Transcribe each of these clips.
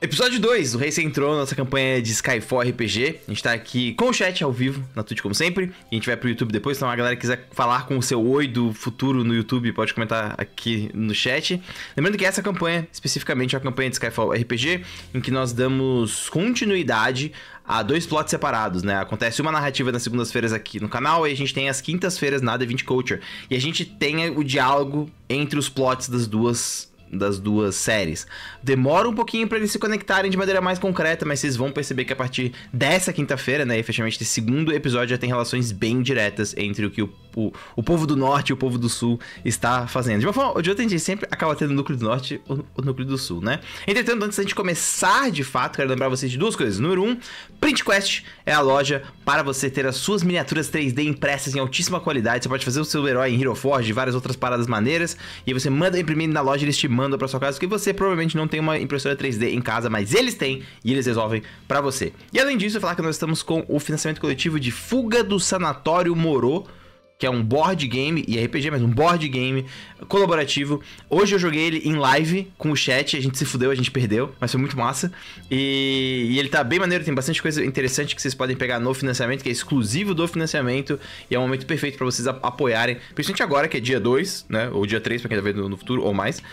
Episódio 2 do Rei Entrou, nossa campanha de Skyfall RPG. A gente tá aqui com o chat ao vivo, na Twitch como sempre. E a gente vai pro YouTube depois, então a galera que quiser falar com o seu oi do futuro no YouTube, pode comentar aqui no chat. Lembrando que essa campanha, especificamente, é a campanha de Skyfall RPG, em que nós damos continuidade a 2 plots separados, né? Acontece uma narrativa nas segundas-feiras aqui no canal e a gente tem as quintas-feiras na D20 Culture. E a gente tem o diálogo entre os plots das duas séries. Demora um pouquinho pra eles se conectarem de maneira mais concreta, mas vocês vão perceber que a partir dessa quinta-feira, né, efetivamente desse segundo episódio, já tem relações bem diretas entre o que o povo do norte e o povo do sul está fazendo. De uma forma ou de outra, a gente sempre acaba tendo o núcleo do norte e o núcleo do sul, né? Entretanto, antes da gente começar de fato, quero lembrar vocês de duas coisas. Número 1, Print Quest é a loja para você ter as suas miniaturas 3D impressas em altíssima qualidade. Você pode fazer o seu herói em Hero Forge e várias outras paradas maneiras, e aí você manda imprimir na loja e eles te mandam pra sua casa, porque você provavelmente não tem uma impressora 3D em casa, mas eles têm e eles resolvem pra você. E além disso, eu falar que nós estamos com o financiamento coletivo de Fuga do Sanatório Moro, que é um board game e RPG, mas um board game colaborativo. Hoje eu joguei ele em live com o chat, a gente se fudeu, a gente perdeu, mas foi muito massa. E ele tá bem maneiro, tem bastante coisa interessante que vocês podem pegar no financiamento, que é exclusivo do financiamento, e é um momento perfeito pra vocês apoiarem, principalmente agora, que é dia 2, né, ou dia 3, pra quem tá vendo no futuro, ou mais,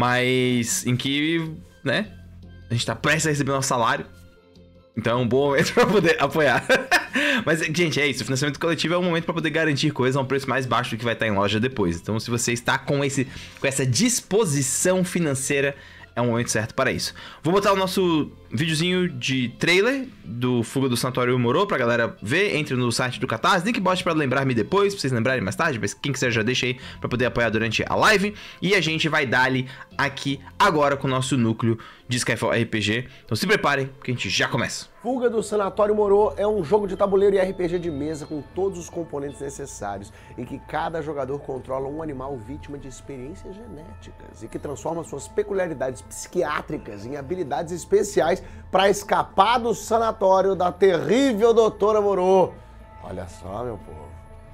mas em que, né, a gente tá prestes a receber nosso salário. Então é um bom momento pra poder apoiar. Mas, gente, é isso. O financiamento coletivo é um momento pra poder garantir coisas a um preço mais baixo do que vai estar em loja depois. Então, se você está com essa disposição financeira, é um momento certo para isso. Vou botar o nosso videozinho de trailer do Fuga do Sanatório Moro pra galera ver. Entre no site do Catarse. Link bote pra lembrar-me depois, pra vocês lembrarem mais tarde. Mas quem quiser já deixa aí pra poder apoiar durante a live. E a gente vai dar-lhe aqui agora com o nosso núcleo de Skyfall RPG. Então se preparem, que a gente já começa. Fuga do Sanatório Moro é um jogo de tabuleiro e RPG de mesa com todos os componentes necessários, em que cada jogador controla um animal vítima de experiências genéticas e que transforma suas peculiaridades psiquiátricas em habilidades especiais para escapar do sanatório da terrível Doutora Moro. Olha só, meu povo.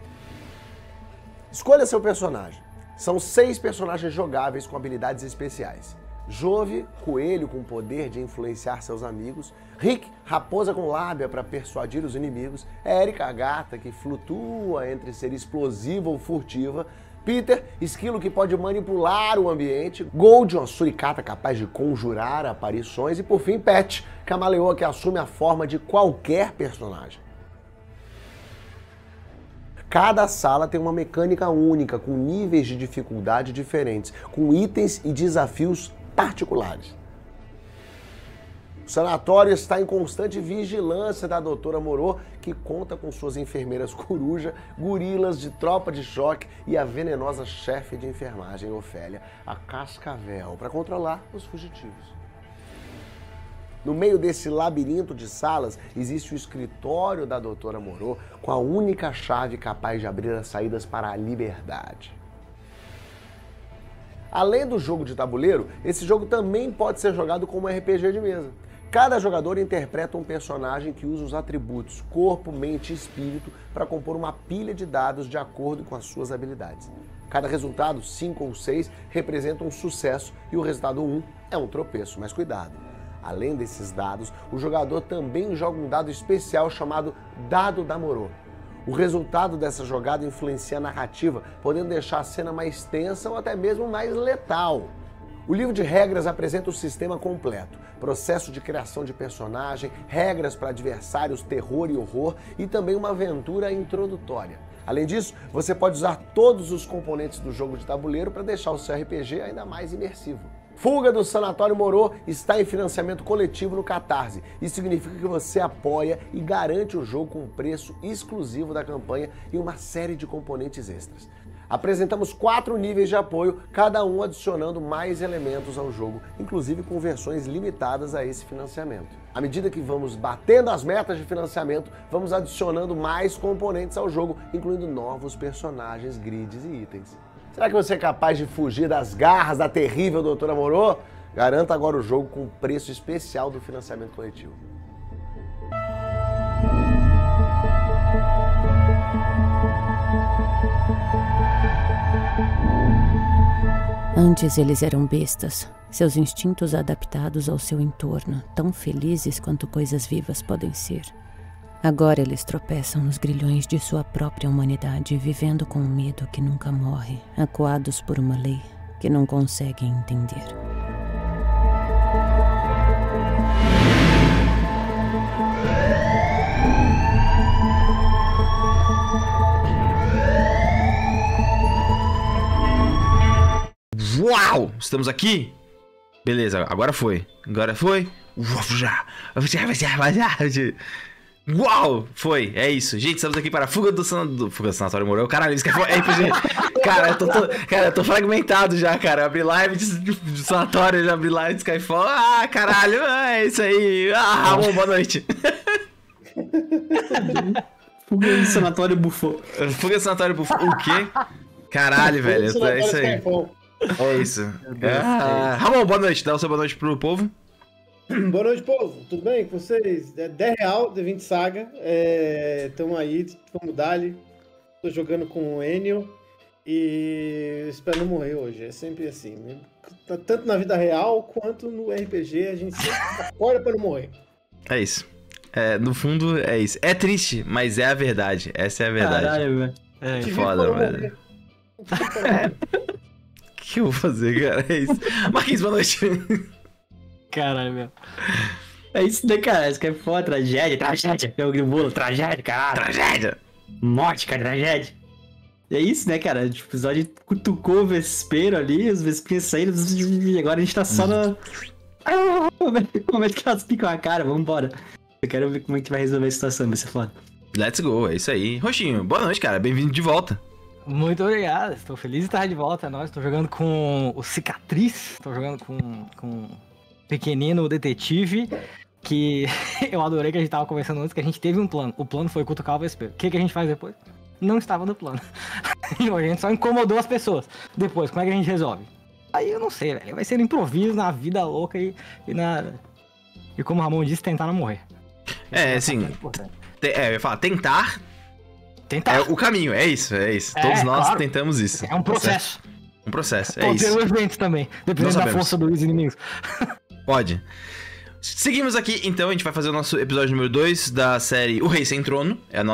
Escolha seu personagem. São 6 personagens jogáveis com habilidades especiais. Jove, coelho com poder de influenciar seus amigos. Rick, raposa com lábia para persuadir os inimigos. Erika, a gata que flutua entre ser explosiva ou furtiva. Peter, esquilo que pode manipular o ambiente. Gold, uma suricata capaz de conjurar aparições. E por fim, Pet, camaleoa que assume a forma de qualquer personagem. Cada sala tem uma mecânica única, com níveis de dificuldade diferentes, com itens e desafios particulares. O sanatório está em constante vigilância da Doutora Moro, que conta com suas enfermeiras coruja, gorilas de tropa de choque e a venenosa chefe de enfermagem, Ofélia, a Cascavel, para controlar os fugitivos. No meio desse labirinto de salas, existe o escritório da Doutora Moro, com a única chave capaz de abrir as saídas para a liberdade. Além do jogo de tabuleiro, esse jogo também pode ser jogado como RPG de mesa. Cada jogador interpreta um personagem que usa os atributos corpo, mente e espírito para compor uma pilha de dados de acordo com as suas habilidades. Cada resultado, 5 ou 6, representa um sucesso e o resultado 1 é um tropeço, mas cuidado. Além desses dados, o jogador também joga um dado especial chamado Dado da Moro. O resultado dessa jogada influencia a narrativa, podendo deixar a cena mais tensa ou até mesmo mais letal. O livro de regras apresenta o sistema completo, processo de criação de personagem, regras para adversários, terror e horror e também uma aventura introdutória. Além disso, você pode usar todos os componentes do jogo de tabuleiro para deixar o seu RPG ainda mais imersivo. Fuga do Sanatório Moro está em financiamento coletivo no Catarse. Isso significa que você apoia e garante o jogo com um preço exclusivo da campanha e uma série de componentes extras. Apresentamos 4 níveis de apoio, cada um adicionando mais elementos ao jogo, inclusive com versões limitadas a esse financiamento. À medida que vamos batendo as metas de financiamento, vamos adicionando mais componentes ao jogo, incluindo novos personagens, grids e itens. Será que você é capaz de fugir das garras da terrível Doutora Moro? Garanta agora o jogo com preço especial do financiamento coletivo. Antes eles eram bestas, seus instintos adaptados ao seu entorno, tão felizes quanto coisas vivas podem ser. Agora eles tropeçam nos grilhões de sua própria humanidade, vivendo com um medo que nunca morre, acuados por uma lei que não conseguem entender. Uau! Estamos aqui? Beleza, agora foi. Uau! Foi, é isso. Gente, estamos aqui para a Fuga do Sanatório Morou. Caralho, isso que é RPG. Cara, eu tô fragmentado já, cara. Abri live de Sanatório, já abri live de Skyfall. Ah, caralho, é isso aí. Ah, Ramon, boa noite. Fuga do Sanatório Bufou. Fuga do Sanatório Bufou. O quê? Caralho, velho. É isso aí. É isso. Ramon, boa noite. Dá o seu boa noite pro povo. Boa noite, povo. Tudo bem com vocês? É 10 real, D20 Saga. Tamo aí, vamos dar-lhe. Tô jogando com o Enio e espero não morrer hoje. É sempre assim. Tanto na vida real quanto no RPG, a gente sempre acorda pra não morrer. É isso. No fundo, é isso. É triste, mas é a verdade. Essa é a verdade. Caralho, velho. Que foda, velho. O que eu vou fazer, cara? É isso. Marquinhos, boa noite. Caralho, meu. É isso, né, cara? Isso que é foda, tragédia. É o Gribulo, tragédia, caralho. Tragédia. Morte, cara, tragédia. É isso, né, cara? O episódio cutucou o vespeiro ali, os vespinhos saíram, e agora a gente tá só na... O momento que elas picam a cara, vambora. Eu quero ver como é que vai resolver a situação, vai ser foda. Let's go, é isso aí. Roxinho, boa noite, cara. Bem-vindo de volta. Muito obrigado, estou feliz de estar de volta. Estou jogando com o Cicatriz, estou jogando com pequenino detetive, que eu adorei que a gente tava conversando antes, que a gente teve um plano. O plano foi cutucar o vespeiro. O que a gente faz depois? Não estava no plano. A gente só incomodou as pessoas. Depois, como é que a gente resolve? Aí eu não sei, velho. Vai ser improviso na vida louca e como o Ramon disse, tentar não morrer. Assim... eu ia falar, tentar é o caminho, é isso. Todos nós claro. Tentamos isso. É um processo. Um processo, Pode isso. ter eventos também, dependendo da força dos inimigos. Pode. Seguimos aqui, então, a gente vai fazer o nosso episódio número 2 da série O Rei Sem Trono. É a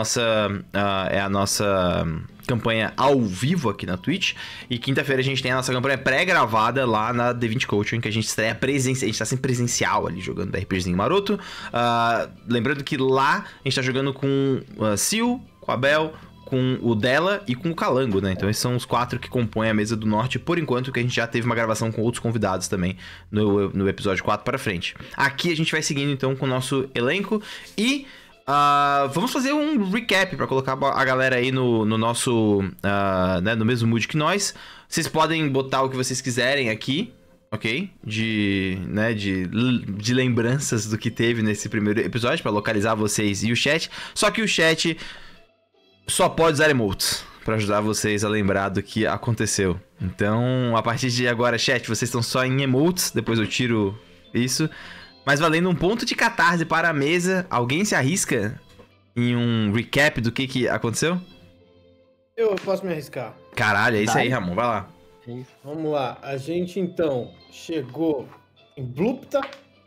nossa campanha ao vivo aqui na Twitch. E quinta-feira a gente tem a nossa campanha pré-gravada lá na D20 Coaching, que a gente estreia presencial. A gente tá sempre presencial ali, jogando RPGzinho maroto. Lembrando que lá a gente tá jogando com Sil, com a Bel, com o Della e com o Calango, né? Então esses são os 4 que compõem a Mesa do Norte, por enquanto, que a gente já teve uma gravação com outros convidados também no episódio 4 para frente. Aqui a gente vai seguindo então com o nosso elenco e vamos fazer um recap para colocar a galera aí no nosso, né, no mesmo mood que nós. Vocês podem botar o que vocês quiserem aqui, ok? De lembranças do que teve nesse primeiro episódio para localizar vocês e o chat. Só que o chat só pode usar emotes pra ajudar vocês a lembrar do que aconteceu. Então, a partir de agora, chat, vocês estão só em emotes. Depois eu tiro isso. Mas valendo um ponto de catarse para a mesa, alguém se arrisca em um recap do que aconteceu? Eu posso me arriscar. Caralho, é isso aí, Ramon. Vai lá. Vamos lá. A gente, então, chegou em Blupta,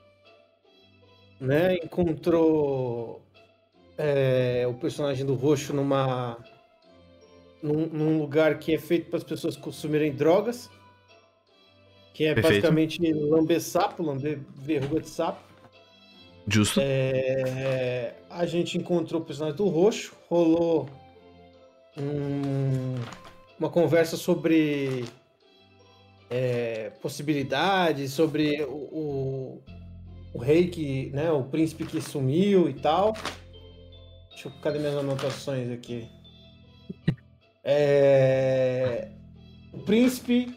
né? Encontrou... o personagem do Roxo num lugar que é feito para as pessoas consumirem drogas, que é Perfeito. Basicamente lamber sapo, lamber verruga de sapo. Justo. A gente encontrou o personagem do Roxo, rolou uma conversa sobre possibilidades, sobre o rei que, né, o príncipe que sumiu e tal. Cadê minhas anotações aqui? O príncipe,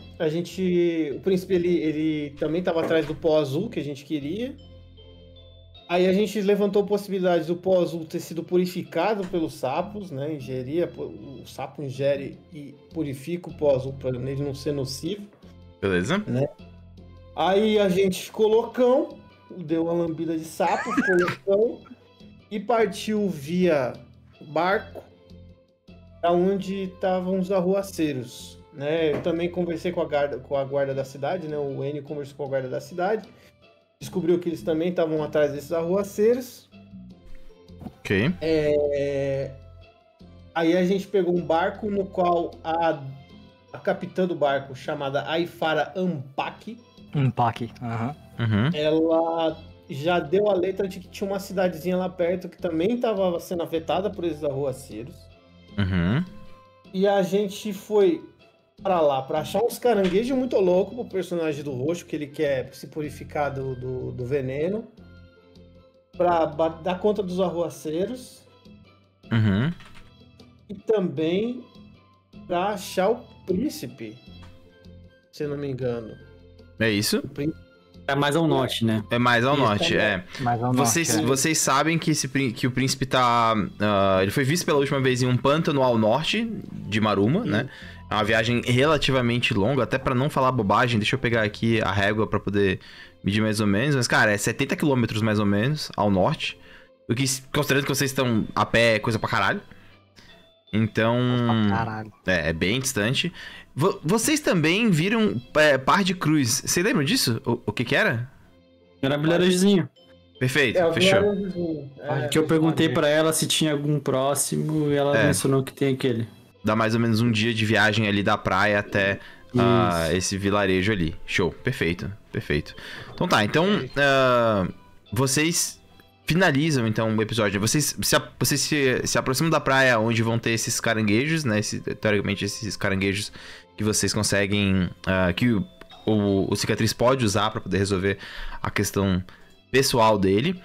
ele também estava atrás do pó azul que a gente queria. Aí a gente levantou possibilidades do pó azul ter sido purificado pelos sapos, né? O sapo ingere e purifica o pó azul para ele não ser nocivo. Beleza. Né? Aí a gente ficou loucão, deu uma lambida de sapo, ficou loucão. E partiu via barco para onde estavam os arruaceiros, né? Eu também conversei com a guarda da cidade, né? O Enio conversou com a guarda da cidade. Descobriu que eles também estavam atrás desses arruaceiros. Ok. Aí a gente pegou um barco no qual a capitã do barco, chamada Aifara Ampaki, aham. Uhum. ela já deu a letra de que tinha uma cidadezinha lá perto que também estava sendo afetada por esses arruaceiros. Uhum. E a gente foi pra lá pra achar uns caranguejos muito loucos pro personagem do Roxo, que ele quer se purificar do veneno. Pra dar conta dos arruaceiros. Uhum. E também pra achar o príncipe. Se eu não me engano. É isso? É mais ao norte, né? É mais ao norte, Mais ao norte, Vocês sabem que, que o príncipe tá... ele foi visto pela última vez em um pântano ao norte de Maruma, né? É uma viagem relativamente longa, até pra não falar bobagem, deixa eu pegar aqui a régua pra poder medir mais ou menos. Mas, cara, é 70 quilômetros mais ou menos ao norte. O que, considerando que vocês estão a pé, é coisa pra caralho. Então... Caralho. É bem distante. Vocês também viram Par de Cruz. Você lembra disso? O que era? Era vilarejozinho. Perfeito, o fechou. vilarejozinho. Que eu perguntei pra ela se tinha algum próximo e ela mencionou que tem aquele. Dá mais ou menos um dia de viagem ali da praia até esse vilarejo ali. Show, perfeito, perfeito. Então tá, então vocês finalizam então o episódio. Vocês se aproximam da praia onde vão ter esses caranguejos, né? Teoricamente esses caranguejos que vocês conseguem... que o Cicatriz pode usar pra poder resolver a questão pessoal dele.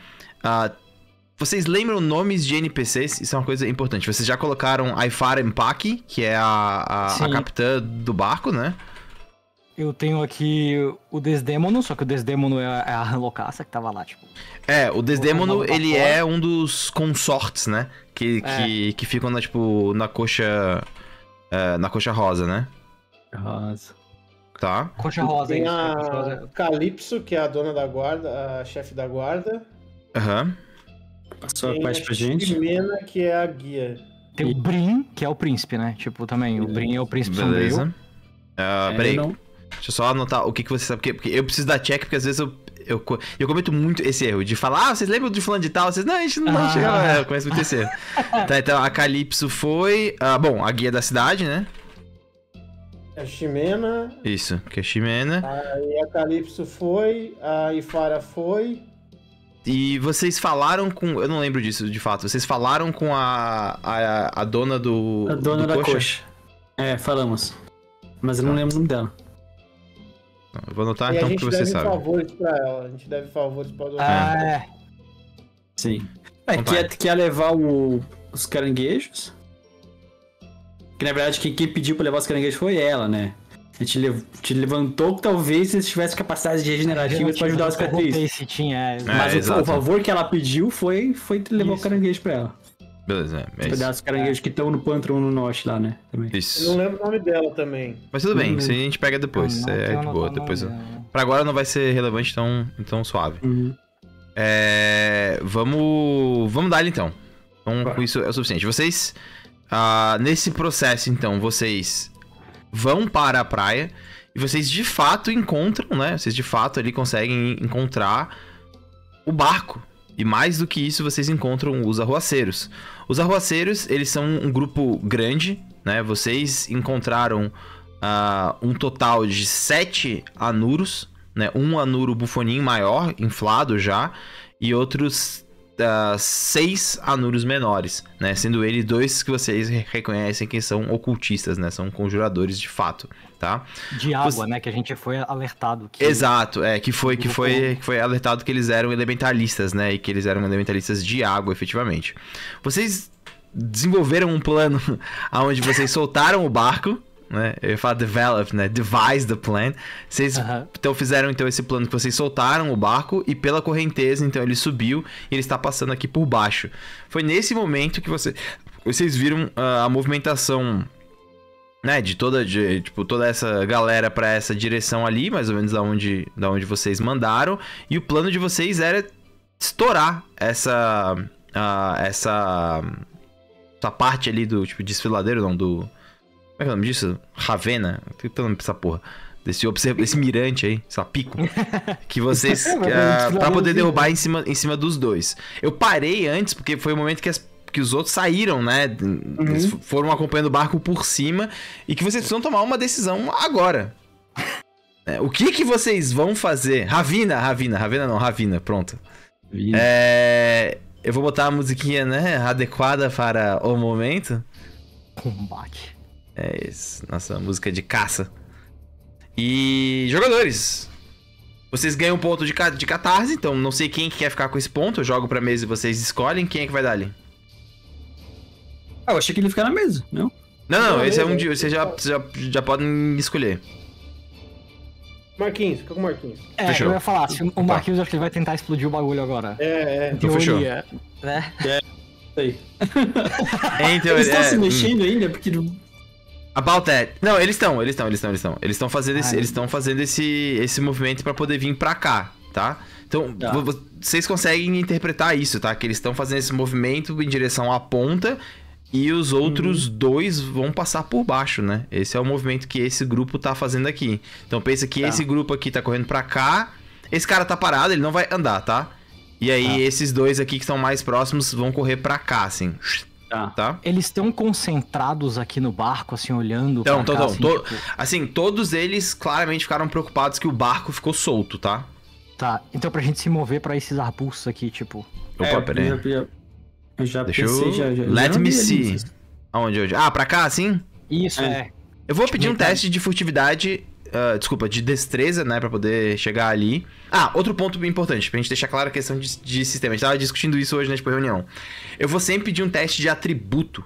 Vocês lembram nomes de NPCs? Isso é uma coisa importante. Vocês já colocaram Aifara Empaki, que é a capitã do barco, né? Eu tenho aqui o Desdémono, só que o Desdémono é a loucaça que tava lá, tipo... O Desdémono, ele é um dos consortes, né? Que ficam, na coxa... na coxa rosa, né? Rosa. Tá. Coxa rosa, Tem isso. a Calypso, que é a dona da guarda, a chefe da guarda. Aham. Passou a Tem parte pra gente. Ximena, que é a guia. Tem o Brim, que é o príncipe, né? Tipo, também, o Brim é o príncipe Beleza. sombrio. Peraí, não. deixa eu só anotar o que você sabe. Porque eu preciso dar check, porque às vezes eu cometo muito esse erro de falar, vocês lembram de fulano de tal? Vocês, não, a gente não chega lá. Eu começo muito esse erro. Tá, então a Calypso foi... bom, a guia da cidade, né? A Ximena. Isso, que é Ximena. Aí a Calypso foi, a Ifara foi. E vocês falaram com... Eu não lembro disso, de fato. Vocês falaram com a dona do... A dona do da coxa. Falamos. Mas eu não lembro o nome dela. Eu vou anotar E então a porque gente vocês deve sabem. favores pra ela. A gente deve favores pra dona. Sim. Então Que ia levar os caranguejos. Que na verdade quem pediu pra levar os caranguejos foi ela, né? A gente te levantou que talvez eles tivessem capacidade de regenerativas pra ajudar os cicatrizes. Se tinha, Mas o favor que ela pediu foi levar o caranguejo pra ela. Beleza, é Pra isso. dar os caranguejos que estão no pântano no norte lá, né? Também. Eu Isso. não lembro o nome dela também. Mas tudo bem, isso aí a gente pega depois. É de boa, depois... Pra agora não vai ser relevante, então suave. Uhum. Vamos dar-lhe então. Então, com isso é o suficiente. Vocês, nesse processo, então, vocês vão para a praia e vocês de fato encontram, né? Vocês de fato ali conseguem encontrar o barco. E mais do que isso, vocês encontram os arruaceiros. Os arruaceiros, eles são um grupo grande, né? Vocês encontraram um total de 7 anuros, né? Um anuro bufoninho maior, inflado já, e outros 6 anuros menores, né? Sendo ele 2 que vocês reconhecem que são ocultistas, né? São conjuradores de fato, tá? De água, né? Que a gente foi alertado. Exato, que foi alertado que eles eram elementalistas, né? E que eles eram elementalistas de água, efetivamente. Vocês desenvolveram um plano onde vocês soltaram o barco, né? Eu ia falar develop, né? Devise the plan. Vocês então fizeram esse plano que vocês soltaram o barco e pela correnteza, então ele subiu e ele está passando aqui por baixo. Foi nesse momento que vocês viram a movimentação, né, de toda essa galera para essa direção ali, mais ou menos da onde vocês mandaram, e o plano de vocês era estourar essa parte ali do tipo desfiladeiro, não, é o nome disso? Ravena? Tem que ter nome pra essa porra. Desse mirante aí, sei lá, pico. Que vocês. Pra poder derrubar em cima dos dois. Eu parei antes, porque foi o momento que os outros saíram, né? Eles foram acompanhando o barco por cima. E que vocês precisam tomar uma decisão agora. O que vocês vão fazer? Ravina, pronto. Eu vou botar a musiquinha, né? Adequada para o momento. Combate. É isso, nossa música de caça. E jogadores, vocês ganham um ponto de catarse, então não sei quem que quer ficar com esse ponto, eu jogo pra mesa e vocês escolhem quem é que vai dar ali. Eu achei que ele ia ficar na mesa, não? Não, esse é um dia, vocês já podem escolher. Marquinhos, fica com o Marquinhos. Fechou. Eu ia falar, se o Marquinhos acho que ele vai tentar explodir o bagulho agora. Então fechou. Né? Sei. Então, Eles estão se mexendo ainda, porque... About that. Não, eles estão. Eles estão fazendo esse movimento pra poder vir pra cá, tá? Então, vocês conseguem interpretar isso, tá? Que eles estão fazendo esse movimento em direção à ponta e os outros dois vão passar por baixo, né? Esse é o movimento que esse grupo tá fazendo aqui. Então, pensa que esse grupo aqui tá correndo pra cá, esse cara tá parado, ele não vai andar, tá? E aí, esses dois aqui que estão mais próximos vão correr pra cá, assim. Tá? Eles estão concentrados aqui no barco, assim, olhando Então, pra cá, assim, todos eles claramente ficaram preocupados que o barco ficou solto, tá? Tá, então pra gente se mover pra esses arbustos aqui, tipo... Opa, peraí. Eu já Deixa pensei, já Let me see. Aonde hoje? Ah, pra cá, assim? Isso, Eu vou pedir um teste de furtividade... de destreza, né, pra poder chegar ali. Outro ponto bem importante, pra gente deixar clara a questão de sistema. A gente tava discutindo isso hoje na reunião. Eu vou sempre pedir um teste de atributo.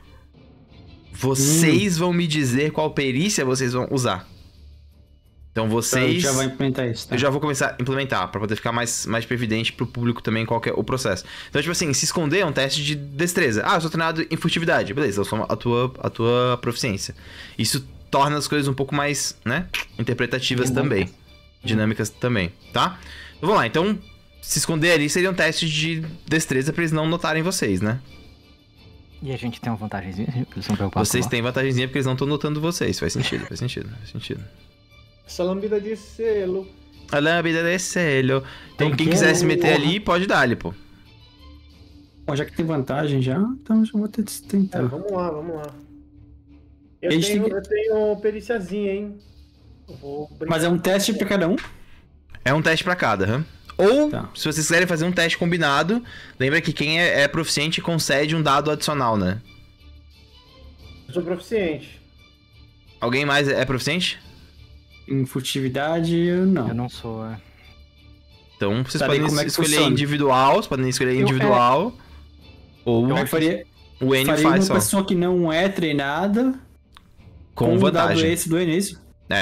Vocês vão me dizer qual perícia vocês vão usar. Então vocês... já vai implementar isso, tá? Eu já vou começar a implementar, pra poder ficar mais evidente pro público também qual que é o processo. Então, tipo assim, se esconder é um teste de destreza. Eu sou treinado em furtividade. Beleza, eu sou a tua proficiência. Isso torna as coisas um pouco mais, né, interpretativas também. Dinâmicas também, tá? Então, vamos lá. Então, se esconder ali seria um teste de destreza pra eles não notarem vocês, né? E a gente tem uma vantagemzinha? Eles são preocupados. Vocês têm vantagemzinha porque eles não estão notando vocês. Faz sentido. Essa lambida de selo. A lambida de selo. Então, quem quiser se meter ali, pode dar ali, pô. Bom, já que tem vantagem já, então já vou ter que tentar. Vamos lá. Eu tenho periciazinha, hein? Mas é um teste pra cada um? É um teste pra cada, Ou, se vocês quiserem fazer um teste combinado, lembra que quem é proficiente concede um dado adicional, né? Eu sou proficiente. Alguém mais é proficiente? Em furtividade, eu não. Eu não sou, Então, vocês podem escolher individual, ou eu faria, o Enio faz uma pessoa que não é treinada com vantagem. Um dado extra do Enio,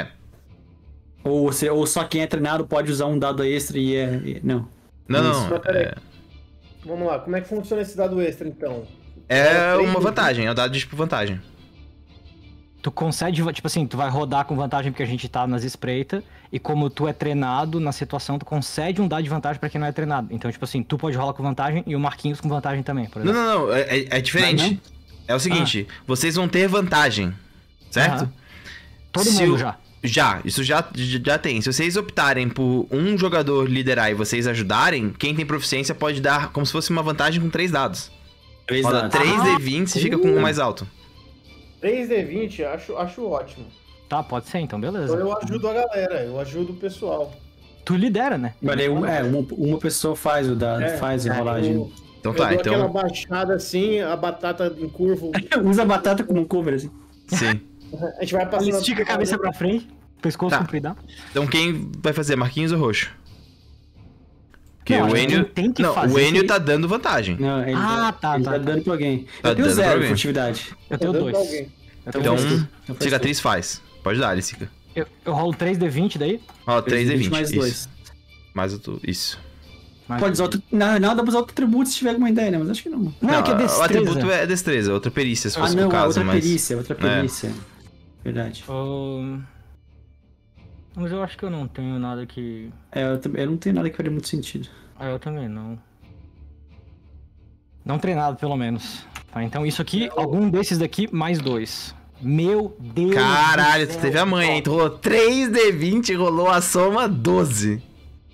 Ou só quem é treinado pode usar um dado extra não. Não. Vamos lá, como é que funciona esse dado extra, então? É uma vantagem, é um dado de tipo vantagem. Tu concede, tipo assim, tu vai rodar com vantagem porque a gente tá nas espreitas, e como tu é treinado na situação, tu concede um dado de vantagem pra quem não é treinado. Então, tipo assim, tu pode rolar com vantagem e o Marquinhos com vantagem também, por exemplo. Não, é diferente. É o seguinte, vocês vão ter vantagem, certo? Todo mundo já. Isso já tem. Se vocês optarem por um jogador liderar e vocês ajudarem, quem tem proficiência pode dar como se fosse uma vantagem com 3 dados. 3 dados. 3d20 e fica com um mais alto. 3d20, acho ótimo. Tá, pode ser então, beleza. Então eu ajudo a galera, eu ajudo o pessoal. Tu lidera, né? Uma pessoa faz o dado, faz a rolagem. Então tá, então... aquela baixada assim, a batata em curva. Usa a batata como cover, assim. Sim. A gente vai passando... Ele estica a cabeça pra frente, pescoço compridão. Então quem vai fazer, Marquinhos ou Roxo? Porque não, o Enio... tem que não, fazer o Enio tá dando vantagem. Não, ele tá dando pra alguém. Tá eu tenho dando 0 furtividade. Eu tenho 2. Então, cicatriz faz. Pode dar, Cica. Eu rolo 3d20 daí? Ó, 3d20. Mais 2. Mais isso. Pode usar outro... Não, dá pra usar outro atributo se tiver alguma ideia, né? Mas acho que não. Não, é que é destreza. O atributo é destreza, outra perícia, se fosse o caso. Outra perícia. Verdade. Mas eu acho que eu não tenho nada que... eu não tenho nada que faria muito sentido. Eu também não. Não treinado, pelo menos. Tá, então isso aqui, algum desses daqui, mais 2. Meu Deus. Caralho, do tu céu. teve a manha, hein? Tu rolou 3D20 e rolou a soma 12.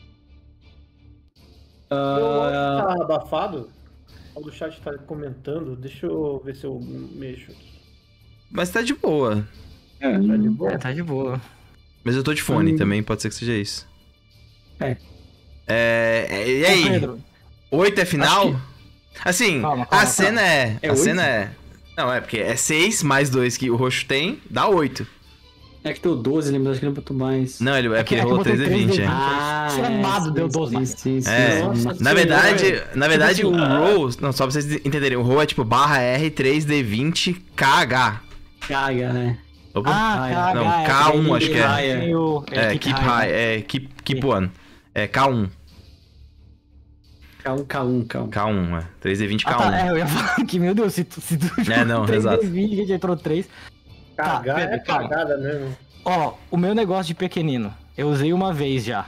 Tá abafado? O do chat tá comentando. Deixa eu ver se eu mexo aqui. Mas tá de boa. Tá de boa? Tá de boa. Mas eu tô de fone também, pode ser que seja isso. É. E Ô, aí? Pedro, 8 é final? Acho Assim, Calma, a cena é... É a 8? cena é... Não, é porque é 6 mais 2 que o roxo tem, dá 8. É que deu 12, lembra? Acho que ele botou mais. Não, ele, é porque ele rolou botou 3D20, é. Chamado, deu 12. Sim. É, Nossa, na verdade Tipo o assim, roll, não, só pra vocês entenderem, o roll é tipo /R 3D20 KH. Caga, né? Opa. Ah, Não, KH, K1 acho que é. é. Keep high, keep one. É K1. K1. K1, 3D20 K1. Ah, tá, eu ia falar que, meu Deus, se tu não, 3 exato. D20, a gente entrou 3. Cagar Pedro, é calma. cagada mesmo. Ó, o meu negócio de pequenino, eu usei uma vez já.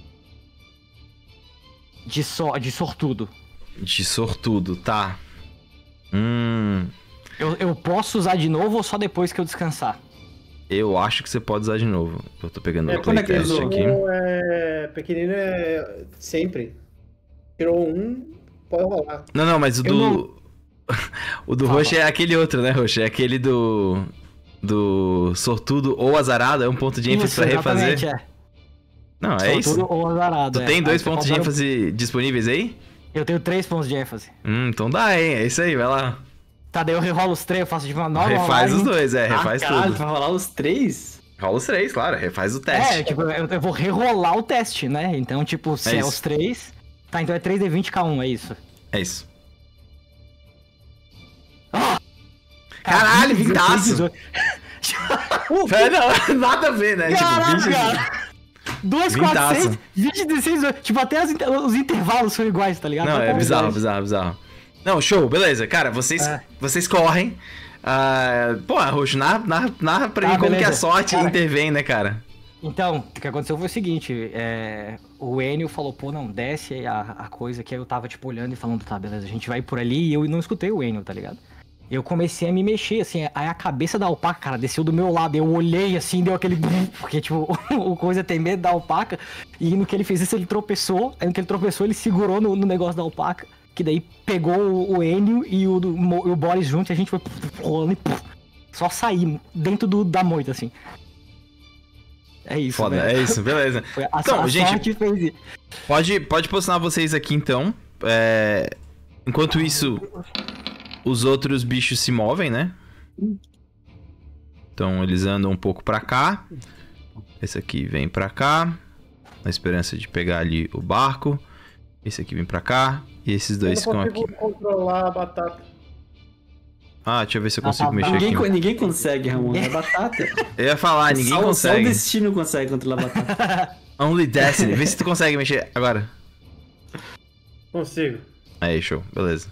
De sortudo. De sortudo, tá. Eu posso usar de novo ou só depois que eu descansar? Eu acho que você pode usar de novo. Eu tô pegando o quando é que playtest usou? aqui. Pequenino é sempre. Tirou um, pode rolar. Não, mas o Eu do... não- O do Fala. roxo é aquele outro, né, roxo? É aquele do sortudo ou azarado, é um ponto de ênfase Isso, pra refazer. exatamente, Não, é isso? Sortudo ou azarado, Tu tem 2 Aí pontos você de pode- ênfase disponíveis aí? Eu tenho 3 pontos de ênfase. Então dá, hein? É isso aí, vai lá. Tá, daí eu rerolo os 3, eu faço de uma nova Refaz rolagem. os dois, refaz Caralho, tudo. vai rolar os 3? Rola os 3, claro, refaz o teste. É, tipo, eu vou rerolar o teste, né? Então, tipo, se é, isso. os 3... Tá, então é 3D20 K1, é isso. É isso. Ah! Caralho, 16, vindaço! 18. Não, nada a ver, né? Caraca! Tipo, 2, 4, Vindaço. 6, 20, 16, 18. Tipo, até os intervalos são iguais, tá ligado? Não, Tá é bom, bizarro, mas- bizarro. Não, show, beleza. Cara, vocês correm. Pô, Roxo, narra pra mim como beleza. que a sorte Cara, intervém, né, cara? Então, o que aconteceu foi o seguinte, o Enio falou, pô, não, desce aí a coisa que aí eu tava, tipo, olhando e falando, tá, beleza, a gente vai por ali, e eu não escutei o Enio, tá ligado? Eu comecei a me mexer, assim, aí a cabeça da alpaca, cara, desceu do meu lado, eu olhei, assim, deu aquele... Porque, tipo, o coisa tem medo da alpaca, e no que ele fez isso, ele tropeçou, aí no que ele tropeçou, ele segurou no negócio da alpaca, que daí pegou o Enio e o Boris junto, e a gente foi rolando e só saímos dentro da moita, assim. É isso, Foda, velho. é isso, beleza. Foi Então, a gente, sorte fez isso. pode posicionar vocês aqui, então. Enquanto isso, os outros bichos se movem, né? Então, eles andam um pouco pra cá. Esse aqui vem pra cá, na esperança de pegar ali o barco. Esse aqui vem pra cá. E esses dois eu ficam não aqui. consigo controlar a batata. Deixa eu ver se eu consigo tá, mexer aqui. Ninguém consegue, Ramon. É batata. Eu ia falar, ninguém Só o consegue. destino consegue controlar a batata. Only Destiny. Vê se tu consegue mexer agora. Consigo. Aí, show. Beleza.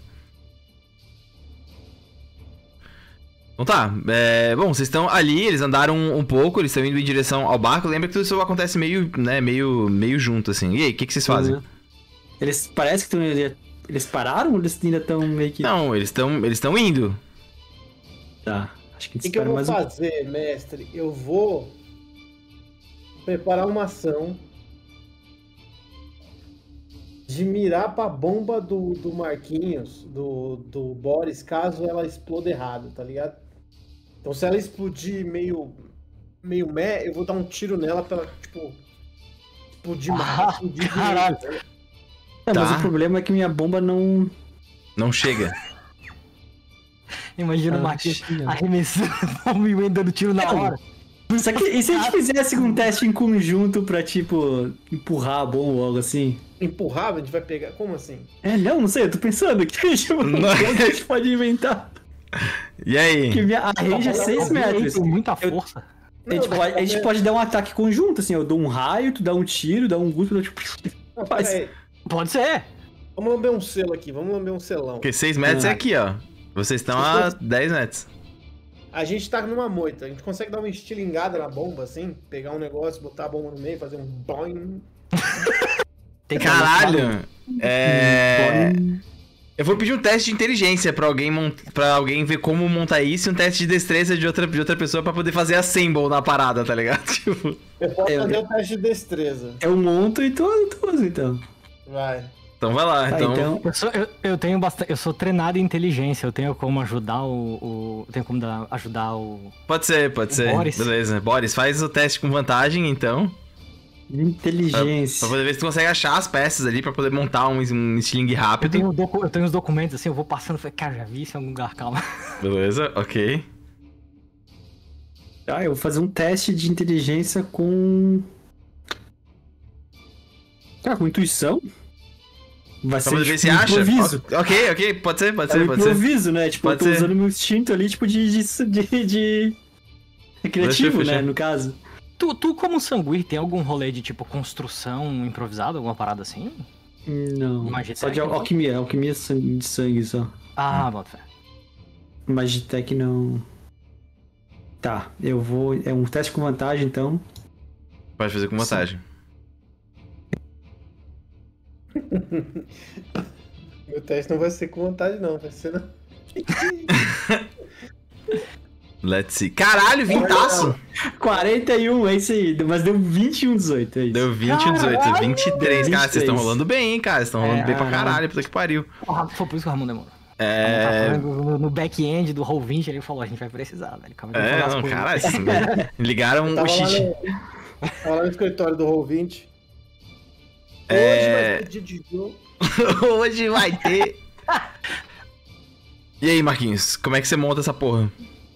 Então tá. Bom, vocês estão ali, eles andaram um pouco, eles estão indo em direção ao barco. Lembra que tudo isso acontece meio, né, meio junto, assim. E aí, o que vocês fazem? Eles parece que estão... Eles pararam ou eles ainda estão meio que... Não, eles estão indo. Tá. Acho que O que eu vou mais um... fazer, mestre? Eu vou preparar uma ação de mirar pra bomba do Marquinhos, do Boris, caso ela exploda errado, tá ligado? Então se ela explodir meio eu vou dar um tiro nela pra ela, tipo, explodir mais. Explodir caralho. direito. É, mas Tá. o problema é que minha bomba não... Não chega. Imagina o Marquinhos arremessando e o Wayne dando tiro na hora. Só que, e se a gente fizesse um teste em conjunto pra, tipo, empurrar a bomba ou algo assim? Empurrar, a gente vai pegar. Como assim? Não sei, eu tô pensando que tipo, Não. o que a gente pode inventar? E aí? Que a range é 6 metros. Com muita força. A gente pode dar um ataque conjunto, assim, eu dou um raio, tu dá um tiro, dá um gusto, tipo... Não, Faz. peraí. Pode ser. Vamos lamber um selo aqui, vamos lamber um selão. Porque 6 metros é aqui, ó. Vocês estão a 10 metros. A gente tá numa moita, a gente consegue dar uma estilingada na bomba, assim? Pegar um negócio, botar a bomba no meio, fazer um boing. Tem que Caralho! Eu vou pedir um teste de inteligência pra alguém ver como montar isso e um teste de destreza de outra pessoa pra poder fazer assemble na parada, tá ligado? Tipo... Eu posso fazer o teste de destreza. Eu monto e tu usa, então. Vai. Então vai lá, então... Eu tenho bastante. Eu sou treinado em inteligência, eu tenho como ajudar ajudar o. Pode ser. Boris. Beleza. Boris, faz o teste com vantagem, então. Inteligência. Pra poder ver se tu consegue achar as peças ali pra poder montar um sling rápido. Eu tenho os documentos assim, eu vou passando e falei, cara, já vi isso em algum lugar, calma. Beleza, ok. Eu vou fazer um teste de inteligência com... Cara, com intuição. Vai Pra ser poder ver se tipo, acha? improviso. Ok, pode ser. Improviso, né? Tipo, Pode eu tô ser. usando meu instinto ali, tipo, de criativo, Fechou. né, no caso. Tu como sanguíneo, tem algum rolê de tipo construção improvisada, alguma parada assim? Não, Magitech, só de alquimia de sangue só. Ah, bota fé. Magitech não... Tá, eu vou... É um teste com vantagem, então. Pode fazer com vantagem. Meu teste não vai ser com vontade, não. Vai ser na... Let's see. Caralho, vintaço! 41, é isso aí. Mas deu 21, 18, é isso. Deu 21, 18, 23. Cara, vocês estão 23. rolando bem, hein, cara. Vocês estão rolando bem pra Caralho. caralho, puta que pariu. Foi por isso que o Ramon demorou. É... No back-end do Roll20 ele falou, a gente vai precisar, velho. Calma, eu vou fazer as não, coisas. caralho. Vocês ligaram o Tava cheat. lá no escritório do Roll20. É... Hoje vai ter dia de jogo. Hoje vai ter... E aí, Marquinhos, como é que você monta essa porra?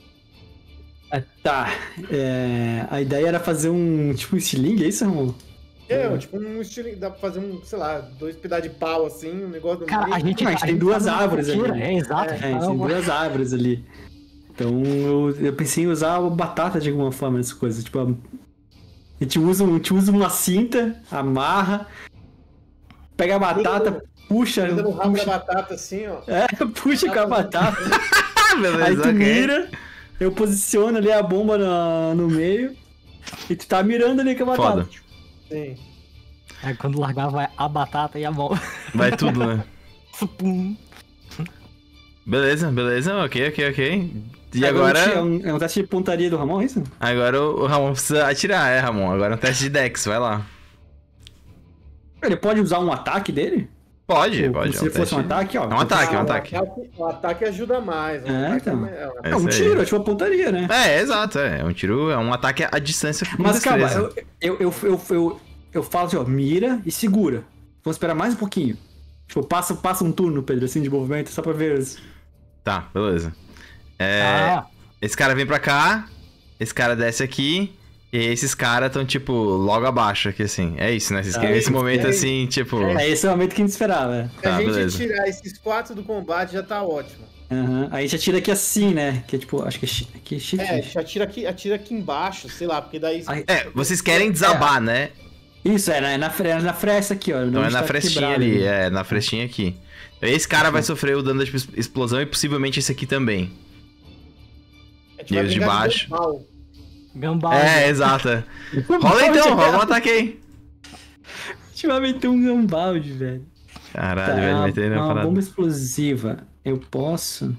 Tá. A ideia era fazer um tipo um estilingue, é isso, Ramon? Tipo um estilo, dá pra fazer sei lá, 2 pedaços de pau assim, um negócio do Cara, meio. a gente tem duas tá numa árvores ali. fogueira, exato. Tem duas árvores ali. Então eu pensei em usar a batata de alguma forma nessa coisa. Tipo, a gente usa uma cinta, amarra, pega a batata, puxa. Ainda no rabo da batata assim, ó. Puxa com a batata. Beleza, Aí tu ok. mira, eu posiciono ali a bomba no meio e tu tá mirando ali com a batata. Foda. Sim. Aí quando largar vai a batata e a mão. Vai tudo, né? Pum. Beleza, ok. E agora... É um teste de pontaria do Ramon, é isso? Agora o Ramon precisa atirar, Ramon. Agora é um teste de Dex, vai lá. Ele pode usar um ataque dele? Pode. Se ele fosse um ataque, ó. É um ataque. O ataque ajuda mais. Então. É É um isso aí. tiro, é tipo uma pontaria, né? Exato, é um tiro, é um ataque à distância com Mas calma, destreza. eu falo assim, ó, mira e segura. Vamos esperar mais um pouquinho. Tipo, passa um turno, Pedro, assim, de movimento, só pra ver os... Tá, beleza. Ah, Esse cara vem pra cá, esse cara desce aqui, e esses caras tão, tipo, logo abaixo aqui, assim. É isso, né? Vocês querem esse momento, assim, tipo... Esse é o momento que a gente esperava. Se a Tá, gente beleza. tirar esses 4 do combate já tá ótimo. Aham. Aí a gente atira aqui assim, né? Que é tipo, acho que é shift. Já atira aqui embaixo, sei lá, porque daí... Aí- Vocês querem desabar, né? Isso, na fresta aqui, ó. Então é onde na tá frestinha quebrado ali, na frestinha aqui. Esse cara vai sofrer o dano da explosão e possivelmente esse aqui também. A gente vai E os de brigar baixo? normal. gambá. Exato. Rola então, rola um ataque aí. A gente vai meter um gambalde, velho. Caralho, velho, metei na uma parada. bomba explosiva. Eu posso...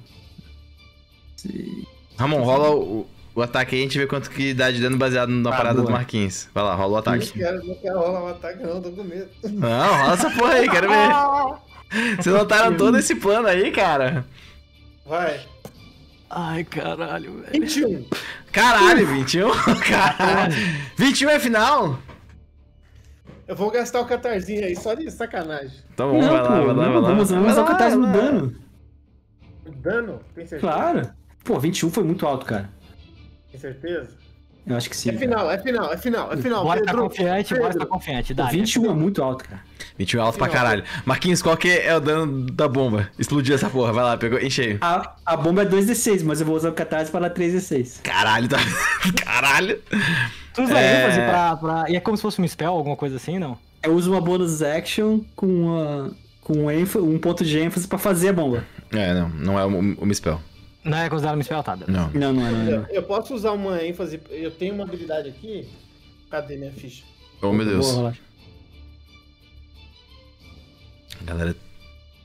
Ramon, rola o ataque aí, a gente vê quanto que dá de dano baseado na parada boa. do Marquinhos. Vai lá, rola o Não ataque. quero rolar um ataque não, tô com medo. Não, rola essa porra aí, quero ver. Vocês notaram todo esse plano aí, cara? Vai. Ai, caralho, velho. 21. Caralho, 21? Caralho. 21 é final? Eu vou gastar o catarzinho aí, só de sacanagem. Tá bom, vai lá. Vamos usar o catarse no dano. Dano? Tem certeza? Claro. Pô, 21 foi muito alto, cara. Tem certeza? Eu acho que sim. É final. Bora tá Pedro, confiante, Pedro. bora tá confiante. Pô, Dá. 21 é muito alto, cara. 21 é alto pra caralho. Marquinhos, qual que é o dano da bomba? Explodiu essa porra, vai lá, pegou, enchei. A bomba é 2d6, mas eu vou usar o catarse para dar 3d6. Caralho, tá... Caralho. Tu usa ênfase pra... E é como se fosse um spell, alguma coisa assim, não? Eu uso uma bonus action com um ponto de ênfase pra fazer a bomba. Não é uma spell. Não é considerado um spell, tá? beleza. Não. Não é. Eu posso usar uma ênfase. Eu tenho uma habilidade aqui. Cadê minha ficha? Oh, meu Deus. Boa, relaxa. Galera...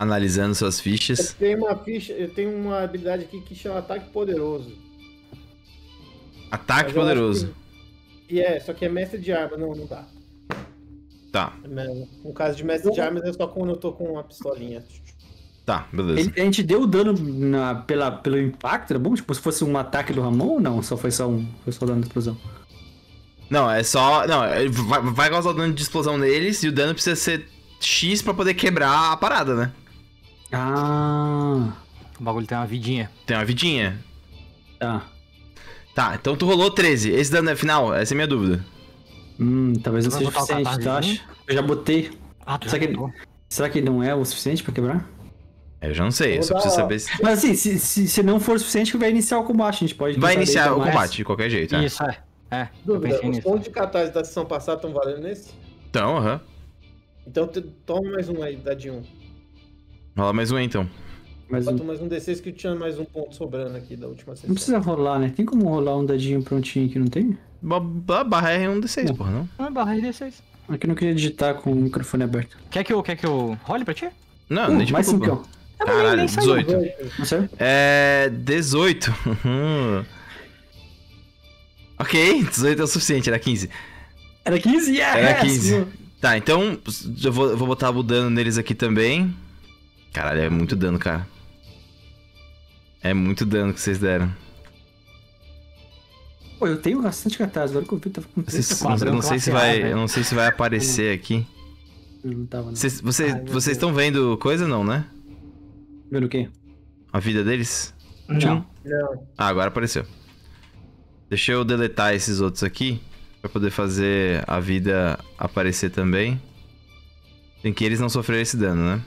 analisando suas fichas. Eu tenho uma habilidade aqui que chama Ataque Poderoso. Ataque Mas eu poderoso. Só que é mestre de arma. Não dá. Tá, No caso de mestre de armas, é só quando eu tô com uma pistolinha. tá, beleza. A gente deu o dano pelo impacto, era bom? Tipo, se fosse um ataque do Ramon ou não? Foi só o dano da explosão? Não, é só... Não, vai causar o dano de explosão neles e o dano precisa ser X pra poder quebrar a parada, né? Ah, O bagulho tem uma vidinha. Tem uma vidinha. tá. Tá, então tu rolou 13. Esse dano é final? Essa é a minha dúvida. Talvez não Vai seja botar o suficiente, tu catarse acha? Eu já botei. Ah, tu Será que não é o suficiente pra quebrar? Eu já não sei, eu só Vou preciso dar- saber se... Mas assim, se não for suficiente, vai iniciar o combate. A gente pode... Vai tentar iniciar deitar o mais. combate de qualquer jeito, né? Isso, eu Dúvida, pensei os nisso. pontos de catarse da sessão passada estão valendo nesse? Então, aham. Então toma mais um aí, dadinho. Rola mais um aí, então. Mas Bota mais um D6 que eu tinha mais um ponto sobrando aqui da última sessão. não precisa rolar, né? Tem como rolar um dadinho prontinho aqui, não tem? Barra R é um D6, porra, não? Ah, barra de D6. Aqui eu não queria digitar com o microfone aberto. Quer que eu role pra ti? Não, nem te mais preocupa. 5, Caralho, nem saiu. 18. não sei? É... 18. Ok, 18 é o suficiente, era 15. Era 15? Yes! Era 15. Tá, então eu vou botar o dano neles aqui também. Caralho, é muito dano, cara. É muito dano que vocês deram. Pô, eu tenho bastante catarse, agora que eu vi, tava com 3 Eu não sei se vai, eu não sei se vai aparecer aqui. Não tava, não. Vocês estão vendo coisa não, né? Vendo o quê? A vida deles? Não. Não. Ah, agora apareceu. Deixa eu deletar esses outros aqui pra poder fazer a vida aparecer também. Tem que eles não sofrerem esse dano, né?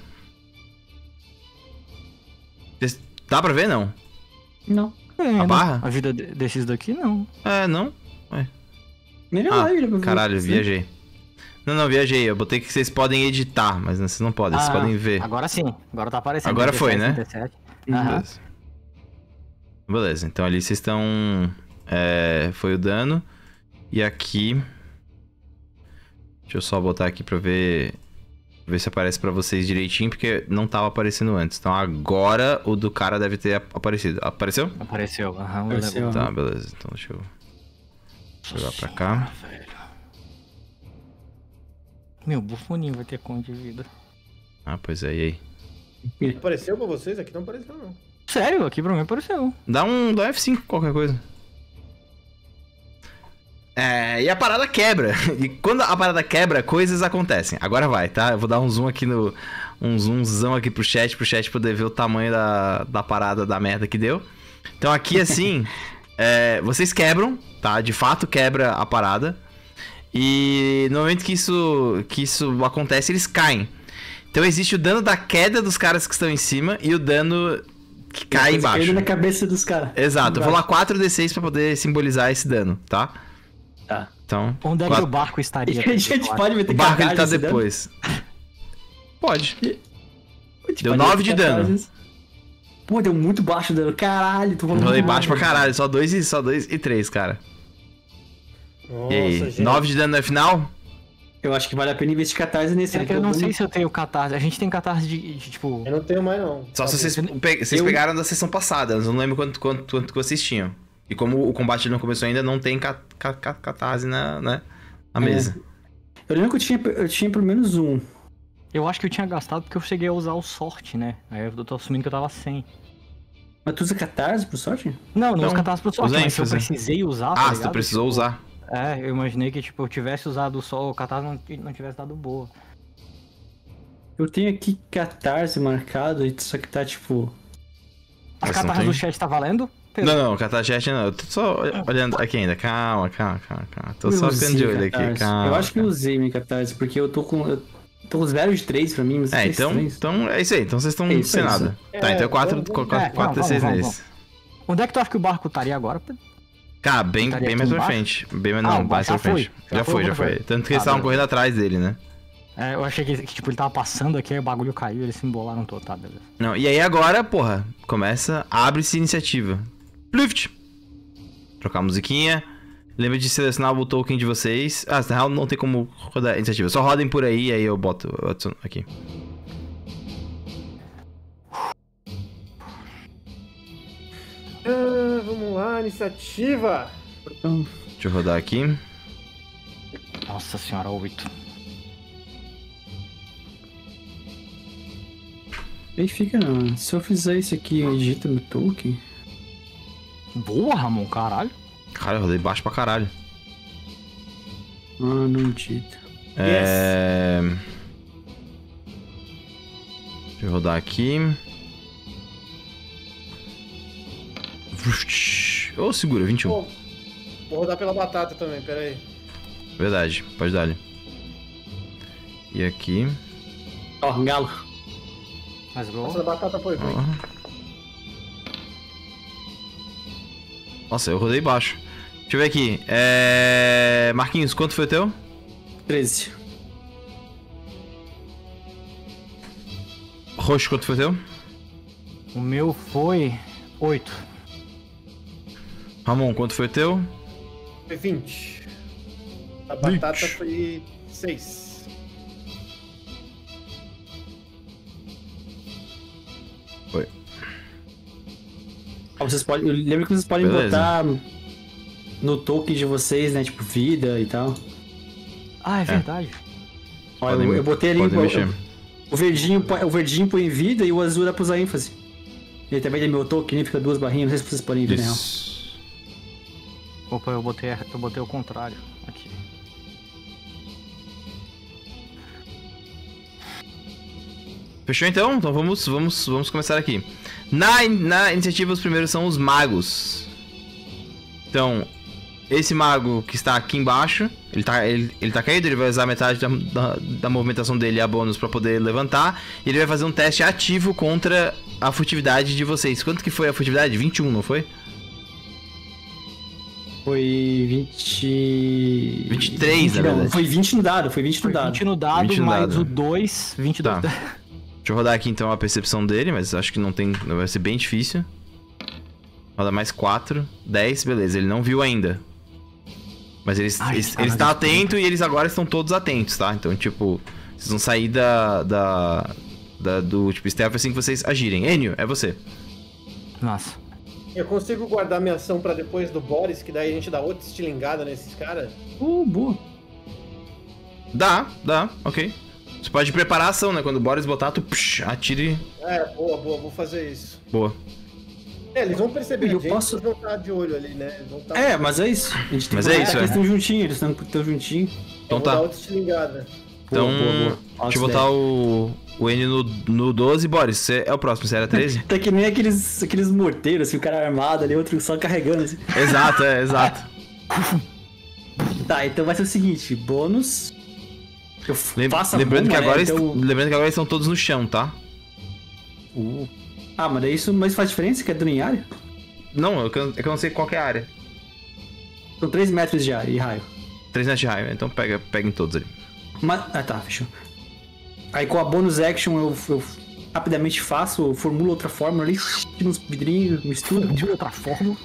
Dá pra ver, não? Não. A barra? A vida desses daqui, não. É, não. Melhor Ah, live, já pra ver. caralho, Sim. viajei. Não, viajei. Eu botei que vocês podem editar, mas vocês não podem, vocês podem ver. Agora sim. Agora tá aparecendo. Agora foi, 17, né? 37. Aham. Beleza. Beleza, então ali vocês estão... foi o dano. E aqui... Deixa eu só botar aqui pra ver se aparece pra vocês direitinho, porque não tava aparecendo antes. Então agora o do cara deve ter aparecido. Apareceu? Apareceu. Aham, Apareceu. Tá, beleza. Então deixa eu jogar pra cá. Meu, bufoninho vai ter conta de vida. Ah, pois é, e aí? Apareceu pra vocês? Aqui não apareceu, não. Sério, aqui pra mim apareceu. Dá um F5 qualquer coisa. E a parada quebra. E quando a parada quebra, coisas acontecem. Agora vai, tá? Eu vou dar um zoom aqui no... Um zoomzão aqui pro chat poder ver o tamanho da parada da merda que deu. Então aqui, assim... vocês quebram, tá? De fato quebra a parada. E no momento que isso acontece, eles caem. Então existe o dano da queda dos caras que estão em cima e o dano que cai embaixo. Caindo na cabeça dos caras. Exato, eu vou lá 4d6 pra poder simbolizar esse dano, tá? Tá. Então, Onde é que o barco estaria? A gente pode meter o barco ele tá catarse nesse dano? depois. Pode. A gente Deu pode 9 meter de dano. catarse. Pô, deu muito baixo o dano. Caralho, tô Eu rolando rolei mal, baixo pra velho. caralho, só 2 e 3, cara. Nossa, E aí, gente. 9 de dano no final? Eu acho que vale a pena investir catarse nesse. É que eu não sei se eu tenho catarse. A gente tem catarse de tipo... Eu não tenho mais, não. Só se vocês, vocês Eu- pegaram da sessão passada, eu não lembro quanto que vocês tinham. E como o combate não começou ainda, não tem catarse na mesa. Eu lembro que eu tinha pelo menos um. Eu acho que eu tinha gastado porque eu cheguei a usar o sorte, né? Aí eu tô assumindo que eu tava sem. Mas tu usa catarse, por sorte? Não Então, uso catarse pro sorte, usa mas se eu ênfase. precisei usar, tá Ah, ligado? você precisou Tipo, usar. eu imaginei que, tipo, eu tivesse usado só o catarse não tivesse dado boa. Eu tenho aqui catarse marcado, só que tá tipo. As Mas não catarses tem? do chat tá valendo? Pedro? Não, catarse não. Eu tô só olhando aqui ainda. Calma. Tô só Eu ficando usei de olho aqui. catarse. Calma. Eu acho que eu usei minha catarse, porque eu tô com 0 de 3 pra mim, mas é estranho. Então é isso aí. Então vocês estão É isso, sem é isso. nada. Tá, então 4 D6 vamos. neles. Onde é que tu acha que o barco estaria agora, Pedro? Cara, bem Estaria mais aqui pra embaixo? frente. Bem mais Ah, não, o mais já pra frente. foi. Já foi. Tanto que eles estavam beleza. correndo atrás dele, né? Eu achei que, tipo, ele tava passando aqui, aí o bagulho caiu, eles se embolaram todo, tá, beleza. Não, e aí agora, porra, abre-se iniciativa. Pluft! Trocar a musiquinha. Lembra de selecionar o token de vocês. Na real não tem como rodar a iniciativa. Só rodem por aí, aí eu boto aqui. lá, iniciativa. Então, Deixa eu rodar aqui. Nossa senhora, 8. aí fica, não. Se eu fizer isso aqui, eu digito no token. Boa, Ramon, caralho. Cara, eu rodei baixo pra caralho. Ah, não digita. Deixa eu rodar aqui. Ô, segura, 21. Bom, vou rodar pela batata também, pera aí. Verdade, pode dar ali. E aqui. Ó, galo. Let's go. Essa batata foi ruim. Nossa, eu rodei baixo. Deixa eu ver aqui. Marquinhos, quanto foi o teu? 13. Roxo, quanto foi o teu? O meu foi 8. Ramon, quanto foi o teu? Foi 20. A batata foi 6. Foi. Vocês podem, eu lembro que vocês podem Beleza. botar no token de vocês, né? Tipo, vida e tal. Ah, é verdade. Ó, Podem- eu botei ali podem mexer. o verdinho põe vida e o azul era pra usar ênfase. Ele também tem meu token, fica 2 barrinhas, não sei se vocês podem ver, né? Isso. Opa, eu botei o contrário aqui. Fechou então? Então vamos começar aqui. Na iniciativa, os primeiros são os magos. Então, esse mago que está aqui embaixo, ele tá caído, ele vai usar metade da movimentação dele a bônus pra poder levantar. E ele vai fazer um teste ativo contra a furtividade de vocês. Quanto que foi a furtividade? 21, não foi? Foi 20... 23, na não, verdade. foi 20 no dado, foi 20 no Foi dado. 20 no dado, 20 no mais dado. o 2, 22. Tá. Deixa eu rodar aqui então a percepção dele, mas acho que não vai ser bem difícil. Roda mais 4, 10, beleza, ele não viu ainda. Mas ele está atento e eles agora estão todos atentos, tá? Então, tipo, vocês vão sair do tipo stealth assim que vocês agirem. Enio, é você. Nossa. Eu consigo guardar minha ação pra depois do Boris, que daí a gente dá outra estilingada nesses caras? Boa. Dá, ok. Você pode preparar a ação, né? Quando o Boris botar, tu atire. Boa, vou fazer isso. Boa. Eles vão perceber Eu a gente, posso- eles vão estar de olho ali, né? Eles vão estar... É, mas é isso. A gente tem Mas que é botar isso, que eles estão juntinhos, eles estão juntinhos. Então Vou dar tá. outra estilingada. Então, boa. deixa eu botar o Enio no 12. Boris, você é o próximo, você era 13? Tá que nem aqueles morteiros, assim, o cara armado ali, outro só carregando, assim. Exato, exato. Tá, então vai ser o seguinte, bônus... Eu faço a Lembrando, bomba, que agora né, então... lembrando que agora eles estão todos no chão, tá? Ah, mas daí isso mas faz diferença, que é dano em área? Não, é que eu não sei qual que é a área. São 3 metros de área e raio. 3 net de raio, então pega em todos ali. Ah, tá, fechou. Aí com a bonus action eu rapidamente formulo outra fórmula ali, tiro uns vidrinhos, mistura. De outra forma.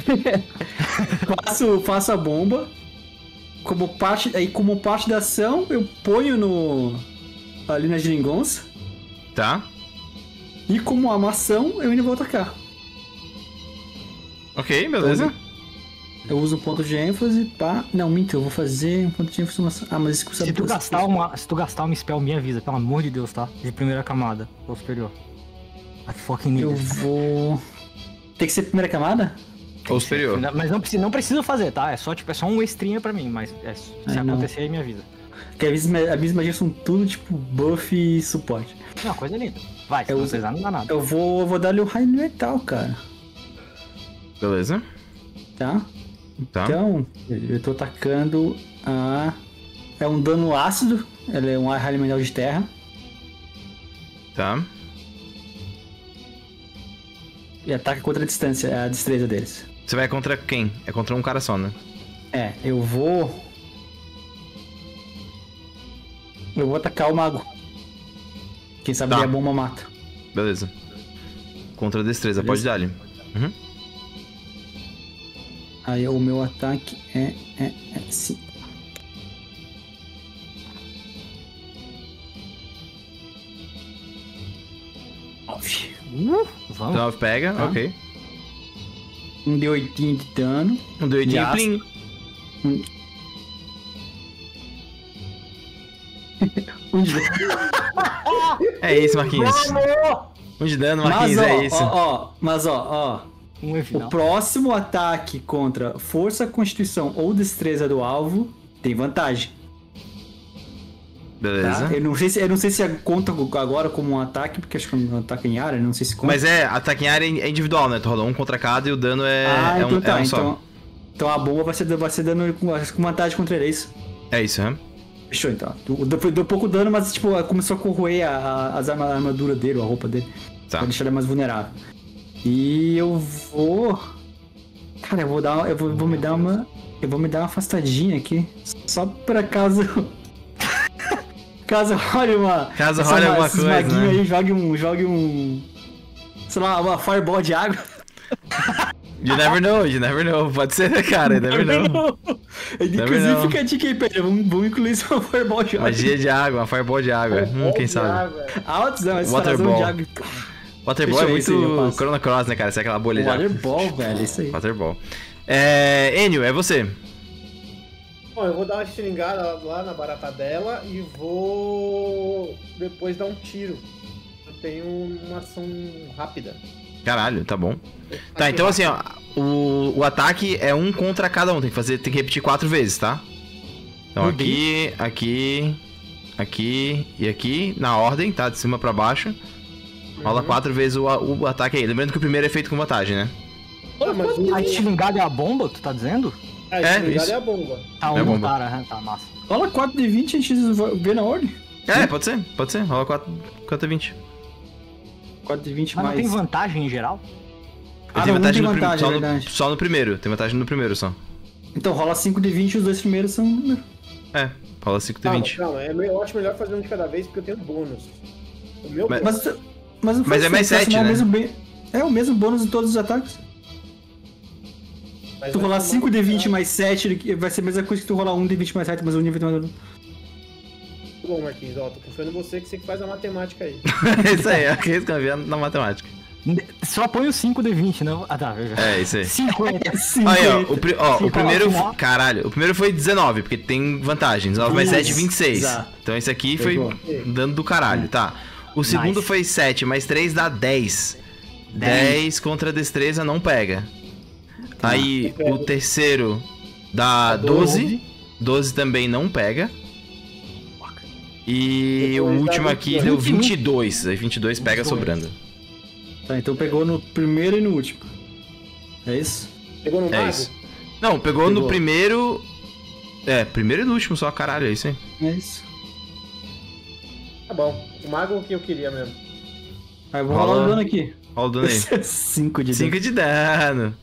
faço a bomba. Como parte da ação, eu ponho ali na geringonça. Tá? E como uma ação, eu ainda vou atacar. Ok, beleza. Eu uso um ponto de ênfase, pá. Não, minto, eu vou fazer um ponto de ênfase. Ah, mas isso custa Se tu gastar uma spell, me avisa, pelo amor de Deus, tá? De primeira camada, ou superior. I fucking need Eu it. vou. Tem que ser primeira camada? Ou superior. Mas não precisa fazer, tá? É só um extrinha pra mim, mas se não. acontecer aí me avisa. Porque as minhas magias são tudo tipo buff e suporte. Não, coisa linda. Vai, se Eu não uso- precisar, não dá nada. Eu vou dar-lhe o raio letal, cara. Beleza. Tá? Tá. Então, eu tô atacando a. É um dano ácido. Ela é um raio elemental de terra. Tá. E ataca contra a distância, é a destreza deles. Você vai contra quem? É contra um cara só, né? Eu vou atacar o mago. Quem sabe Tá. a bomba mata. Beleza. Contra a destreza, Beleza. pode dar ali. Uhum. Aí o meu ataque é 5. Vamos. Então pega, Tá. ok. Um D8 de dano. Um D8 plim. Um de... É isso, Marquinhos. Um de dano, Marquinhos, é isso. Mas o próximo ataque contra força, constituição ou destreza do alvo tem vantagem. Beleza. Tá? Eu não sei se conta agora como um ataque, porque acho que é um ataque em área, não sei se conta. Mas ataque em área é individual, né? Tu rola um contra cada e o dano um só. Então a bomba vai ser dano com vantagem contra ele, é isso? É isso, né? Fechou, então. Deu pouco dano, mas tipo, começou a corroer a armadura dele, a roupa dele. Tá. Pra deixar ele mais vulnerável. E eu vou... Cara, eu vou me dar uma afastadinha aqui. Só pra caso role uma... Caso role alguma coisa, né? Aí, jogue um... Sei lá, uma fireball de água. You never know. Pode ser, né, cara? You never know. Inclusive, fica a dica aí, Pedro. Vamos incluir isso uma fireball de água. Magia de água, uma fireball de água. Quem sabe? Altos, não, essa Waterball. de água. Waterball é muito Chrono Cross, né, cara? Isso é aquela bolha de água. Waterball, velho, isso aí. Waterball. Enio, é você. Bom, eu vou dar uma estilingada lá na barata dela e vou depois dar um tiro. Eu tenho uma ação rápida. Caralho, tá bom. Tá, então assim, ó, o ataque é um contra cada um, tem que repetir 4 vezes, tá? Então aqui e aqui, na ordem, tá? De cima pra baixo. Rola 4 vezes o ataque aí. Lembrando que o primeiro é feito com vantagem, né? A estilingada é a bomba, tu tá dizendo? A estilingada é a bomba. Tá, É a bomba. Cara, tá massa. Rola 4 de 20 e a gente vê na ordem. Pode ser. Rola 4 de 20. 4 de 20 Mas mais... não tem vantagem em geral? Eu tenho vantagem, é verdade. só no primeiro. Tem vantagem no primeiro só. Então rola 5 de 20 e os dois primeiros são número. Rola 5 de 20. Calma, eu acho melhor fazer um de cada vez porque eu tenho bônus. O meu Mas mas é mais 7, né? É o mesmo bônus em todos os ataques. Mas Tu rolar 5 de 20 mais 7, vai ser a mesma coisa que tu rolar 1 de 20 mais 7, mas o nível mais... Muito bom, Marquinhos. Ó, tô confiando em você que você que faz a matemática aí. Isso aí, é isso que eu vi na matemática. Só põe o 5 de 20, não? Ah, tá, veja. É, isso aí. 50. Aí, ó, o primeiro... final. Caralho, o primeiro foi 19, porque tem vantagem. 19 mais 7, 26. Exato. Então esse aqui foi Pegou. dando do caralho, tá. O segundo Nice. foi 7, mais 3 dá 10. 10 contra destreza não pega. Aí o terceiro dá 12. 12 também não pega. E Depois o dá último aqui 21. deu 22. Aí 22 pega sobrando. Tá, então pegou no primeiro e no último. É isso? Pegou no É mago? isso. Não, pegou no primeiro... primeiro e no último só, caralho, é isso aí. É isso. Tá bom. O mago que eu queria mesmo. Aí eu vou rolar o dano aqui. Rola o dano aí. 5 de 5 de dano.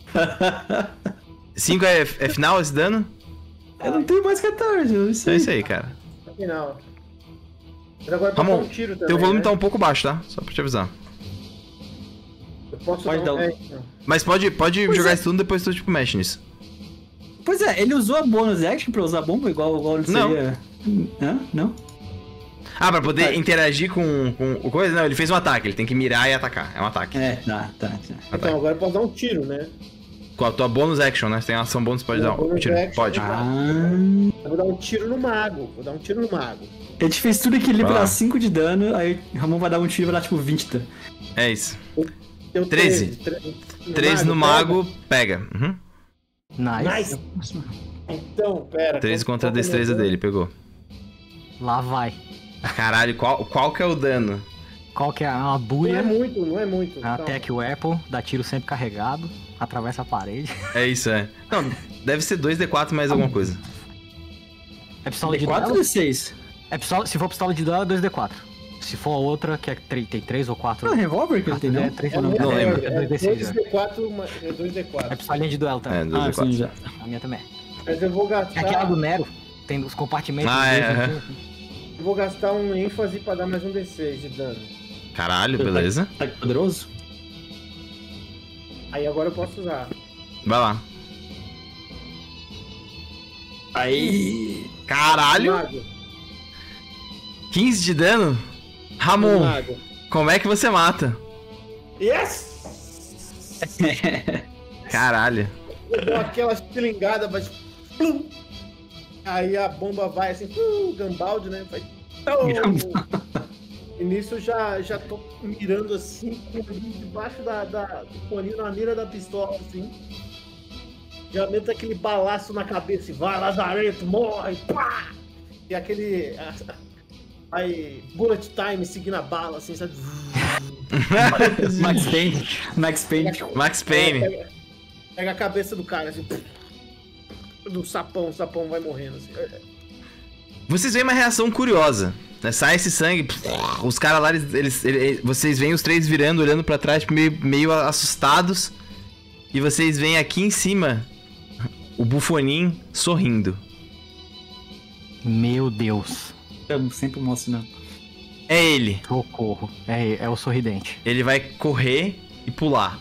5 é final esse dano? Eu não tenho mais 14, eu É sei. isso aí, cara. Afinal. Mas agora pode dar Ramon, um tiro também, teu volume né? tá um pouco baixo, tá? Só pra te avisar. Eu posso Pode dar um... dar um- então. Mas pode Pois jogar é. isso tudo depois tu, tipo, mexe nisso. Pois é, ele usou a bonus action pra usar a bomba igual ele Não. seria... Hã? Não? Ah, pra poder interagir com o coisa? Não, ele fez um ataque, ele tem que mirar e atacar. É um ataque. Tá. Então, agora eu posso dar um tiro, né? Com a tua bonus action, né? Você tem uma ação bônus, pode dar um Bonus tiro. action, Pode. Eu vou dar um tiro no mago. A gente fez tudo aquilo Vai pra lá. dar 5 de dano, aí o Ramon vai dar um tiro e vai dar tipo 20 de dano. É isso. Deu 13. 13 no mago, pega. Uhum. Nice. Nice. Então, pera. 13 contra a qual que é o destreza meu dele, pegou. Lá vai. Caralho, qual que é o dano? Qual que é? Uma dano? Não buia. é muito, não é muito. É uma Attack Weapon, dá tiro sempre carregado, atravessa a parede. É isso, é. Não, deve ser 2d4 mais alguma coisa. É pistola de 4 duelo? ou 6? É pistola, se for pistola de duelo, é 2d4. Se for outra, que é, tem 3 ou 4. Ah, revólver que ele tem, não? É 3 É ou não. Não lembro. É 2d6. 2d4, é É 2d4. pistolinha de duelo É, também. 2d4. sim, já. A minha também. Mas eu vou gastar. É aquela do Nero, tem os compartimentos. Ah, dois, é, né? aham. Eu vou gastar um ênfase pra dar mais um d6 de dano. Caralho, beleza. Tá poderoso? Aí agora eu posso usar. Vai lá. Aí... Caralho! Mago. 15 de dano? Ramon, Mago. como é que você mata? Yes! Caralho. Deu aquela estilingada, vai. Plum. Aí a bomba vai assim, Gambaldi, né? Vai. E nisso eu já tô mirando assim, com o olhinho debaixo do foninho na mira da pistola, assim. Já meto aquele balaço na cabeça e vai, Lazareto, morre, pá! E aquele. Aí, bullet time seguindo a bala, assim, sabe? Max Payne. Max Payne. Pega a cabeça do cara, assim. Do sapão, o sapão vai morrendo, assim. Vocês veem uma reação curiosa, né? Sai esse sangue, os caras lá, vocês veem os três virando, olhando pra trás, meio assustados. E vocês veem aqui em cima o Bufonin sorrindo. Meu Deus. Estamos sempre emocionando. É ele. Socorro. É o sorridente. Ele vai correr e pular.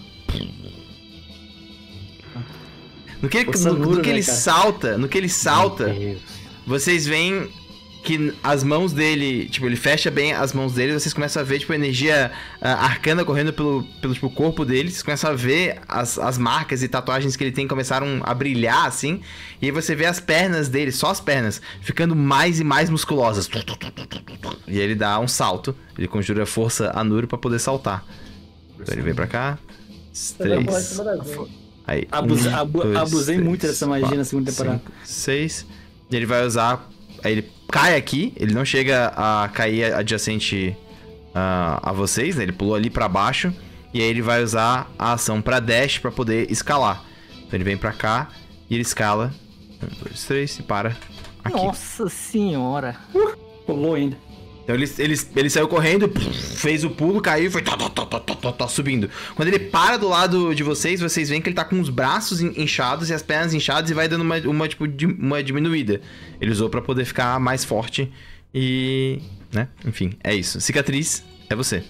No que ele salta, Meu Deus. vocês veem que as mãos dele, tipo, ele fecha bem as mãos dele, vocês começam a ver, tipo, a energia arcana correndo pelo tipo, corpo dele, vocês começam a ver as marcas e tatuagens que ele tem começaram a brilhar, assim, e aí você vê as pernas dele, só as pernas, ficando mais e mais musculosas. E ele dá um salto, ele conjura força Anuro pra poder saltar. Então ele vem pra cá, 3... Aí, Abusei muito dessa magia na segunda temporada. 6. E ele vai usar. Aí ele cai aqui. Ele não chega a cair adjacente a vocês, né? Ele pulou ali pra baixo. E aí ele vai usar a ação pra dash pra poder escalar. Então ele vem pra cá e ele escala. 1, 2, 3 e para aqui. Nossa senhora. Pulou ainda. Então ele saiu correndo, fez o pulo, caiu e foi subindo. Quando ele para do lado de vocês, vocês veem que ele tá com os braços inchados e as pernas inchadas e vai dando uma diminuída. Ele usou pra poder ficar mais forte e... né? Enfim, é isso. Cicatriz, é você.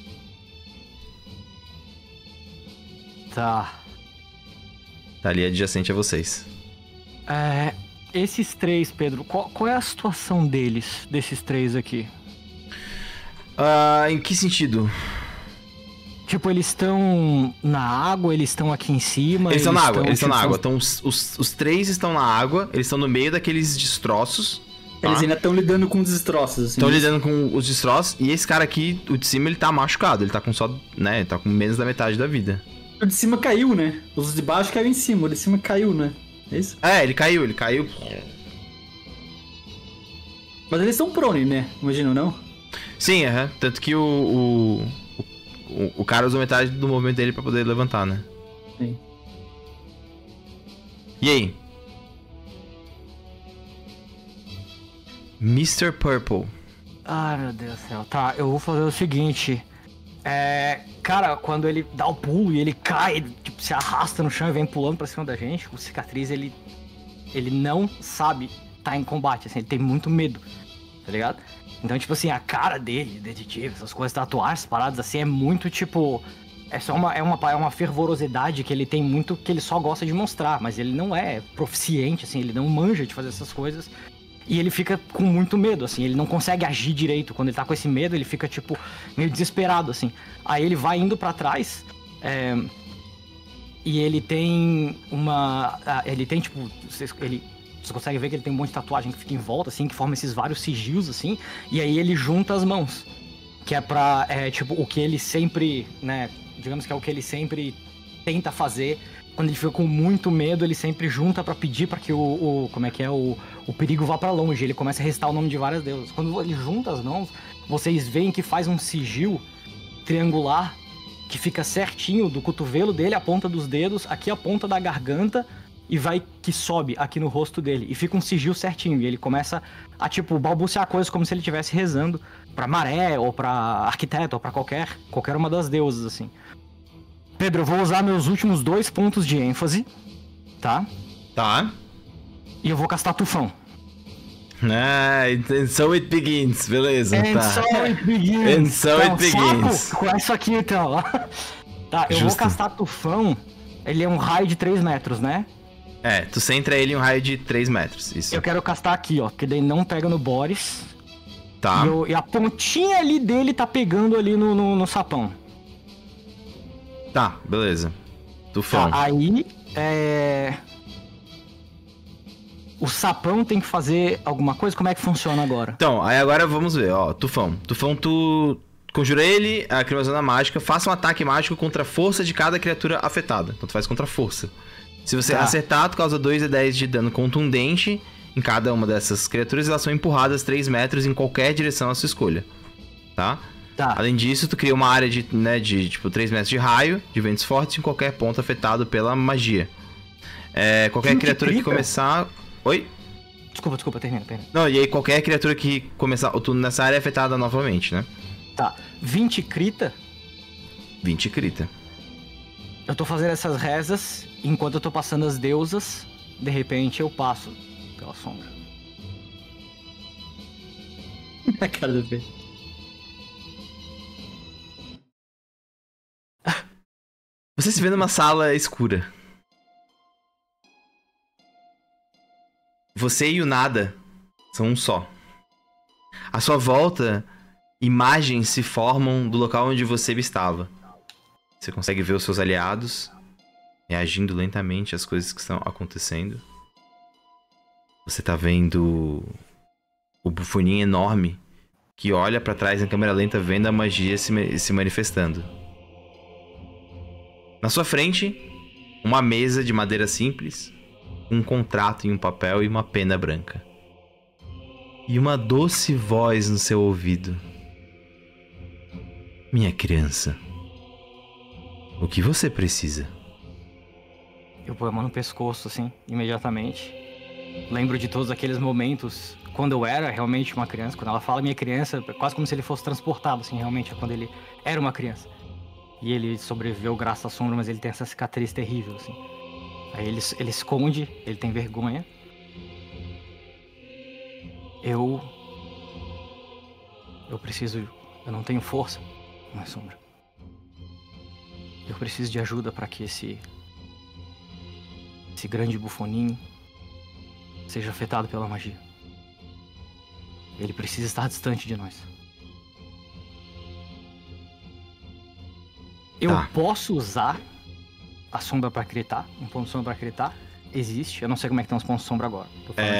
Tá. Tá ali adjacente a vocês. Esses três, Pedro, qual é a situação desses três aqui? Em que sentido? Tipo, eles estão na água, eles estão aqui em cima? Eles estão na água, eles estão na água. Então, os três estão na água, eles estão no meio daqueles destroços. Tá? Eles ainda estão lidando com destroços, assim. Estão lidando com os destroços. E esse cara aqui, o de cima, ele tá machucado. Ele tá com só, né, ele tá com menos da metade da vida. O de cima caiu, né? Os de baixo caiu em cima, o de cima caiu, né? É isso? Ele caiu. Mas eles estão prone, né? Imagino, não? Sim, tanto que o cara usou metade do movimento dele pra poder levantar, né? Sim. E aí? Mr. Purple. Ai, meu Deus do céu. Tá, eu vou fazer o seguinte. Cara, quando ele dá o pulo e ele cai, tipo, se arrasta no chão e vem pulando pra cima da gente, o Cicatriz, ele não sabe tá em combate, assim, ele tem muito medo, tá ligado? Então, tipo assim, a cara dele, detetive, essas coisas, tatuagens, paradas assim, é muito, tipo... É só uma fervorosidade que ele tem muito, que ele só gosta de mostrar, mas ele não é proficiente, assim, ele não manja de fazer essas coisas. E ele fica com muito medo, assim, ele não consegue agir direito. Quando ele tá com esse medo, ele fica, tipo, meio desesperado, assim. Aí ele vai indo pra trás, e ele tem ele tem, tipo, você consegue ver que ele tem um monte de tatuagem que fica em volta, assim, que forma esses vários sigilos, assim. E aí ele junta as mãos, que é pra, tipo, o que ele sempre, né, digamos que é o que ele sempre tenta fazer. Quando ele fica com muito medo, ele sempre junta pra pedir pra que o perigo vá pra longe. Ele começa a recitar o nome de várias deusas. Quando ele junta as mãos, vocês veem que faz um sigil triangular que fica certinho do cotovelo dele, a ponta dos dedos, aqui a ponta da garganta, e que sobe aqui no rosto dele. E fica um sigil certinho. E ele começa a, tipo, balbuciar coisas como se ele estivesse rezando pra maré, ou pra arquiteto, ou pra qualquer uma das deusas, assim. Pedro, eu vou usar meus últimos 2 pontos de ênfase, tá? Tá. E eu vou castar tufão. And so it begins, beleza. And so it begins. And so it begins. Saco com isso aqui, então. Tá, eu vou castar tufão. Ele é um raio de 3 metros, né? Tu centra ele em um raio de 3 metros, isso. Eu quero castar aqui, ó, porque daí não pega no Boris. Tá. E a pontinha ali dele tá pegando ali no sapão. Tá, beleza. Tufão. Tá, aí, o sapão tem que fazer alguma coisa? Como é que funciona agora? Então, aí agora vamos ver, ó. Tufão. Tufão, tu conjura ele, a criazona mágica, faça um ataque mágico contra a força de cada criatura afetada. Então tu faz contra a força. Se você acertar, tu causa 2d10 de dano contundente em cada uma dessas criaturas, elas são empurradas 3 metros em qualquer direção à sua escolha. Tá? Além disso, tu cria uma área de tipo 3 metros de raio, de ventos fortes em qualquer ponto afetado pela magia. Qualquer criatura que começar... Oi? Desculpa, termina. Não, e aí qualquer criatura que começar o turno nessa área é afetada novamente, né? Tá. 20 crita? 20 crita. Eu tô fazendo essas rezas, enquanto eu tô passando as deusas, de repente eu passo pela sombra. A cara do B. Você se vê numa sala escura. Você e o nada são um só. À sua volta, imagens se formam do local onde você estava. Você consegue ver os seus aliados reagindo lentamente às coisas que estão acontecendo. Você tá vendo o bufoninho enorme que olha pra trás em câmera lenta vendo a magia se manifestando. Na sua frente, uma mesa de madeira simples, um contrato em um papel e uma pena branca. E uma doce voz no seu ouvido. Minha criança, o que você precisa? Eu ponho a mão no pescoço, assim, imediatamente. Lembro de todos aqueles momentos quando eu era realmente uma criança. Quando ela fala minha criança, é quase como se ele fosse transportado, assim, realmente, quando ele era uma criança. E ele sobreviveu graças à sombra, mas ele tem essa cicatriz terrível, assim. Aí ele esconde, ele tem vergonha. Eu preciso... Eu não tenho força, não é sombra. Eu preciso de ajuda para que esse grande bufoninho seja afetado pela magia. Ele precisa estar distante de nós. Eu posso usar a sombra pra gritar, um ponto de sombra pra gritar. Existe, eu não sei como é que estão os pontos de sombra agora.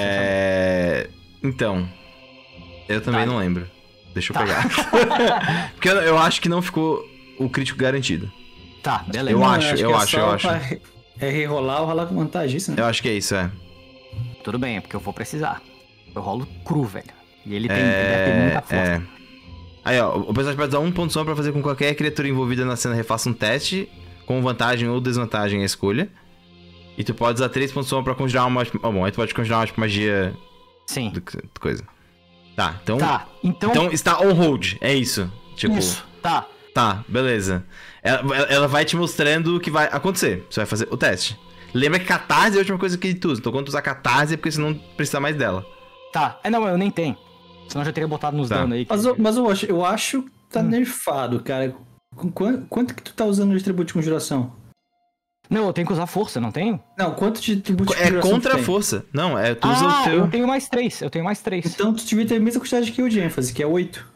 Então, eu também não lembro. Deixa eu pegar. Porque eu acho que não ficou o crítico garantido. Tá, beleza. Eu acho. É rerolar ou rolar com vantagem, isso, né? Eu acho que é isso, Tudo bem, é porque eu vou precisar. Eu rolo cru, velho. E ele tem muita força. Aí, ó, o personagem pode usar um ponto de sombra pra fazer com que qualquer criatura envolvida na cena refaça um teste, com vantagem ou desvantagem à escolha. E tu pode usar 3 pontos de sombra pra conjurar uma... bom, aí tu pode conjurar uma magia... Sim. Coisa. Tá, então está on hold, é isso. Tipo... Isso, tá. Tá, beleza. Ela vai te mostrando o que vai acontecer. Você vai fazer o teste. Lembra que catarse é a última coisa que tu usa. Então quando tu usar catarse é porque você não precisa mais dela. Tá, não, eu nem tenho. Senão eu já teria botado nos danos aí. Mas eu acho que tá nerfado, cara. Quanto que tu tá usando de atributo de conjuração? Não, eu tenho que usar força, não tenho? Não, quanto de atributo de conjuração? É contra a força. Não, tu usa o teu... eu tenho mais 3. Então tu devia ter a mesma quantidade que eu de ênfase, que é 8.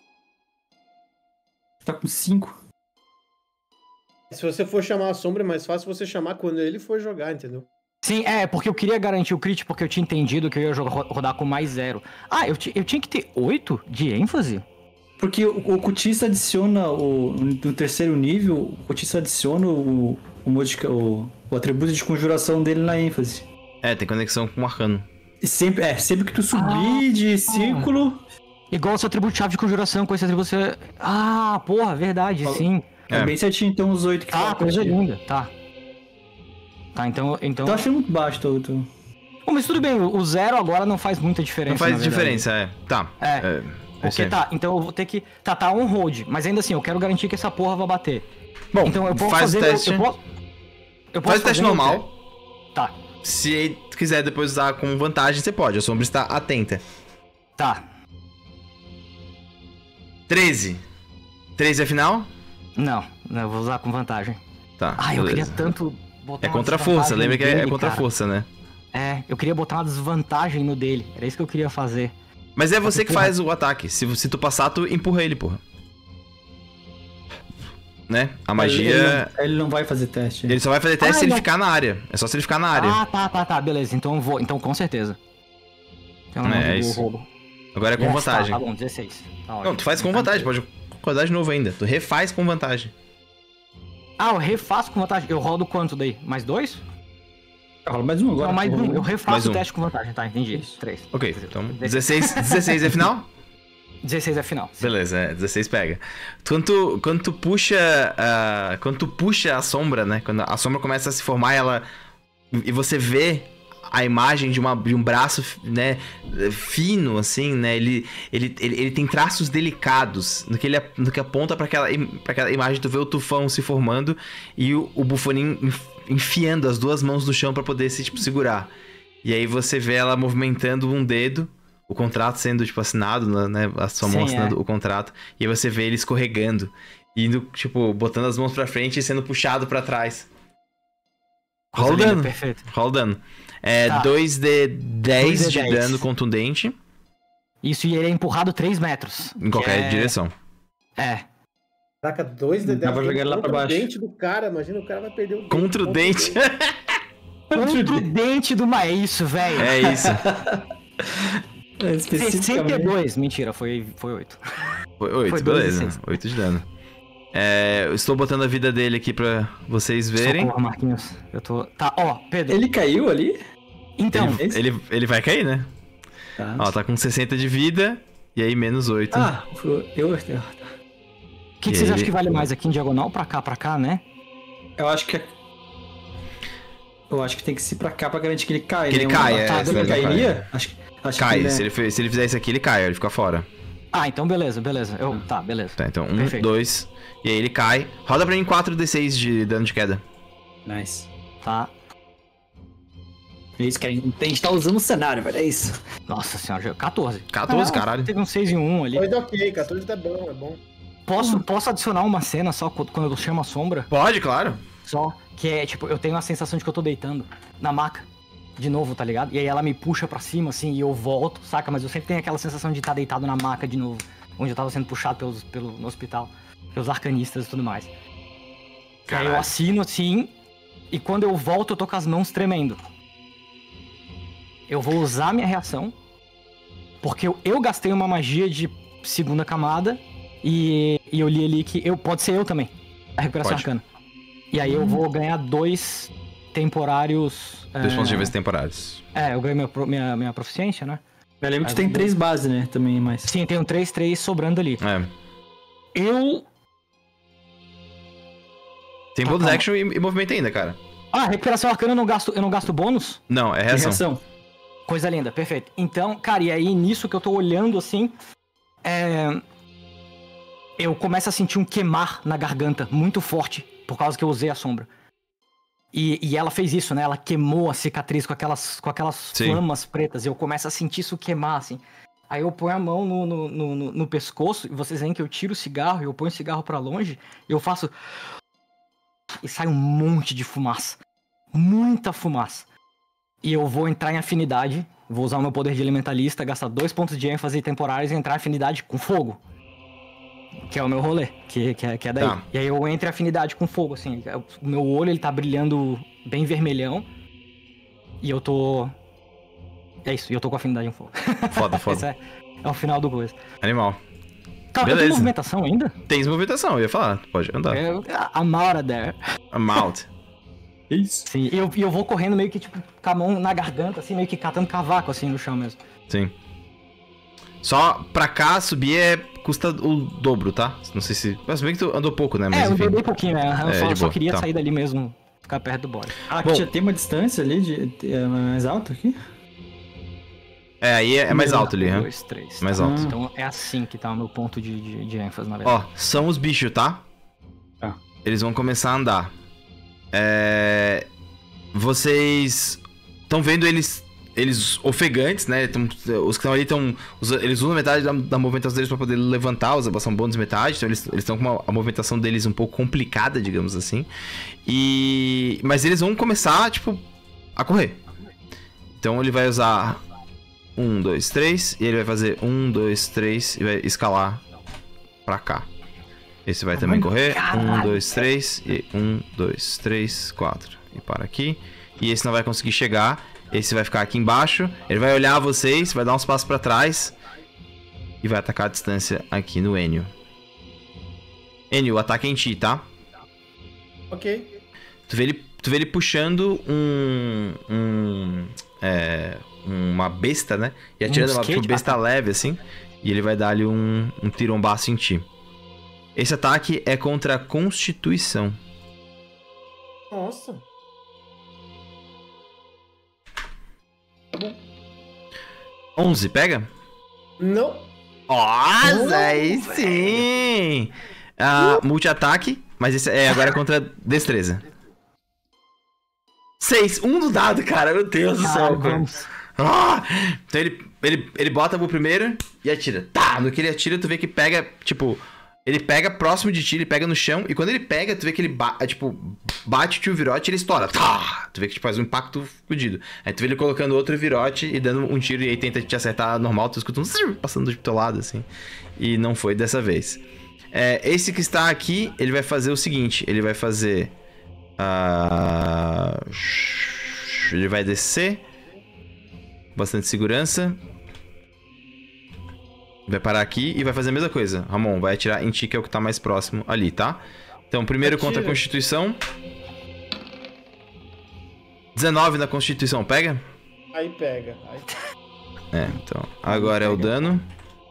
Tá com 5. Se você for chamar a sombra, é mais fácil você chamar quando ele for jogar, entendeu? Sim, porque eu queria garantir o crit, porque eu tinha entendido que eu ia rodar com mais 0. Eu tinha que ter 8 de ênfase? Porque o Cutista adiciona, no terceiro nível, o Cutista adiciona o atributo de conjuração dele na ênfase. Tem conexão com o arcano. Sempre que tu subir de círculo... Igual o seu atributo de chave de conjuração, com esse atributo você... verdade, sim. É bem certinho, então os 8 que coisa linda, tá. Tá, então... Eu achei muito baixo todo. Mas tudo bem, o 0 agora não faz muita diferença. Não faz diferença, Tá. Porque então eu vou ter que... Tá on hold. Mas ainda assim, eu quero garantir que essa porra vai bater. Bom, então eu posso faz fazer... o teste. Eu posso faz o teste normal. Tá. Se tu quiser depois usar com vantagem, você pode. A sombra está atenta. Tá. 13. 13 é final? Não, eu vou usar com vantagem. Tá. Eu queria tanto botar contra a força, lembra que é contra a força, né? Eu queria botar uma desvantagem no dele. Era isso que eu queria fazer. Mas é você que faz o ataque. Se tu passar, tu empurra ele, porra. né? A magia... Ele não vai fazer teste. Ele só vai fazer teste se ele não. ficar na área. É só se ele ficar na área. Tá, beleza. Então eu vou. Então com certeza. Então, É isso. roubo. Agora é com vantagem. Tá bom, 16. Tá ótimo. Não, tu faz com vantagem, pode rodar de novo ainda. Tu refaz com vantagem. Eu refaço com vantagem. Eu rodo quanto daí? Mais 2? Rola mais um agora. Não, mais um. Eu refaço Mais um. o teste com vantagem, tá? Entendi. 3. Ok, então 16 é final? 16 é final. Sim. Beleza, 16 pega. Quando tu puxa a sombra, né? Quando a sombra começa a se formar, e você vê a imagem de um braço, né, fino, assim, né? Ele tem traços delicados. No que aponta pra aquela imagem, tu vê o tufão se formando e o bufoninho enfiando as duas mãos no chão pra poder se, tipo, segurar. E aí você vê ela movimentando um dedo, o contrato sendo, tipo, assinado, né? A sua mão assinando o contrato. E aí você vê ele escorregando, indo, tipo, botando as mãos pra frente e sendo puxado pra trás. Rola o dano. Perfeito. Rola o dano. Tá. 2d10 de dano contundente. Isso, e ele é empurrado 3 metros. Em qualquer direção. Caraca, 2 de 10. Dá pra jogar ele lá pra baixo. O dente do cara, imagina, o cara vai perder o dente. Contra o dente. Contra o dente do É isso, velho. É isso. 62. Mentira, foi 8. Foi 8, Foi beleza. 16. 8 de dano. Eu estou botando a vida dele aqui pra vocês verem. Socorro, Marquinhos. Eu tô... Tá, ó, Pedro. Ele caiu ali? Então, Ele vai cair, né? Tá. Ó, tá com 60 de vida. E aí, menos 8. Eu o que vocês acham que vale mais aqui em diagonal? Pra cá, né? acho que... Eu acho que tem que ser pra cá pra garantir que ele cai. Que ele cai, ele ele cairia? Acho Cai, que se ele fizer isso aqui, ele cai, ele fica fora. Então beleza. Tá, beleza. Tá, então 1, Perfeito. 2, e aí ele cai. Roda pra mim 4d6 de dano de queda. Nice. Tá. É isso que a gente tá usando o cenário, velho. É isso. Nossa senhora, 14. 14, caralho. Teve um 6 e 1 ali. 2 ok, 14 tá bom, é bom. Posso adicionar uma cena só quando eu chamo a sombra? Pode, claro. Só que é, tipo, eu tenho a sensação de que eu tô deitando na maca. De novo, tá ligado? E aí ela me puxa pra cima, assim, e eu volto, saca? Mas eu sempre tenho aquela sensação de estar deitado na maca de novo. Onde eu tava sendo puxado no hospital. Pelos arcanistas e tudo mais. Aí eu assino, assim, e quando eu volto eu tô com as mãos tremendo. Eu vou usar minha reação. Porque eu gastei uma magia de segunda camada. E eu li ali que pode ser eu também. A recuperação arcana. E aí eu vou ganhar 2 temporários. 2 pontos de vez temporários. Eu ganhei minha proficiência, né? Eu lembro que tem 3 bases, né? Também, mas... Sim, tem um 3 sobrando ali. Tem bonus action e movimento ainda, cara. Recuperação arcana eu não gasto bônus? Não, é reação. Coisa linda, perfeito. Então, cara, e aí nisso que eu tô olhando assim, eu começo a sentir um queimar na garganta muito forte, por causa que eu usei a sombra. E ela fez isso, né? Ela queimou a cicatriz com aquelas flamas pretas, e eu começo a sentir isso queimar, assim. Aí eu ponho a mão no pescoço, e vocês veem que eu tiro o cigarro, e eu ponho o cigarro pra longe, e eu faço... E sai um monte de fumaça. Muita fumaça. E eu vou entrar em afinidade, vou usar o meu poder de elementalista, gastar 2 pontos de ênfase temporários e entrar em afinidade com fogo. Que é o meu rolê, que é daí. Tá. E aí eu entro em afinidade com fogo, assim. O meu olho, ele tá brilhando bem vermelhão. E eu tô... É isso, e eu tô com afinidade com fogo. Foda. Esse é o final do coisa. Animal. Cara, eu tenho movimentação ainda? Tens movimentação, eu ia falar. Pode andar. I'm out of there. I'm out. Isso. Sim, e eu vou correndo meio que, tipo, com a mão na garganta, assim, meio que catando cavaco, assim, no chão mesmo. Sim. Só pra cá subir custa o dobro, tá? Não sei se... Mas bem que tu andou pouco, né? Mas, eu enfim. andei pouquinho, né? Eu só queria tá. sair dali mesmo, ficar perto do bode. Aqui já tem uma distância ali mais alta aqui? Aí é mais alto ali, né? 2, 3. Mais alto. Então é assim que tá o meu ponto de ênfase, na verdade. São os bichos, tá? Tá. Eles vão começar a andar. Vocês estão vendo eles ofegantes, né? Os que estão ali eles usam metade da movimentação deles pra poder levantar, são bônus de metade, então eles estão com a movimentação deles um pouco complicada, digamos assim. Mas eles vão começar, tipo, a correr. Então ele vai usar 1, 2, 3, e ele vai fazer 1, 2, 3 e vai escalar pra cá. Esse vai também correr. 1, 2, 3. E 1, 2, 3, 4. E para aqui. E esse não vai conseguir chegar. Esse vai ficar aqui embaixo. Ele vai olhar vocês, vai dar uns passos pra trás. E vai atacar a distância aqui no Enio. Enio, o ataque é em ti, tá? Ok. Tu vê ele puxando uma besta, né? E atirando uma besta leve, assim. E ele vai dar ali um tirombaço em ti. Esse ataque é contra a Constituição. Nossa. Tá bom. 11, pega? Não. Nossa, aí sim! Multi-ataque, mas esse agora é contra destreza. 6, 1 no dado, cara. Meu Deus do céu, cara. Então ele bota o primeiro e atira. Tá, no que ele atira, tu vê que pega, tipo... Ele pega próximo de ti, ele pega no chão. E quando ele pega, tu vê que ele bate o virote e ele estoura. Tá! Tu vê que faz um impacto fodido. Aí tu vê ele colocando outro virote e dando um tiro. E aí tenta te acertar normal. Tu escuta passando do teu lado, assim. E não foi dessa vez. Esse que está aqui, ele vai fazer o seguinte. Ele vai fazer... ele vai descer. Bastante segurança. Vai parar aqui e vai fazer a mesma coisa. Ramon, vai atirar em ti, que é o que tá mais próximo ali, tá? Então, primeiro contra a Constituição. 19 na Constituição, pega? Aí pega. Então, agora é o dano.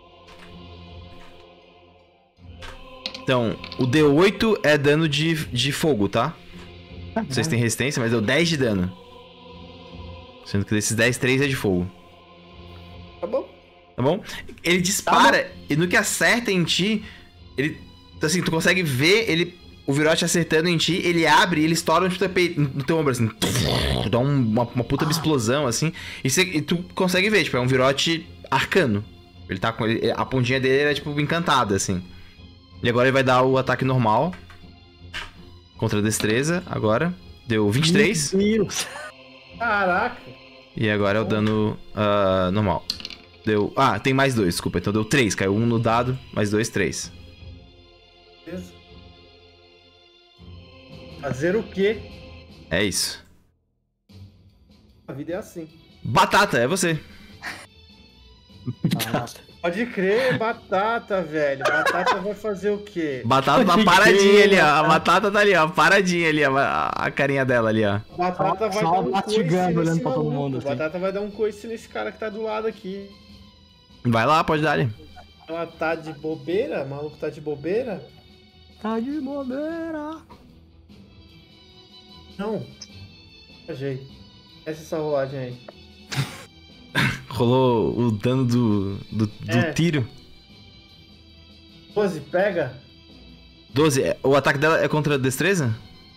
Então, o D8 é dano de fogo, tá? Vocês têm resistência, mas deu 10 de dano. Sendo que desses 10, 3 é de fogo. Tá bom. Tá bom? Ele dispara e no que acerta em ti, ele... Assim, tu consegue ver o virote acertando em ti, ele abre e ele estoura no teu ombro, assim. Dá uma puta explosão, assim. E tu consegue ver, tipo, é um virote arcano. Ele tá com... a pontinha dele é, tipo, encantada, assim. E agora ele vai dar o ataque normal. Contra a destreza, agora. Deu 23. Meu Deus. Caraca. E agora é o dano normal. Deu... tem mais 2, desculpa. Então deu 3. Caiu 1 no dado, mais 2, 3. Beleza. Fazer o quê? É isso. A vida é assim. Batata, é você. Pode crer, Batata, velho. Batata vai fazer o quê? Batata tá paradinha ali, ó. A Batata tá ali, ó. Paradinha ali, ó. A carinha dela ali, ó. Batata vai só dar um mastigando, coice olhando nesse pra todo maluco. mundo, assim. Batata vai dar um coice nesse cara que tá do lado aqui. Vai lá, pode dar ali. Ela tá de bobeira? O maluco tá de bobeira? Tá de bobeira. Não. Ajei. Essa rolagem aí. Rolou o dano do tiro. 12, pega. 12. O ataque dela é contra a destreza?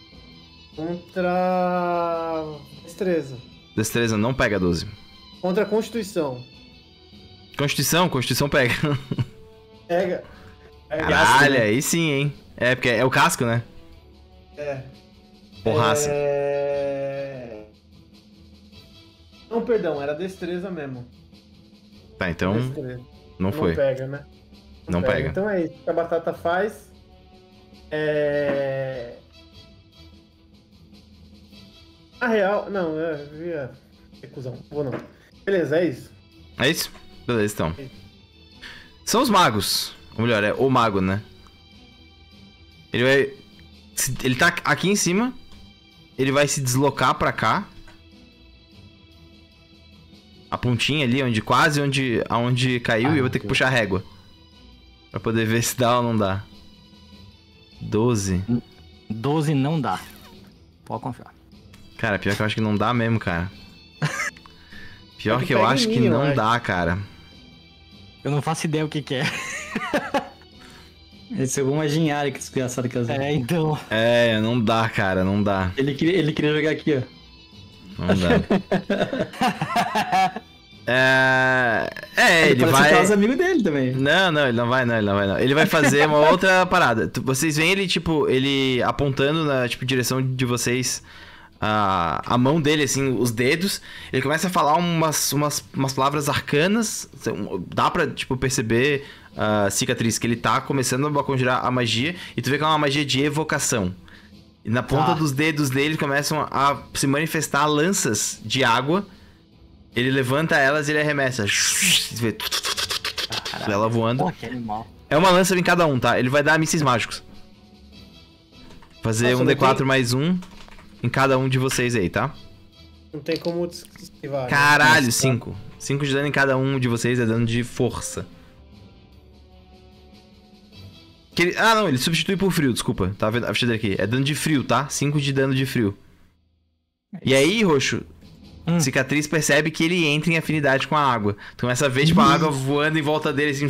Contra... Destreza. Destreza não pega 12. Contra a Constituição. Constituição pega. Pega. Caralho, aí sim, hein. É, porque é o casco, né? Porraça. Não, perdão, era destreza mesmo. Tá, então Destreza. não foi. Não pega, né? Não pega. Então é isso que a Batata faz. Na real, não, eu ia... Recusão, vou não. Beleza, é isso. É isso? Beleza, então. São os magos. Ou melhor, é o mago, né? Ele tá aqui em cima. Ele vai se deslocar pra cá. A pontinha ali, aonde caiu. E eu vou ter que puxar a régua. Pra poder ver se dá ou não dá. 12. 12 não dá. Pode confiar. Cara, pior que eu acho que não dá mesmo, cara. Pior que eu pega acho em que mim, não eu dá, cara. Eu não faço ideia o que é. Esse é alguma ginhara que desgraçado que Então. Não dá, cara, não dá. Ele queria jogar aqui, ó. Não dá. Ele vai... os amigos dele também. Não, ele não vai não. Ele vai fazer uma outra parada. Vocês veem ele, tipo, ele apontando na, tipo, direção de vocês a mão dele, assim, os dedos. Ele começa a falar umas palavras arcanas. Dá pra, tipo, perceber, Cicatriz, que ele tá começando a conjurar a magia. E tu vê que é uma magia de evocação. E na ponta dos dedos dele começam a se manifestar lanças de água. Ele levanta elas e ele arremessa. Ela voando. Pô, que animal. É uma lança em cada um, tá? Ele vai dar mísseis mágicos. Fazer um D4 mais um em cada um de vocês aí, tá? Não tem como esquivar. Caralho, 5. 5 de dano em cada um de vocês é dano de força. Não, ele substitui por frio, desculpa. Tá vendo a ficha dele aqui. É dano de frio, tá? 5 de dano de frio. E aí, Roxo, Cicatriz percebe que ele entra em afinidade com a água. Tu começa a ver, tipo, a água voando em volta dele, assim.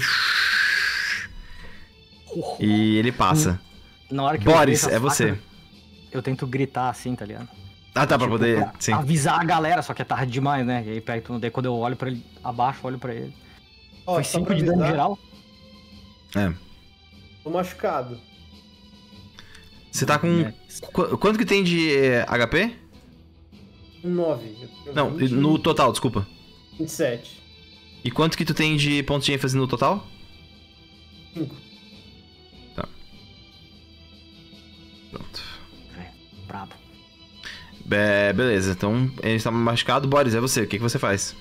E ele passa. Na hora que Boris, eu é você. Eu tento gritar assim, tá ligado? Ah, tá, pra poder... Sim. Avisar a galera, só que é tarde demais, né? E aí daí quando eu olho pra ele abaixo, eu olho pra ele. Foi 5 de dano geral? É. Tô machucado. Você tá com... Quanto que tem de HP? 9. Não, no total, desculpa. 27. E quanto que tu tem de pontos de ênfase no total? 5. Tá. Pronto. Brabo. Beleza, então ele está machucado. Boris, é você. O que você faz?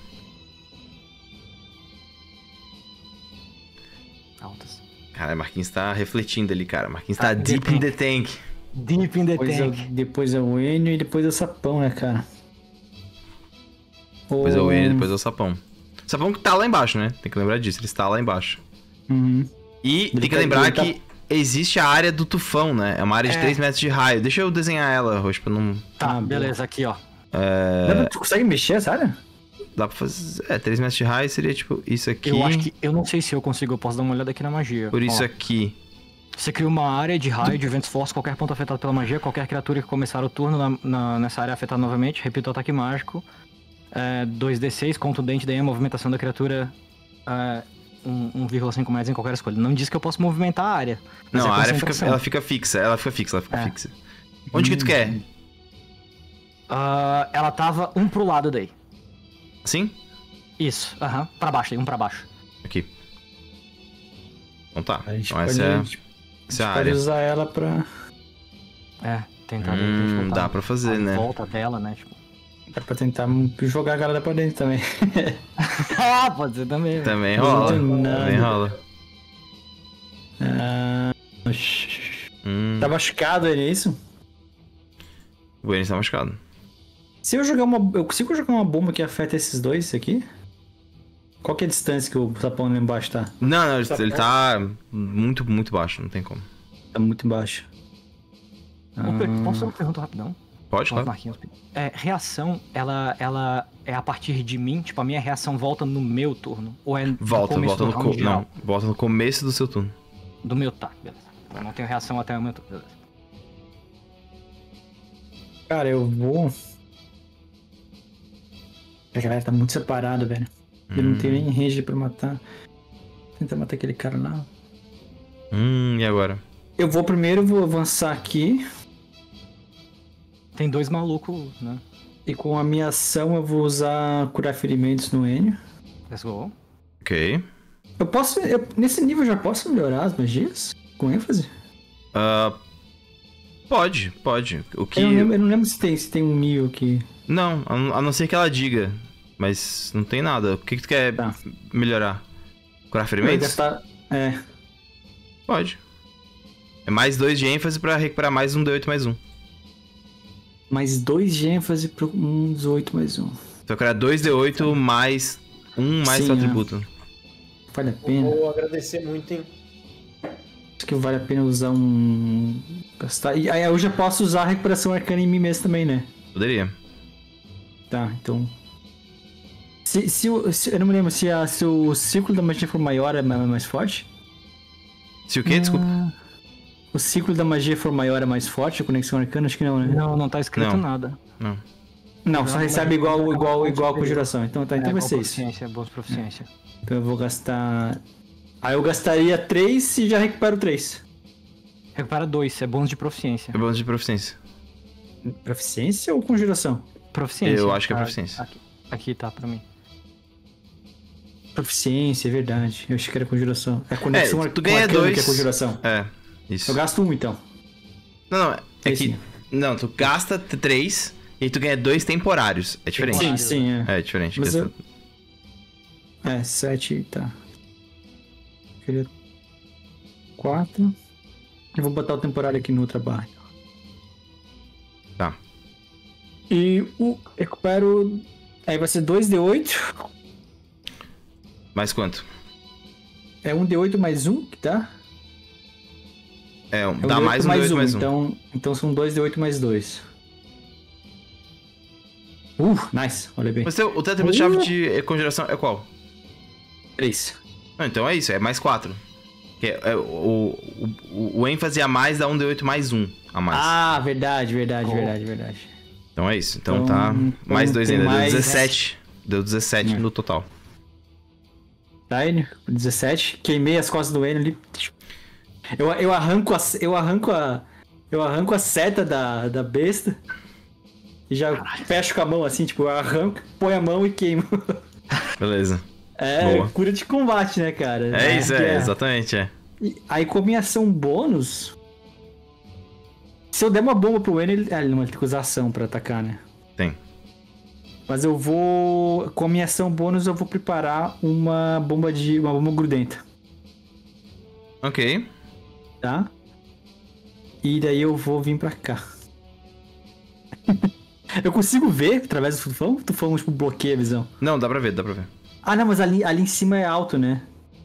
Altas. Cara, Marquinhos tá refletindo ali, cara. Marquinhos tá deep in the tank. Deep in the tank. Depois é o Enio e depois é o Sapão, né, cara? Depois é o Enio e depois é o Sapão. O Sapão que tá lá embaixo, né? Tem que lembrar disso, ele está lá embaixo. Uhum. E tem que lembrar que existe a área do tufão, né? É uma área de 3 metros de raio. Deixa eu desenhar ela, Roxo, pra não... Tá, beleza, aqui, ó. Tu consegue mexer essa área? Dá pra fazer... 3 metros de raio seria tipo isso aqui. Eu acho que... Eu não sei se eu consigo, eu posso dar uma olhada aqui na magia. Por isso ó. aqui. Você cria uma área de raio de ventos fortes, qualquer ponto afetado pela magia, qualquer criatura que começar o turno nessa área afetada novamente, repita o ataque mágico. 2d6, contundente, daí a movimentação da criatura 1,5 mais em qualquer escolha. Não diz que eu posso movimentar a área. Não, a área fica fixa. Ela fica fixa. Onde que tu quer? Ela tava um pro lado daí. Assim? Isso, pra baixo, daí um pra baixo. Aqui. Então tá. A gente então pode, essa é a pode área. usar ela pra... Tentar dá pra fazer, né? Volta dela, né? Tipo... Dá pra tentar jogar a galera pra dentro também. Pode ser também. Também rola. Também rola. Tá machucado ele, é isso? O Enio tá machucado. Se eu jogar eu consigo jogar uma bomba que afeta esses dois aqui? Qual que é a distância que o Sapão lá embaixo tá? Não, ele tá muito, muito baixo, não tem como. Tá muito embaixo. Posso fazer uma pergunta rapidão? Pode, claro. Marquinhos. Reação, ela é a partir de mim? Tipo, a minha reação volta no meu turno? Ou é volta no round geral? Não, volta no começo do seu turno. Do meu, tá, beleza. Eu não tenho reação até o meu turno, beleza. Cara, eu vou... A galera tá muito separado, velho. Eu não tenho nem range pra matar. Vou tentar matar aquele cara lá. E agora? Eu vou avançar aqui. Tem 2 malucos, né? E com a minha ação eu vou usar curar ferimentos no Enio. Let's go. Ok. Nesse nível eu já posso melhorar as magias? Com ênfase? Pode. O que... Eu não lembro se tem um nível aqui. Não, a não ser que ela diga. Mas não tem nada. O que tu quer melhorar? Curar ferimentos? Pode. É mais 2 de ênfase pra recuperar mais um D8 mais 1. Mais 2 de ênfase pro 18 mais 1. Tu vai curar 2 D8 mais 1 mais Sim, seu atributo. Vale a pena. Vou agradecer muito, hein? Acho que vale a pena usar gastar. E aí eu já posso usar a recuperação arcana em mim mesmo também, né? Poderia. Tá, então... eu não me lembro, se o ciclo da magia for maior, é mais forte? Se o quê? Desculpa. O ciclo da magia for maior, é mais forte? A conexão arcana? Acho que não, né? Não tá escrito nada. Não, só recebe igual a conjuração. Então vai ser isso. Boa proficiência. Então eu vou gastar... Aí eu gastaria 3 e já recupero 3. Recupera 2, é bônus de proficiência. É bônus de proficiência. Proficiência ou conjuração? Proficiência. Eu acho que é proficiência. Aqui tá pra mim. Proficiência, é verdade. Eu achei que era conjuração. É conexão tu ganha arcana que 2. é conjuração. É, isso. Eu gasto 1, então. Não, é Três, que... sim. Não, tu gasta 3 e tu ganha 2 temporários. É diferente. Sim, sim, é. É diferente. Mas eu... 7, tá. Queria 4. Eu vou botar o temporário aqui no outra barra. Tá. E o recupero... Aí vai ser 2d8. Mais quanto? É 1d8 mais 1 que tá? É, É dá mais um D8 mais um. Então são 2d8 mais 2. Nice. Olha bem. Mas o teu atributo de chave de conjuração é qual? 3. Ah, então é isso, é mais 4. Que o ênfase a mais dá um D8 mais 1 a mais. Ah, verdade. Então é isso. Então Então, tá mais 2 tem ainda. mais- Deu 17. Deu 17 no total. Tá, Enio? 17. Queimei as costas do Enio ali. Eu arranco a seta da besta. E já fecho com a mão assim, tipo, eu arranco, põe a mão e queimo. Beleza. É, Boa. cura de combate, né, cara? É isso, exatamente, é. E aí com a minha ação bônus... Se eu der uma bomba pro Enio, ele não vai ter que usar ação pra atacar, né? Tem. Mas eu vou... Com a minha ação bônus, eu vou preparar uma bomba grudenta, Ok. tá? E daí eu vou vir pra cá. Eu consigo ver através do tufão? O tufão, tipo, bloqueia a visão. Não, dá pra ver, dá pra ver. Ah, não, mas ali em cima é alto, né?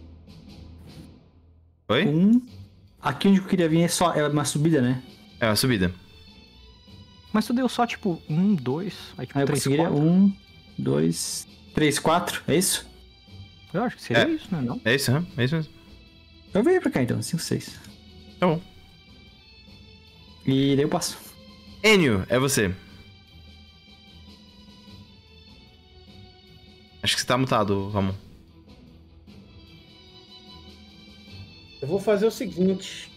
Oi? Aqui onde eu queria vir é uma subida, né? É uma subida. Mas tu deu só, tipo, 1, 2, aí tipo Aí eu 3, conseguiria 4. 1, 2, 3, 4, é isso? Eu acho que seria É. isso, né? Não? É isso, é isso mesmo. Eu venho pra cá então, 5, 6. Tá bom. E daí eu passo. Enio, é você. Acho que você tá mutado, Ramon. Eu vou fazer o seguinte.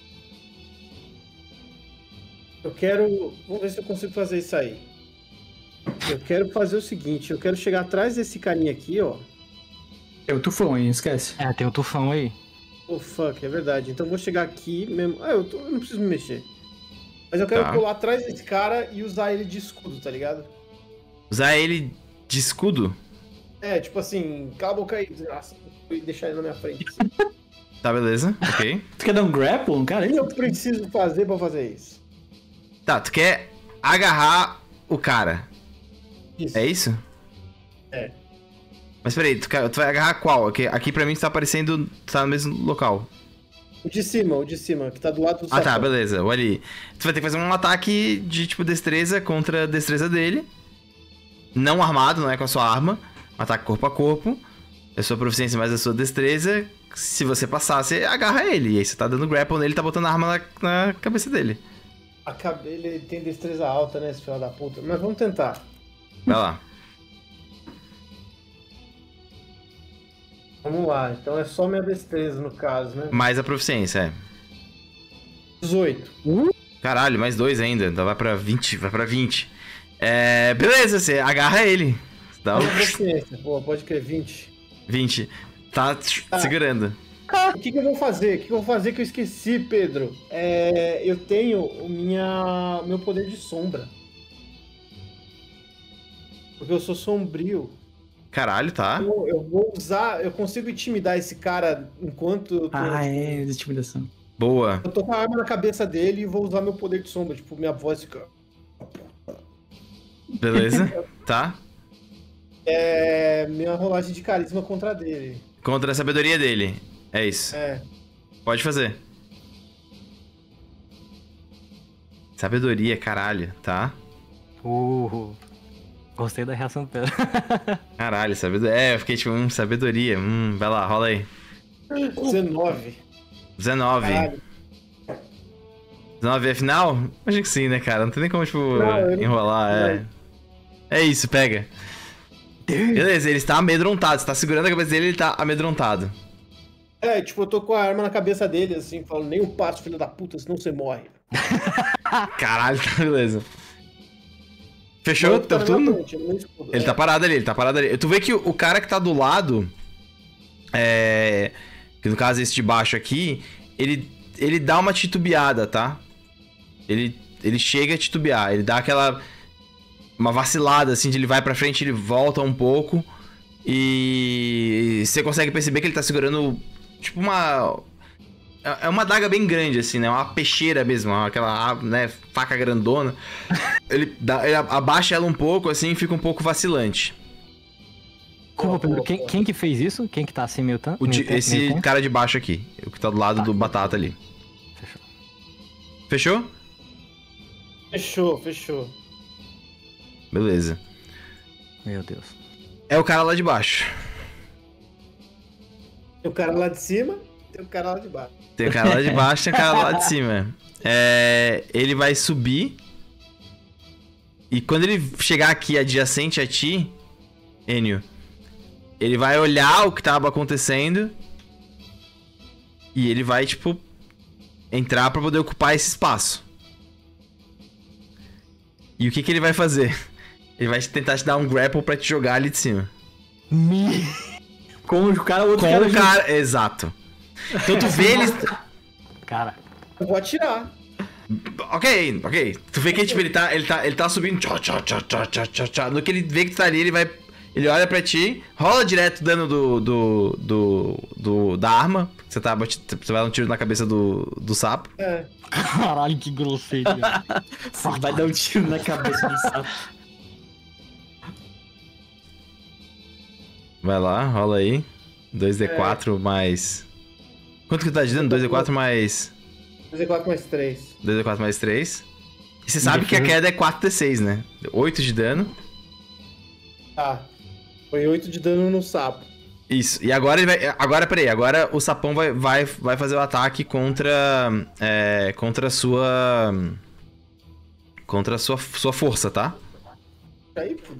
Eu quero... Vamos ver se eu consigo fazer isso aí. Eu quero fazer o seguinte. Eu quero chegar atrás desse carinha aqui, ó. É o tufão aí, esquece. É, tem o tufão aí. Oh, fuck, é verdade. Então eu vou chegar aqui mesmo. Eu não preciso me mexer. Mas eu quero Tá. pular atrás desse cara e usar ele de escudo, tá ligado? Usar ele de escudo? É, tipo assim, cala a boca aí, desgraça. E deixar ele na minha frente. Tá, beleza. Ok. Tu quer dar um grapple, um cara? O que eu preciso fazer pra fazer isso? Tá, tu quer agarrar o cara. Isso. É isso? É. Mas peraí, tu vai agarrar qual? Aqui pra mim tá aparecendo. Tá no mesmo local. O de cima, que tá do lado do Ah, tá, sapão. beleza. Olha ali. Tu vai ter que fazer um ataque de tipo destreza contra a destreza dele. Não armado, não é com a sua arma. Um ataque corpo a corpo. É a sua proficiência mais a sua destreza. Se você passar, você agarra ele. E aí você tá dando grapple nele e tá botando a arma na cabeça dele. Ele tem destreza alta, né, esse filho da puta. Mas vamos tentar. Vai lá. Vamos lá, então é só minha destreza no caso, né? Mais a proficiência, é. 18. Caralho, mais 2 ainda. Então vai pra 20. Vai pra 20. Beleza, você agarra ele. Dá Minha um proficiência, pô, pode crer, 20. 20. Tá segurando. O que eu vou fazer? O que eu vou fazer que eu esqueci, Pedro? Eu tenho o meu poder de sombra. Porque eu sou sombrio. Caralho, tá. Eu vou usar... Eu consigo intimidar esse cara enquanto eu tô... de intimidação. Boa. Eu tô com a arma na cabeça dele e vou usar meu poder de sombra. Tipo, minha voz fica... Beleza. Tá. Minha rolagem de carisma contra a dele. Contra a sabedoria dele. É isso. É. Pode fazer. Sabedoria, caralho, tá? Gostei da reação do Pedro. Caralho, sabedoria. Eu fiquei tipo, sabedoria. Vai lá, rola aí. 19. 19. Caralho. 19 é final? Imagino que sim, né, cara? Não tem nem como, tipo, Não, eu não- enrolar. É isso, pega. Beleza, ele está amedrontado. Você tá segurando a cabeça dele, ele tá amedrontado. Tipo, eu tô com a arma na cabeça dele, assim, falando, nem um passo, filho da puta, senão você morre. Caralho, tá beleza. Fechou teu turno? Ele Ele tá parado ali. Tu vê que o cara que tá do lado, que no caso é esse de baixo aqui, ele dá uma titubeada, tá? Ele chega a titubear, ele dá uma vacilada, assim, de ele vai pra frente, ele volta um pouco, e você consegue perceber que ele tá segurando, tipo, é uma adaga bem grande, assim, né? Uma peixeira mesmo, aquela, né, faca grandona. Ele abaixa ela um pouco, assim, e fica um pouco vacilante. Como, Pedro? Quem que fez isso? Quem que tá assim meio tanto? Esse cara de baixo aqui, o que tá do lado do Batata ali. Fechou? Fechou. Beleza. Meu Deus. É o cara lá de baixo. Tem o cara lá de cima, tem o cara lá de baixo. Tem o cara lá de baixo, tem o cara lá de cima. Ele vai subir. E quando ele chegar aqui adjacente a ti, Enio, ele vai olhar o que tava acontecendo. E ele vai, tipo, entrar pra poder ocupar esse espaço. E o que ele vai fazer? Ele vai tentar te dar um grapple pra te jogar ali de cima. Com o cara, outro Com o cara, exato. Então tu vê ele... Cara. Eu vou atirar. Ok. Tu vê que tipo, ele tá subindo. No que ele vê que tu tá ali, ele olha pra ti, rola direto o dano da arma. Você vai dar um tiro na cabeça do sapo. Caralho, que grosseiro. Você vai dar um tiro na cabeça do sapo. Vai lá, rola aí. 2d4 mais... Quanto que tá de dano? 2d4 mais... 2d4 mais 3. 2d4 mais 3. E você sabe que a queda é 4d6, né? 8 de dano. Tá. Foi 8 de dano no sapo. Isso. E agora ele vai... Agora o sapão vai fazer o ataque contra a sua... Contra a sua força, tá? Aí, pô.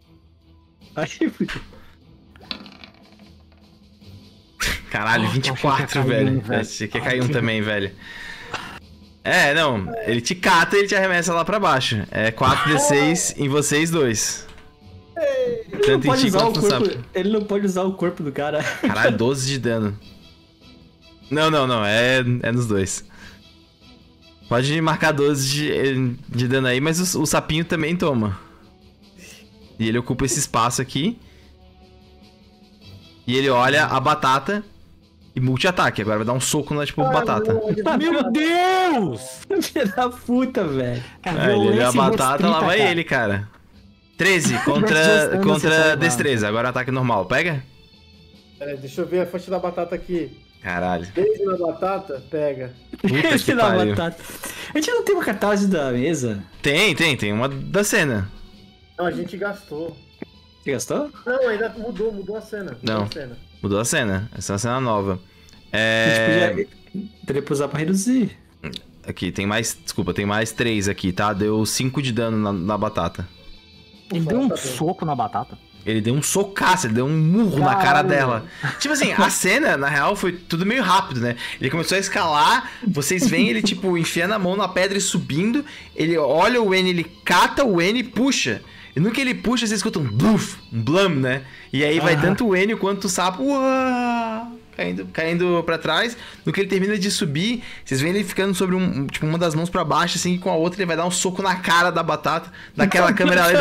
Caralho, 24, velho. Você quer cair um também, velho. Não. Ele te cata e ele te arremessa lá pra baixo. É 4d6 em vocês dois. Tanto em ti quanto no sapo. Ele não pode usar o corpo do cara. Caralho, 12 de dano. Não. É nos dois. Pode marcar 12 de dano aí, mas o sapinho também toma. E ele ocupa esse espaço aqui. E ele olha a batata e multi-ataque. Agora vai dar um soco na, tipo, batata. Meu Deus! Filha da puta, velho. Ele olha a batata, lá vai ele, cara. 13 contra destreza. Agora ataque normal. Pega? Deixa eu ver a faixa da batata aqui. Caralho. Beijo na batata, pega. Puta que pariu. Batata. A gente não tem uma cartaz da mesa? Tem uma da cena. Não, a gente gastou. Você gastou? Não, ainda mudou a cena. Mudou a cena. Essa é uma cena nova. A gente teria pra usar pra reduzir. Aqui, tem mais 3 aqui, tá? Deu 5 de dano na batata. Ele deu um soco na batata. Ele deu um socaço, ele deu um murro na cara dela. Tipo assim, a cena, na real, foi tudo meio rápido, né? Ele começou a escalar, vocês veem ele, tipo, enfiando a mão na pedra e subindo. Ele olha o N, ele cata o N e puxa. E no que ele puxa, vocês escutam um blum, né? E aí vai tanto o N quanto o sapo caindo pra trás. No que ele termina de subir, vocês veem ele ficando sobre uma das mãos pra baixo, assim, e com a outra ele vai dar um soco na cara da batata, daquela câmera ali.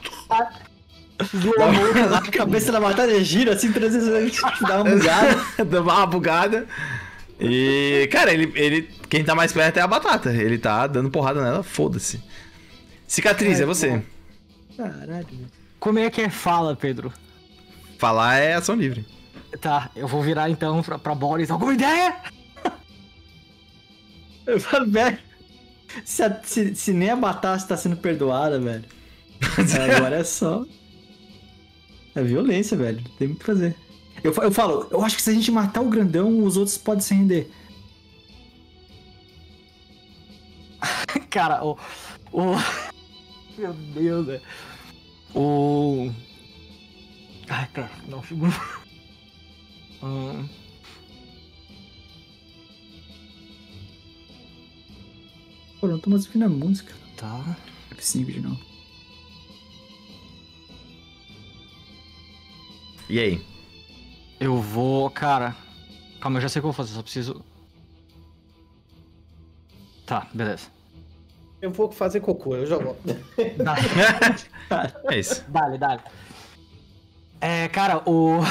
A cabeça da batata gira assim, 360, dá uma bugada. Dá uma bugada. E, cara, quem tá mais perto é a batata. Ele tá dando porrada nela, foda-se. Cicatriz, é você. Caralho. Como é que fala, Pedro? Falar é ação livre. Tá, eu vou virar então pra Boris. Alguma ideia? Eu falo, velho. Se nem a batata tá sendo perdoada, velho. Agora é só. É violência, velho. Tem muito o que fazer. Eu falo, eu acho que se a gente matar o grandão, os outros podem se render. Cara, meu Deus, velho. Ai, cara, não, segura. Pô, não tô mais ouvindo a música. Tá. F5 de novo. E aí? Eu vou, cara... Calma, eu já sei o que eu vou fazer, só preciso... Tá, beleza. Eu vou fazer cocô, eu já volto. É isso. Dale. Cara,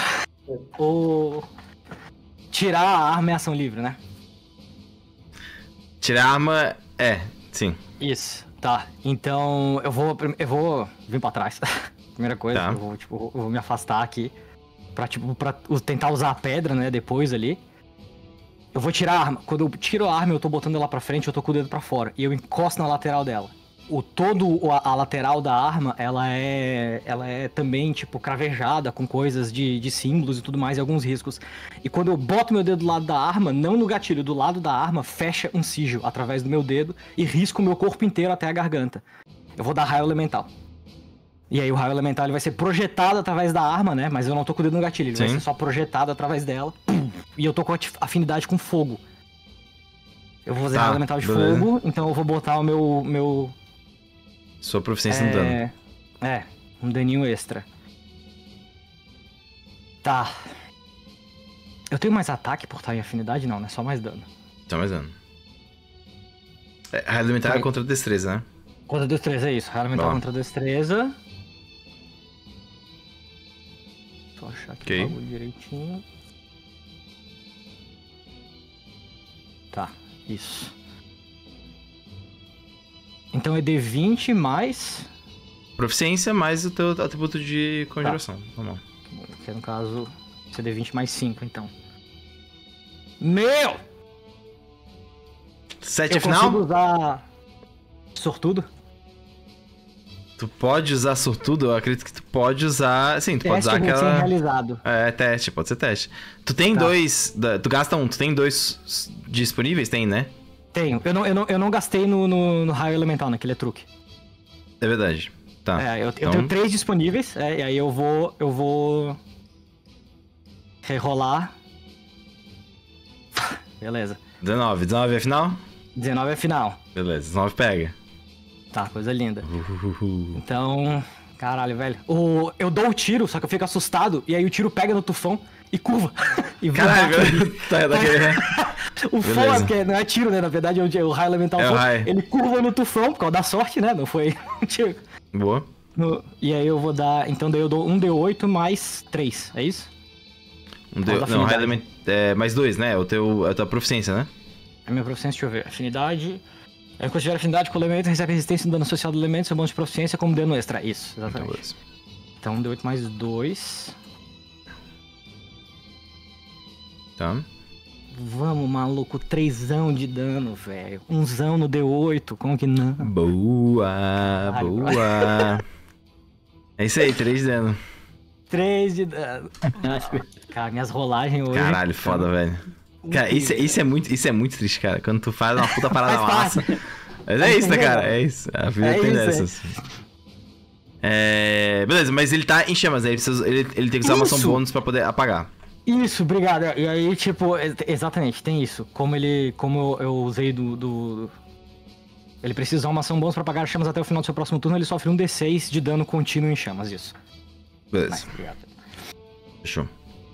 tirar a arma é ação livre, né? Tirar a arma... sim. Isso, tá. Então, eu vou vir pra trás. Primeira coisa, Tá. eu vou me afastar aqui. Pra tentar usar a pedra, né, depois ali. Eu vou tirar a arma. Quando eu tiro a arma, eu tô botando ela pra frente, eu tô com o dedo pra fora. E eu encosto na lateral dela. A lateral da arma, ela é também, tipo, cravejada com coisas de símbolos e tudo mais, e alguns riscos. E quando eu boto meu dedo do lado da arma, não no gatilho, do lado da arma, fecha um sigil através do meu dedo e risco o meu corpo inteiro até a garganta. Eu vou dar raio elemental. E aí o raio elemental ele vai ser projetado através da arma, né? Mas eu não tô com o dedo no gatilho, ele vai ser só projetado através dela. E eu tô com afinidade com fogo. Eu vou fazer raio elemental de fogo, então eu vou botar o meu... Sua proficiência no dano. Um daninho extra. Tá. Eu tenho mais ataque por estar em afinidade? Não, né? Só mais dano. Só mais dano. Raio elemental é contra destreza, né? Contra destreza, é isso. Raio elemental contra destreza. Só achar aqui o bagulho direitinho. Tá, isso. Então é D20 mais... Proficiência mais o teu atributo de conjuração. Vamos lá. Que no caso, é D20 mais 5, então. Meu! 7 eu final? consigo usar... Sortudo? Tu pode usar sortudo? Eu acredito que tu pode usar... Sim, tu pode usar aquela... realizado. Teste, pode ser teste. Tu tem dois... Tu gasta um, tu tem dois disponíveis? Tem, né? Tenho. Eu não gastei no raio elemental, naquele truque. É verdade. Tá. Eu tenho 3 disponíveis, e aí eu vou rerolar. Beleza. 19 é final? 19 é final. Beleza, 19 pega. Tá, coisa linda. Então, caralho, velho. Eu dou o tiro, só que eu fico assustado, e aí o tiro pega no tufão e curva. E caralho, o fogo, porque não é tiro, né? Na verdade, o raio elemental ele curva no tufão, por causa da sorte, né? Não foi um tiro. Boa. E aí eu vou dar... Então daí eu dou 1d8 mais 3, é isso? Não, raio elemental... mais 2, né? É a tua proficiência, né? A minha proficiência, deixa eu ver. Afinidade... Quando tiver afinidade com o elemento, recebe resistência no dano social do elemento, seu bônus de proficiência como dano extra. Isso, exatamente. Então, D8 mais 2. Tá. Vamos, maluco. 3zão de dano, velho. 1zão no D8, como que não? Boa. É isso aí, 3 de dano. 3 de dano. Cara, minhas rolagens hoje... Caralho, foda, velho. Cara, isso é muito triste, cara. Quando tu faz uma puta parada massa. Mas é isso, né, cara? É isso. A vida tem dessas. Beleza, mas ele tá em chamas, né? Ele tem que usar uma ação bônus pra poder apagar. Isso, obrigado. E aí, tipo, exatamente, tem isso. Como eu usei Ele precisa usar uma ação bônus pra apagar as chamas até o final do seu próximo turno, ele sofre um D6 de dano contínuo em chamas, isso. Beleza. Nice, obrigado. Fechou.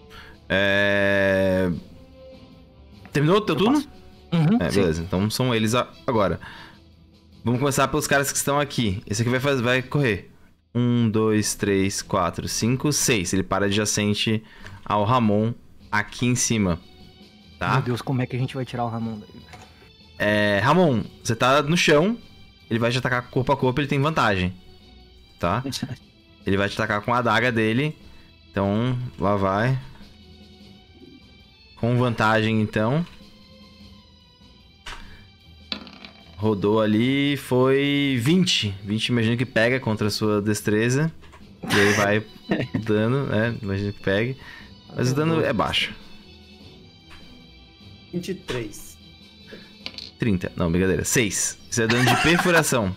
Terminou o teu turno? Uhum, beleza. Então são eles agora. Vamos começar pelos caras que estão aqui. Esse aqui vai correr. 1, 2, 3, 4, 5, 6. Ele para adjacente ao Ramon aqui em cima. Tá? Meu Deus, como é que a gente vai tirar o Ramon daí? Ramon, você tá no chão. Ele vai te atacar corpo a corpo, ele tem vantagem. Tá? Ele vai te atacar com a adaga dele. Então, lá vai. Com vantagem, então. Rodou ali, foi 20. 20, imagino que pega contra a sua destreza. E aí vai o dano, né? Imagino que pegue. Mas o dano é baixo. 23. 30. Não, brincadeira. 6. Isso é dano de perfuração.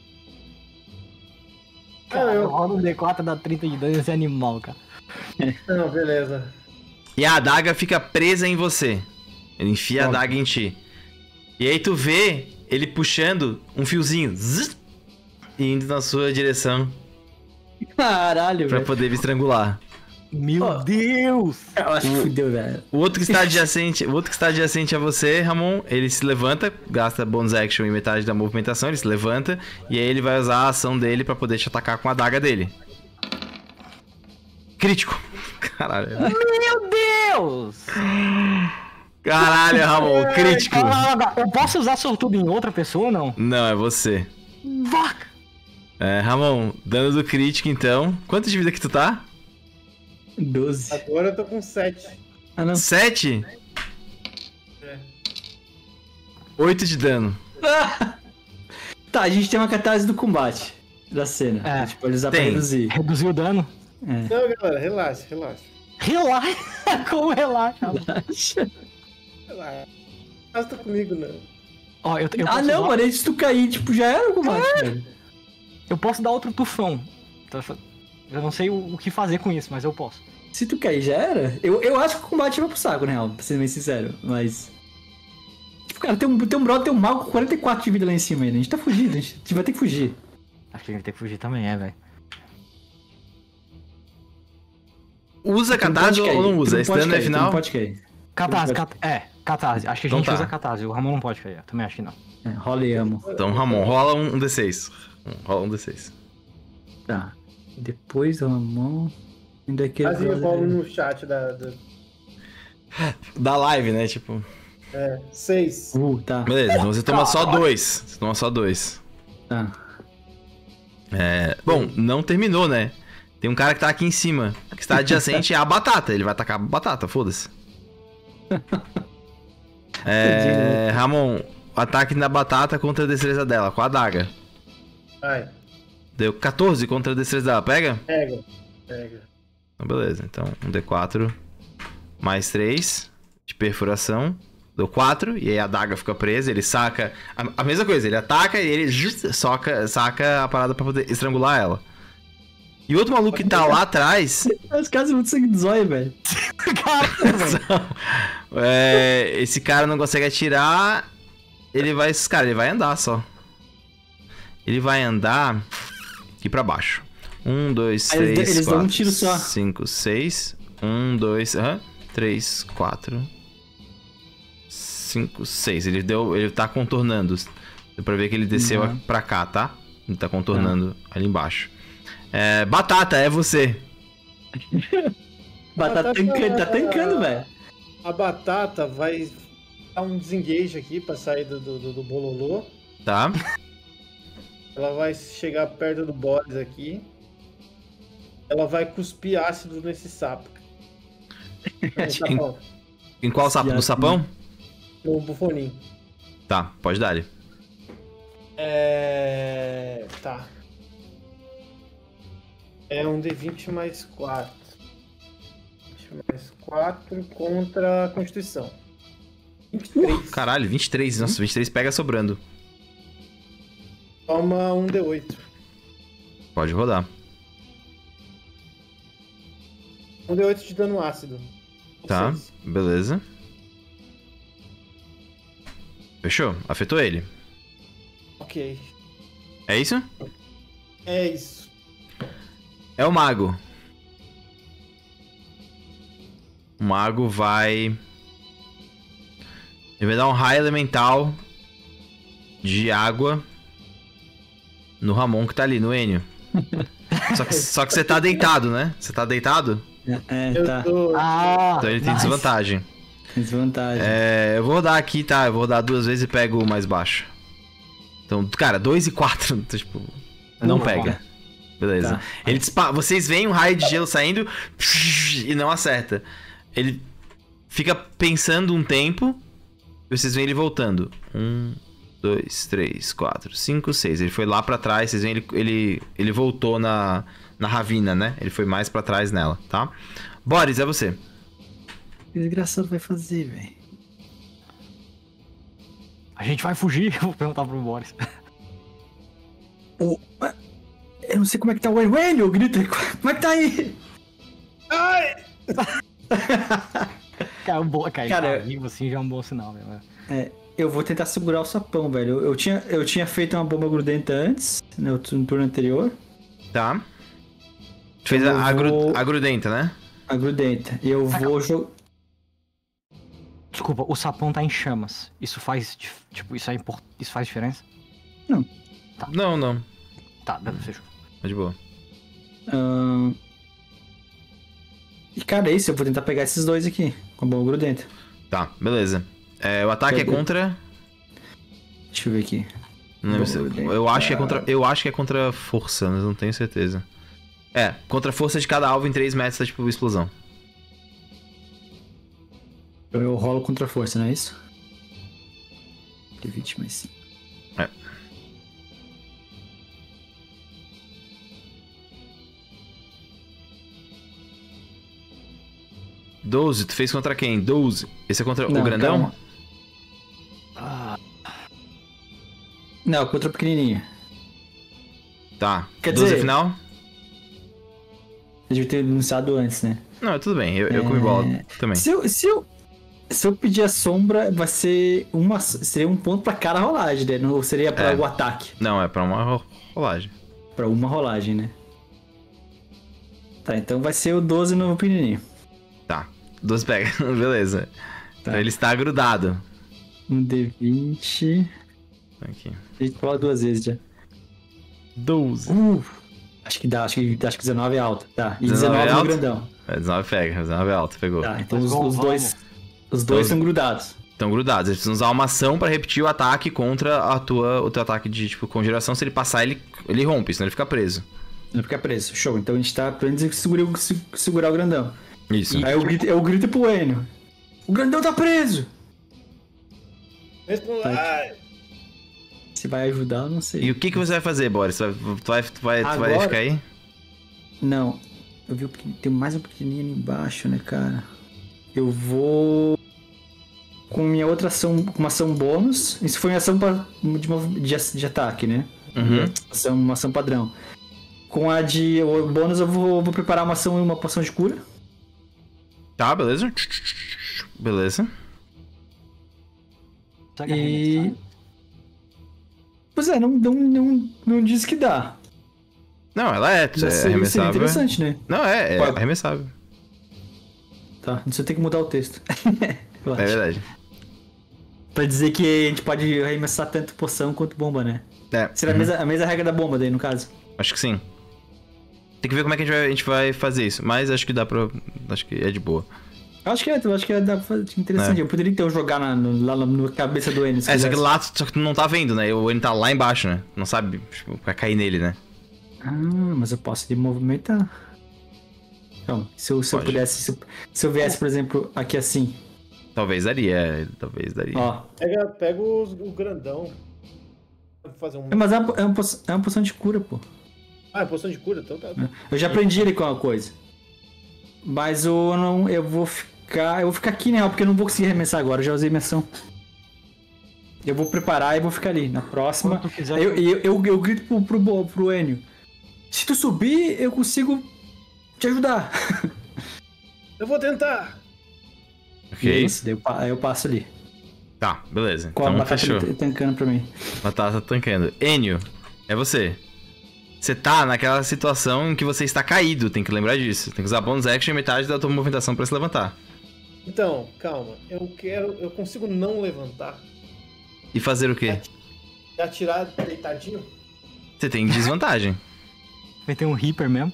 Cara, roda um D4 dá 30 de dano, esse é animal, cara. Não, beleza. E a adaga fica presa em você. Ele enfia a adaga em ti. E aí tu vê ele puxando um fiozinho. Zzz, e indo na sua direção. Caralho, pra velho. poder me estrangular. Meu Deus! Eu acho que fudeu, velho. O outro que está adjacente a você, Ramon, ele se levanta, gasta bonus action em metade da movimentação, ele se levanta e aí ele vai usar a ação dele pra poder te atacar com a adaga dele. Crítico. Caralho. Meu Deus! Caralho, Ramon, crítico. Eu posso usar sortudo em outra pessoa ou não? Não, é você. Fuck! Ramon, dano do crítico então. Quanto de vida que tu tá? 12. Agora eu tô com 7. Ah, não. 7? É. 8 de dano. Tá, a gente tem uma catarse do combate da cena. É. A gente pode usar pra Tem. reduzir. Reduziu o dano? É. Não, galera, relaxa. Relaxa! Como relaxa? Relaxa. Não tá comigo, não. Ó, eu Ah, posso não, usar- mano, se tu cair, tipo, já era o combate, velho. Eu posso dar outro tufão. Eu não sei o que fazer com isso, mas eu posso. Se tu cair, já era. Eu acho que o combate vai pro saco, na real, pra ser bem sincero, mas... Tipo, cara, tem um brother, tem um mago com 44 de vida lá em cima ainda. A gente tá fugindo, a gente vai ter que fugir. Acho que a gente tem que fugir também, velho. Usa Tu não catarse pode ou cair, não tu usa? não Esse pode dano é cair, tu final? não pode cair. Catarse. Catarse. Acho que a Então gente tá. usa catarse. O Ramon não pode cair. Eu também acho que não. É, rola e amo. Então, Ramon, rola um D6. Rola um D6. Tá. Depois do Ramon... Ainda aqui... Assim eu falo no chat da... Da live, né? Tipo. 6. Tá. Beleza, então você toma só 2. Você toma só 2. Tá. Bom, não terminou, né? Tem um cara que tá aqui em cima, que está adjacente à batata. Ele vai atacar a batata, foda-se. Ramon, ataque na batata contra a destreza dela, com a adaga. Vai, Deu 14 contra a destreza dela, pega? pega. Então, beleza, então um D4 mais 3 de perfuração. Deu 4, e aí a adaga fica presa, ele saca... A mesma coisa, ele ataca e ele saca a parada pra poder estrangular ela. E o outro maluco que tá lá atrás... Os caras são muito sangue de zóio, velho. Esse cara não consegue atirar. Ele vai andar só. Ele vai andar aqui pra baixo. 1, 2, Aí eles 3, dão um 4, tiro só. 5, 6. 1, 2, 3, 4, 5, 6. Ele tá contornando. Deu pra ver que ele desceu pra cá, tá? Ele tá contornando ali embaixo. Batata, é você. Batata tá tancando, velho. A batata vai dar um desengage aqui pra sair do bololô. Tá? Ela vai chegar perto do Boris aqui. Ela vai cuspir ácido nesse sapo. No sapão. Em qual sapo? No sapão? No bufoninho. Tá, pode dar ele. Tá. É um D20 mais 4. 20 mais 4 contra a Constituição. 23. Caralho, 23. Nossa, 23 pega sobrando. Toma um D8. Pode rodar. Um D8 de dano ácido. Tá, 6. beleza. Fechou? Afetou ele. Ok. É isso? É isso. É o mago. O mago vai... Ele vai dar um raio elemental de água no Ramon que tá ali, no Enio. Só que você tá deitado, né? Você tá deitado? Eu Tá. tô... Então ele tem desvantagem. Desvantagem. Eu vou rodar aqui, tá? Eu vou rodar 2 vezes e pego o mais baixo. Então, cara, 2 e 4, tipo... Não pega. Beleza. Tá. Ele vocês veem um raio de gelo saindo e não acerta. Ele fica pensando um tempo e vocês veem ele voltando. 1, 2, 3, 4, 5, 6. Ele foi lá pra trás, vocês veem ele voltou na ravina, né? Ele foi mais pra trás nela, tá? Boris, é você. O que desgraçado vai fazer, velho? A gente vai fugir? Eu vou perguntar pro Boris. Eu não sei como é que tá o Enio, grita aí. Como é que tá aí? Ai! Cara, vivo assim já é um bom sinal, velho. Eu vou tentar segurar o sapão, velho. Eu tinha feito uma bomba grudenta antes, no turno anterior. Tá. Tu fez Eu a vou- grudenta, né? A grudenta. E eu vou jogar. Desculpa, o sapão tá em chamas. Isso faz, tipo, isso faz diferença? Não. Tá, beleza, fechou. Tá de boa. E cara, é isso, eu vou tentar pegar esses dois aqui, com a bomba grudenta. Tá, beleza. O ataque é contra... Deixa eu ver aqui. Não lembro se... eu acho que é contra força, mas não tenho certeza. Contra a força de cada alvo em 3 metros, tá tipo explosão. Eu rolo contra a força, não é isso? De 20 mais 5. 12, tu fez contra quem? 12. Esse é contra o grandão? Não, contra o pequenininho. Tá. Quer 12 dizer... final? Eu devia ter anunciado antes, né? Não, tudo bem. Eu comi bola também. Se eu pedir a sombra, vai ser seria um ponto pra cada rolagem, né? Não seria pra o ataque. Não, é pra uma rolagem. Pra uma rolagem, né? Tá, então vai ser o 12 no pequenininho. Tá. 12 pega. Beleza. Tá. Então ele está grudado. Um D20... Aqui. A gente fala 2 vezes já. 12. Acho que dá, acho que 19 é alto. Tá, e 19 19 é no alto? grandão. 19 pega, 19 é alto, pegou. Tá, então Mas os dois Então, estão grudados. Estão grudados. Eles precisam usar uma ação pra repetir o ataque contra o teu ataque de, tipo, conjuração. Se ele passar, ele rompe, senão ele fica preso. Não fica preso. Show. Então a gente tá aprendendo a segurar o grandão. Isso. Aí eu grito pro Enio. O grandão tá preso! Se vai ajudar, eu não sei. E o que você vai fazer, Boris? Tu vai ficar aí? Não. Eu vi tem mais um pequenininho ali embaixo, né, cara? Eu vou... Com minha outra ação, com uma ação bônus. Isso foi uma ação de ataque, né? Uhum. Uma ação padrão. Com a de bônus eu vou preparar uma ação e uma poção de cura. Tá, beleza. Beleza. E... Pois é, não diz que dá. Não, ela é arremessável. Seria interessante, né? Não, é arremessável. Tá, isso eu tenho que mudar o texto. É verdade. Pra dizer que a gente pode arremessar tanto poção quanto bomba, né? Será a mesma regra da bomba daí, no caso? Acho que sim. Tem que ver como é que a gente vai fazer isso. Mas acho que dá pra... Acho que é de boa. Acho que dá pra fazer interessante. Eu poderia então jogar lá na cabeça do Enio. Só que lá só que tu não tá vendo, né? O Enio tá lá embaixo, né? Não sabe, tipo, vai cair nele, né? Ah, mas eu posso me movimentar. Então, se eu pudesse... Se eu viesse, por exemplo, aqui assim... Talvez daria, Ó. Pega o grandão. Fazer um... Mas é uma poção de cura, pô. Ah, é poção de cura? Então tá. Eu já aprendi ele com uma coisa. Mas eu vou ficar aqui, né? Porque eu não vou conseguir arremessar agora. Eu já usei minha ação. Eu vou preparar e vou ficar ali. Na próxima. Eu grito pro Enio. Se tu subir, eu consigo te ajudar. Eu vou tentar. Ok. Isso, daí eu passo ali. Tá, beleza. Com a Então batata fechou. tancando pra mim. Batata tancando. Enio, é você. Você tá naquela situação em que você está caído, tem que lembrar disso. Tem que usar bonus action e metade da tua movimentação pra se levantar. Então, calma. Eu consigo não levantar. E fazer o quê? E atirar deitadinho? Você tem desvantagem. Vai ter um Reaper mesmo.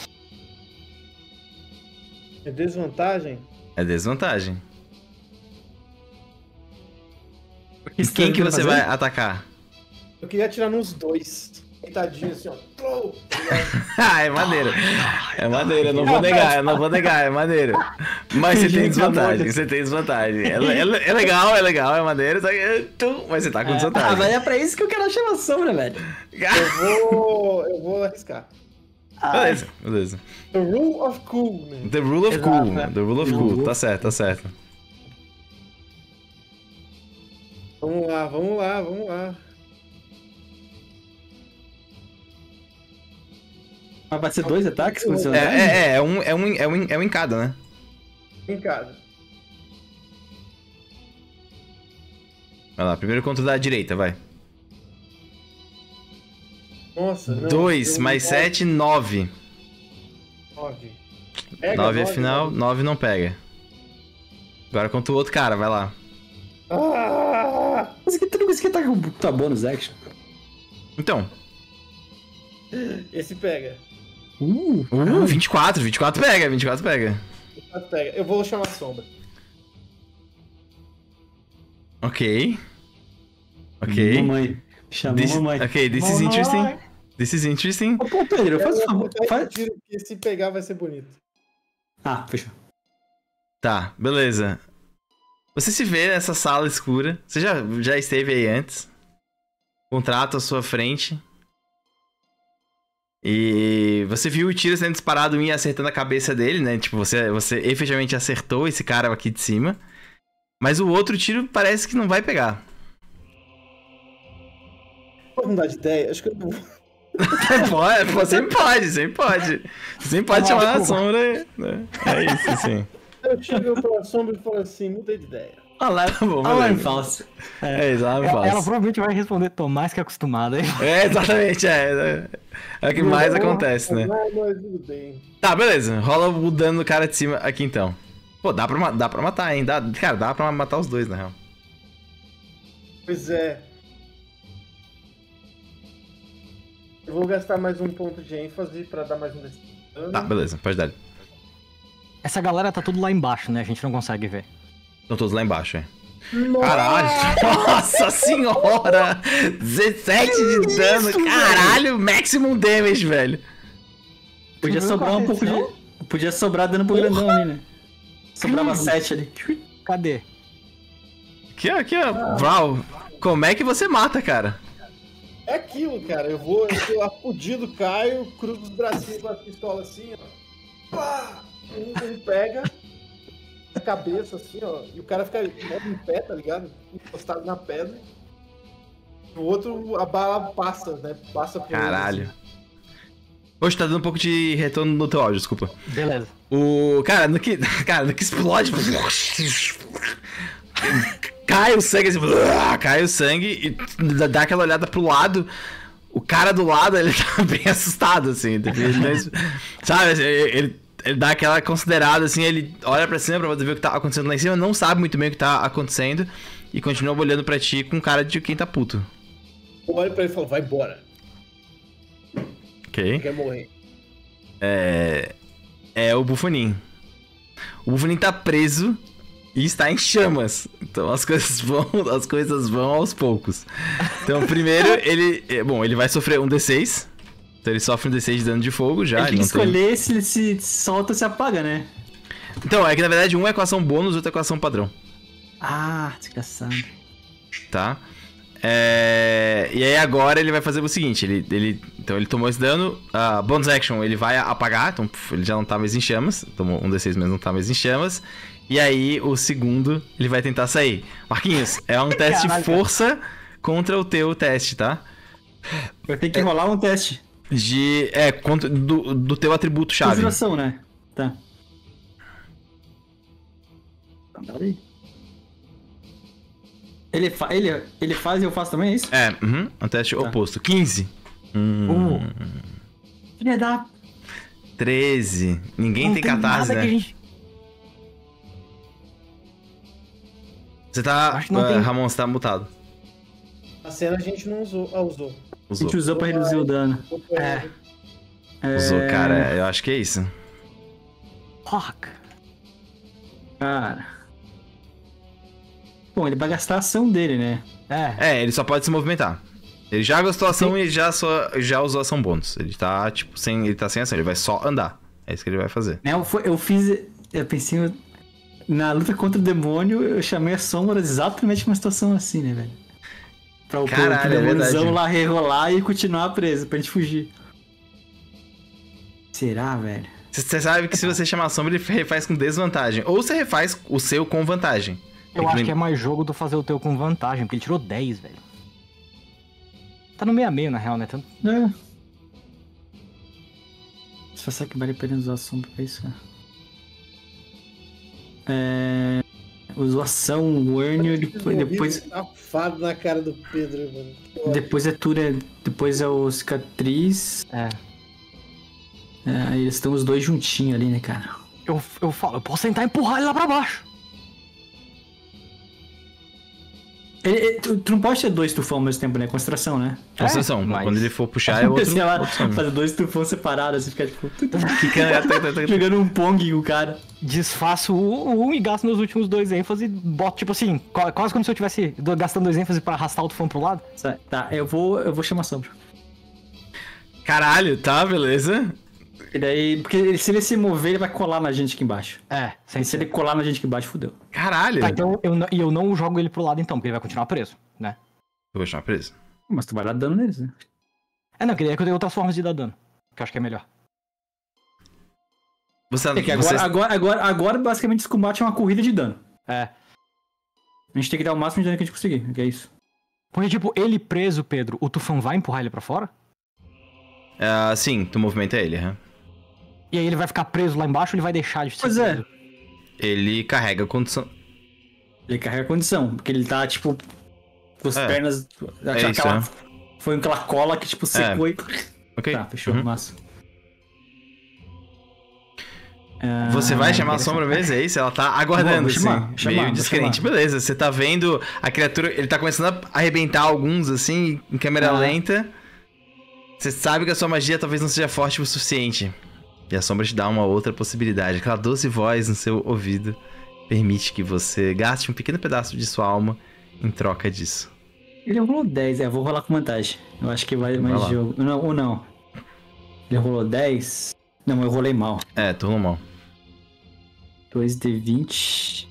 É desvantagem? É desvantagem. E Quem que você vai atacar? Eu queria atirar nos dois. Deitadinho assim, ó. É maneiro. É maneiro, eu não vou negar, é maneiro. Mas você tem desvantagem, É legal, é maneiro, só que mas você tá com desvantagem. Mas é pra isso que eu quero a chamação, né, velho? Eu vou arriscar. Beleza. The Rule of Cool, né? The Rule of Exato, Cool. né? The Rule of Cool. Tá certo. Vamos lá. Mas vai ser 2 ataques com seu É um em cada, né? Em casa. Vai lá, primeiro contra da direita, vai. Nossa, não. 2 mais 7, 9. 9. Pega, 9 é 9, final, 9. 9 não pega. Agora contra o outro cara, vai lá. Mas aqui tu não conseguia estar com tua bônus action. Então. Esse pega. 24 pega, 24 pega. Esse pega. Eu vou chamar sombra. Ok. Ok. Mamãe. Chamou mamãe. Ok, this is interesting. This is interesting. Ô, pô, Pedro, faz um favor. Faz... Tiro que se pegar vai ser bonito. Ah, fechou. Tá, beleza. Você se vê nessa sala escura. Você já esteve aí antes. Contrato à sua frente. E você viu o tiro sendo disparado e acertando a cabeça dele, né? Tipo, você efetivamente acertou esse cara aqui de cima. Mas o outro tiro parece que não vai pegar. Pode mudar de ideia? Acho que eu não vou. Sempre pode. Sempre pode chamar a sombra. Né? É isso, sim. Eu chego pra sombra e falo assim, mudei de ideia. Alarme falso. É isso, alarme falso. Ela provavelmente vai responder, tô mais que acostumada. É, exatamente, é o que mais acontece, né? Mas tudo bem. Tá, beleza. Rola o dano no cara de cima aqui, então. Pô, dá pra matar, hein? Cara, dá pra matar os dois, na real. Pois é. Eu vou gastar mais um ponto de ênfase pra dar mais um desse dano. Tá, beleza, pode dar. Essa galera tá tudo lá embaixo, né? A gente não consegue ver. Estão todos lá embaixo, é. Caralho! Nossa senhora! 17 de dano, isso, caralho! Maximum damage, velho. Podia sobrar um pouco de... Podia sobrar dano pro grandão ali, né? Sobrava 7 ali. Cadê? Aqui, ó. Vral, como é que você mata, cara? É aquilo, cara. Eu tô lá fudido, caio, cruzo os bracinhos com a pistola assim, ó. Pá! Um pega a cabeça assim, ó. E o cara fica em pé, tá ligado? Encostado na pedra. O outro, a bala passa, né? Passa por caralho. Assim. Hoje tá dando um pouco de retorno no teu áudio, desculpa. Beleza. Cara, no que explode. Cai o sangue, assim, cai o sangue e dá aquela olhada pro lado. O cara do lado, ele tá bem assustado, assim. Sabe, assim, ele dá aquela considerada, assim, ele olha pra cima pra poder ver o que tá acontecendo lá em cima, não sabe muito bem o que tá acontecendo e continua olhando pra ti com cara de quem tá puto. Eu olho pra ele e falo, vai embora. Ok. Quer morrer. É o Bufonin. O Bufonin tá preso e está em chamas. Então as coisas vão aos poucos. Então primeiro ele vai sofrer um D6. Então ele sofre um D6 de dano de fogo já. Ele tem que escolher se ele se solta ou se apaga, né? Então, é que na verdade um é com ação bônus, outro é com ação padrão. Ah, desgraçado. Tá? E aí agora ele vai fazer o seguinte, então ele tomou esse dano, bonus action ele vai apagar, então ele já não tá mais em chamas, tomou um D6 mas não tá mais em chamas, e aí o segundo ele vai tentar sair. Marquinhos, é um teste de força contra o teu teste, tá? Vai ter que rolar um teste. Contra do teu atributo chave. Conjuração, né? Tá. Peraí. Ele faz e eu faço também, é isso? Um teste oposto. 15. Filha da... 13. Ninguém não tem catarse, né? Você tá... Ramon, você tá mutado. A cena a gente não usou. Usou. A gente usou pra reduzir o dano. Usou, cara. Eu acho que é isso. Fuck. Cara... Bom, ele vai gastar a ação dele, né? Ele só pode se movimentar. Ele já gastou a ação e já usou a ação bônus. Ele tá, tipo, ele tá sem ação, ele vai só andar. É isso que ele vai fazer. Eu pensei na luta contra o demônio, eu chamei a sombra exatamente uma situação assim, né, velho? Pra o demôniozão lá rerolar e continuar preso, pra gente fugir. Será, velho? Você sabe que se você chamar a sombra, ele refaz com desvantagem. Ou você refaz o seu com vantagem. Eu acho que é mais jogo do fazer o teu com vantagem, porque ele tirou 10, velho. Tá no meio a meio, na real, né? Tanto... Se você que vale a pena usar a sombra pra isso, né? Usou ação, o Ernio, depois... Safado na cara do Pedro, mano. Depois é Túria, depois é o Cicatriz. É, eles estão os dois juntinhos ali, né, cara? Eu falo, eu posso tentar empurrar ele lá pra baixo. Tu não pode ter 2 tufão ao mesmo tempo, né? Concentração, né? Concentração. mas- Quando ele for puxar, é outro. Sei lá, outro som. fazer 2 tufões separados, assim, ficar tipo... Fica- jogando um pong com o cara. Desfaço um e gasto meus últimos 2 ênfase e boto, tipo assim, quase como se eu tivesse gastando 2 ênfase pra arrastar o tufão pro lado. Tá, eu vou chamar Sombra. Caralho, tá, beleza. E daí, porque se ele se mover, ele vai colar na gente aqui embaixo. Sem E se ele colar na gente aqui embaixo, fudeu. Caralho. Tá, então eu não jogo ele pro lado então, porque ele vai continuar preso, né? Eu vou chamar preso. Mas tu vai dar dano neles, né? Não, queria que eu tenha outras formas de dar dano, que eu acho que é melhor. Você, É que agora basicamente esse combate é uma corrida de dano. É. A gente tem que dar o máximo de dano que a gente conseguir, que é isso. Porque, tipo, ele preso, Pedro, o tufão vai empurrar ele pra fora? Sim, tu movimenta ele, né? E aí ele vai ficar preso lá embaixo ou ele vai deixar de ser Pois é. preso? Ele carrega a condição. Ele carrega a condição, porque ele tá, tipo, com as pernas... isso, Foi aquela cola que, tipo, secou e... Ok. Tá, fechou, massa. Você vai chamar a sombra mesmo, é isso? Ela tá aguardando, Vou assim, chamar, meio vou descrente. chamar. Beleza, você tá vendo a criatura, ele tá começando a arrebentar alguns, assim, em câmera lenta. Você sabe que a sua magia talvez não seja forte o suficiente. E a sombra te dá uma outra possibilidade. Aquela doce voz no seu ouvido permite que você gaste um pequeno pedaço de sua alma em troca disso. Ele rolou 10, eu vou rolar com vantagem. Eu acho que vai mais lá. jogo. Não, ou não. Ele rolou 10. Não, eu rolei mal. Tu rolou mal. 2d20.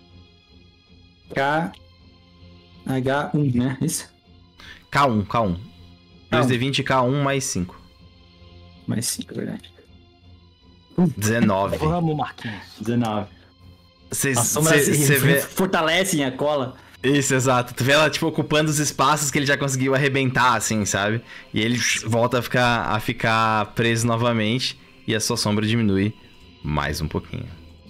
H1, né? Isso? K1. 2d20 K1 mais 5. Mais 5, é verdade. 19. Vamos, Marquinhos. 19. Você As sombras vê... fortalecem a cola. Isso, exato. Tu vê ela, tipo, ocupando os espaços que ele já conseguiu arrebentar, assim, sabe? E ele volta a ficar preso novamente e a sua sombra diminui mais um pouquinho.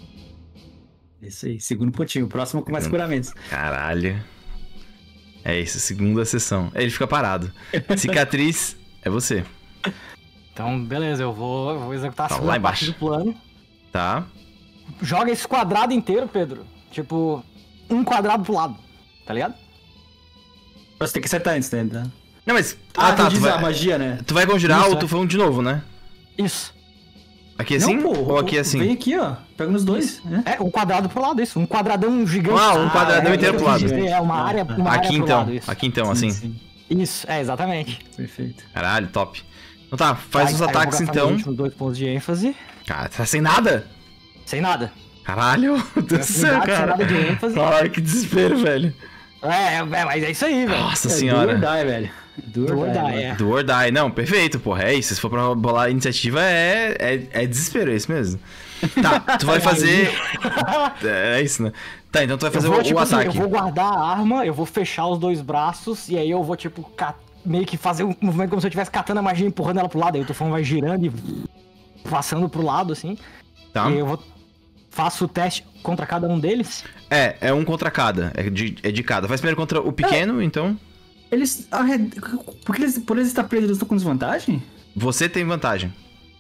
Isso aí, segundo pontinho. O próximo com mais curamentos. Caralho. É isso, segunda sessão. Ele fica parado. Cicatriz, é você. Então, beleza, eu vou executar a Tá, segunda lá parte embaixo. do plano. Tá? Joga esse quadrado inteiro, Pedro. Tipo, um quadrado pro lado, tá ligado? Você tem que acertar antes, né? Não, mas... tá, tu a vai, magia, né? tu vai conjurar Isso, o tufão de novo, né? Isso. Aqui assim? Não, pô, ou aqui assim? Vem aqui, ó. Pega nos dois. Né? Um quadrado pro lado, isso. Um quadradão gigante. Um quadradão inteiro pro lado. É, uma área pro Aqui então. lado, isso. Aqui então, assim. Sim. Isso, exatamente. Perfeito. Caralho, top. Então tá, faz os Aí eu vou ataques gastar então. meus últimos 2 pontos de ênfase. Cara, tá sem nada? Sem nada. Caralho, meu Deus do céu, Sem cara. nada de ênfase. Ai, que desespero, velho. Mas é isso aí, velho. Nossa Do or senhora. die, velho. Do or die, é. Do or die. Não, perfeito, porra. É isso. Se for pra bolar a iniciativa, é desespero, é isso mesmo. Tá, tu vai fazer. É isso, né? Tá, então tu vai fazer eu vou, o tipo assim, ataque. eu vou guardar a arma, eu vou fechar os 2 braços, e aí eu vou, tipo, meio que fazer um movimento como se eu estivesse catando a magia e empurrando ela pro lado. Aí o tufão vai girando e passando pro lado, assim. Tá. E eu faço o teste contra cada um deles. É um contra cada. É de cada. Faz primeiro contra o pequeno, então. Eles. Por eles estar presos, eles estão com desvantagem? Você tem vantagem.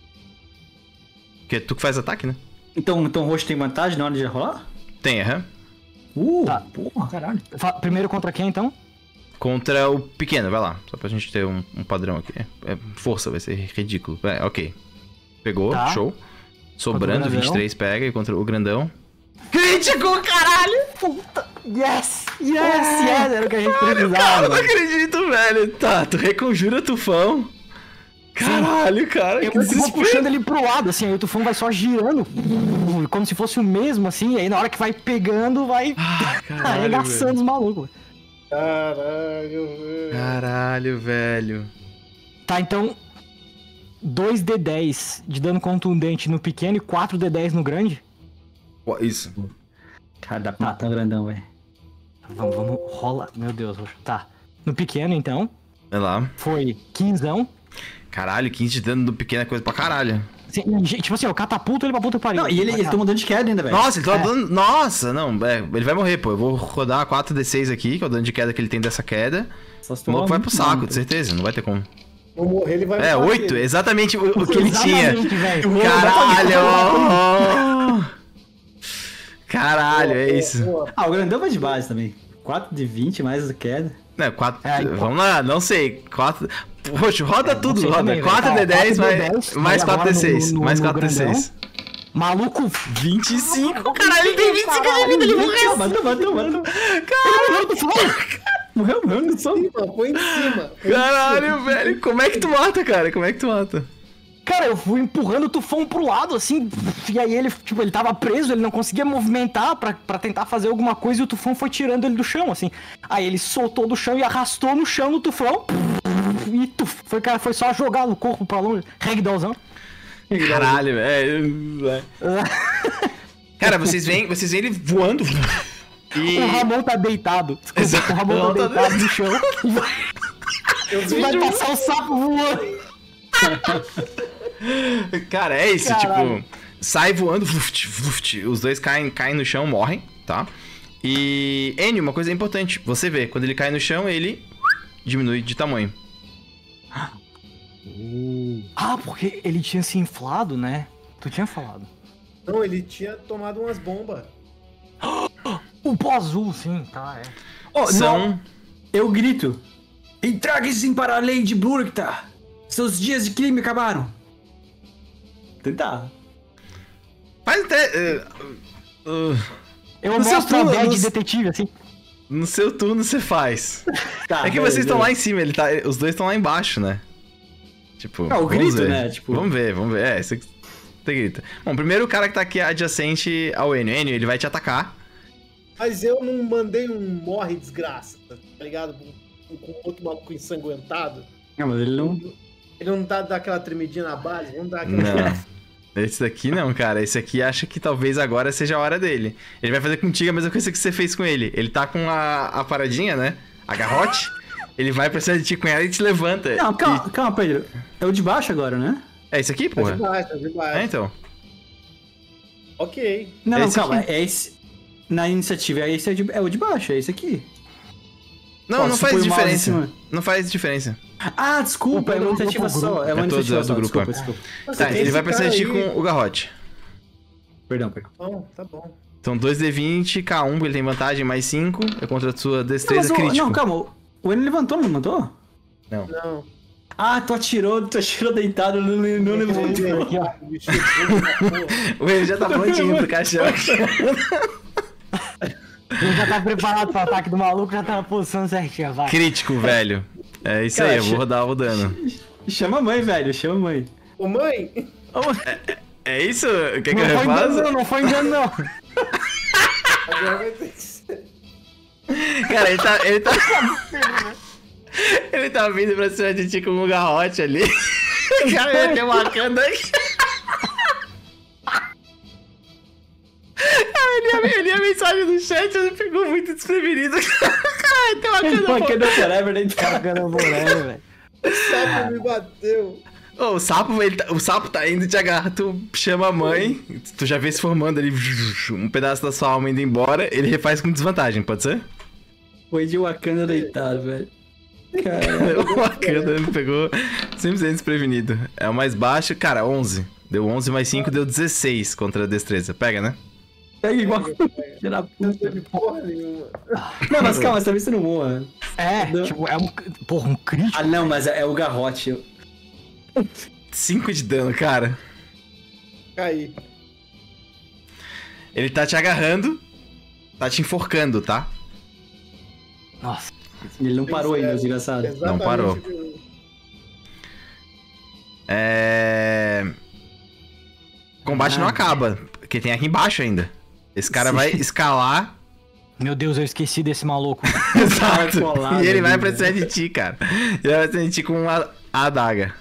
Porque tu que faz ataque, né? Então o roxo tem vantagem na hora de rolar? Tem, aham. Tá. Porra, caralho. Primeiro contra quem, então? Contra o pequeno, vai lá. Só pra gente ter um padrão aqui. Força, vai ser ridículo. Ok. Pegou, Tá. show. Sobrando, Contra o grandão. 23 pega e contra o grandão. Crítico, caralho! Puta! Yes! Era o que a gente precisava. Cara, não acredito, velho. Tá, tu reconjura o tufão. Caralho, cara, Eu que vou desespero. puxando ele pro lado, assim, aí o tufão vai só girando, como se fosse o mesmo, assim, e aí na hora que vai pegando, vai arregaçando os malucos. Caralho, velho. Caralho, velho. Tá, então, 2d10 de dano contundente no pequeno e 4d10 no grande? Isso. Cara, dá pra matar o grandão, velho. Vamos, rola. Meu Deus, tá. No pequeno, então, Vai lá. foi 15. Caralho, 15 de dano do pequeno é coisa pra caralho. Assim, tipo assim, eu catapulto ele pra puta que pariu. Não, e ele tomou dano de queda ainda, velho. Nossa, ele tá dando. Nossa, não, ele vai morrer, pô. Eu vou rodar 4d6 aqui, que é o dano de queda que ele tem dessa queda. Só se O tu maluco rolar vai pro muito saco, mal, de certeza, não vai ter como. Vou morrer, ele vai... É, 8, exatamente o que ele tinha. Exatamente, velho. Caralho! Caralho, é isso. Ah, o grandão vai de base também. 4 de 20 mais a queda. Não, 4. Então. Vamos lá, não sei. 4. Poxa, roda tudo, sei roda. também, 4 velho. D10 mais 4 agora D6. no- Mais no 4 grandão. D6. Maluco, 25, caralho, ele tem 25 de vida, ele morreu. Matou. Morreu, não só. Põe em cima. Caralho, velho. Como é que tu mata, cara? Como é que tu mata? cara, eu fui empurrando o tufão pro lado, assim, e aí ele, tipo, ele tava preso, ele não conseguia movimentar pra tentar fazer alguma coisa e o tufão foi tirando ele do chão, assim. Aí ele soltou do chão e arrastou no chão o tufão e foi, cara, foi só jogar o corpo pra longe, ragdollzão. Caralho, velho. Cara, vocês veem ele voando. E... O Ramon tá deitado. Desculpa, Exato. o Ramon tá deitado no chão. Vai um passar o sapo voando. Cara, é isso, Caralho. tipo, sai voando, fluft, fluft, os dois caem no chão, morrem, tá? E, Enio, uma coisa importante, você vê, quando ele cai no chão, ele diminui de tamanho. Ah, porque ele tinha se inflado, né? Tu tinha falado. Não, ele tinha tomado umas bombas. O pó azul, sim, tá, é. Oh, São... não. Eu grito. Entregue-se para a lei de Burkta. Seus dias de crime acabaram. Tentar. Faz até... Eu No seu mostro a turno, bad no- de detetive, assim. no seu turno você faz. Tá, É que vocês estão lá em cima, os dois estão lá embaixo, né? Tipo, Ah, o vamos grito, ver. né? Tipo... Vamos ver. É, você grita. Bom, primeiro o cara que tá aqui adjacente ao Enio. Enio, ele vai te atacar. Mas eu não mandei um morre desgraça, tá ligado? Com outro maluco ensanguentado. Não, mas ele não... Ele não tá daquela tremidinha na base? Vamos dar aquela... Não. Esse daqui não, cara. Esse aqui acha que talvez agora seja a hora dele. Ele vai fazer contigo a mesma coisa que você fez com ele. Ele tá com a paradinha, né? A garrote. Ele vai pra cima de ti com ela e te levanta. Não, calma, Pedro. É o de baixo agora, né? É esse aqui, Tá porra? de baixo. É, então. Ok. Não, É não, esse calma. aqui. É esse... Na iniciativa, é o de baixo, é esse aqui. Não, Ó, não se faz põe o mouse em diferença. cima. Não faz diferença. Ah, desculpa, é uma iniciativa só. É uma É todos iniciativa do só, grupo, desculpa. Nossa, Tá, tem ele esse vai pra cima de ti cara aí. com o garrote. Perdão. Tá bom. Então 2d20, K1, porque ele tem vantagem, mais 5. É contra a sua destreza crítica. Não, calma. O N levantou, não levantou? Não. Ah, tu atirou deitado, não levantou. Aqui, ó. O Enio já tá prontinho pro caixão. Ele já tá preparado pro ataque do maluco, já tá na posição certinha, vai. Crítico, velho. É isso aí, eu vou rodar o dano. Chama a mãe, velho, chama a mãe. Ô, mãe! É isso? Quer que Não eu foi engano refaça? não, não foi engano não. Agora vai ter que ser. Cara, ele tá vindo pra cima de ti com um garrote ali. Cara, ele tem uma cana aqui. Eu li a mensagem do chat, ele pegou muito desprevenido. Caralho, tem uma cana. Pancada forever, né? Cara, velho. O sapo me bateu. Ô, o sapo tá indo te agarrar, tu chama a mãe, tu já vê se formando ali um pedaço da sua alma indo embora, ele refaz com desvantagem, pode ser? Foi de Wakanda deitado, velho. Caralho. O Wakanda me pegou 100% desprevenido. É o mais baixo, cara, 11. Deu 11 mais 5, deu 16 contra a destreza. Pega, né? Pega igual. Filha da Não puta. teve porra nenhuma. Não, mas calma, você não morra. É, Não. tipo, é um... Porra, um crítico. Ah, não, mas é o garrote. 5 de dano, cara. Caí. Ele tá te agarrando, tá te enforcando, tá? Nossa. Ele não parou ainda, desgraçado. Exatamente. parou. Combate não acaba, porque tem aqui embaixo ainda. Esse cara Sim. vai escalar. Meu Deus, eu esqueci desse maluco. Exato. colado E ele vai ali, pra né? cima de ti, cara. Ele vai pra cima de ti com a adaga.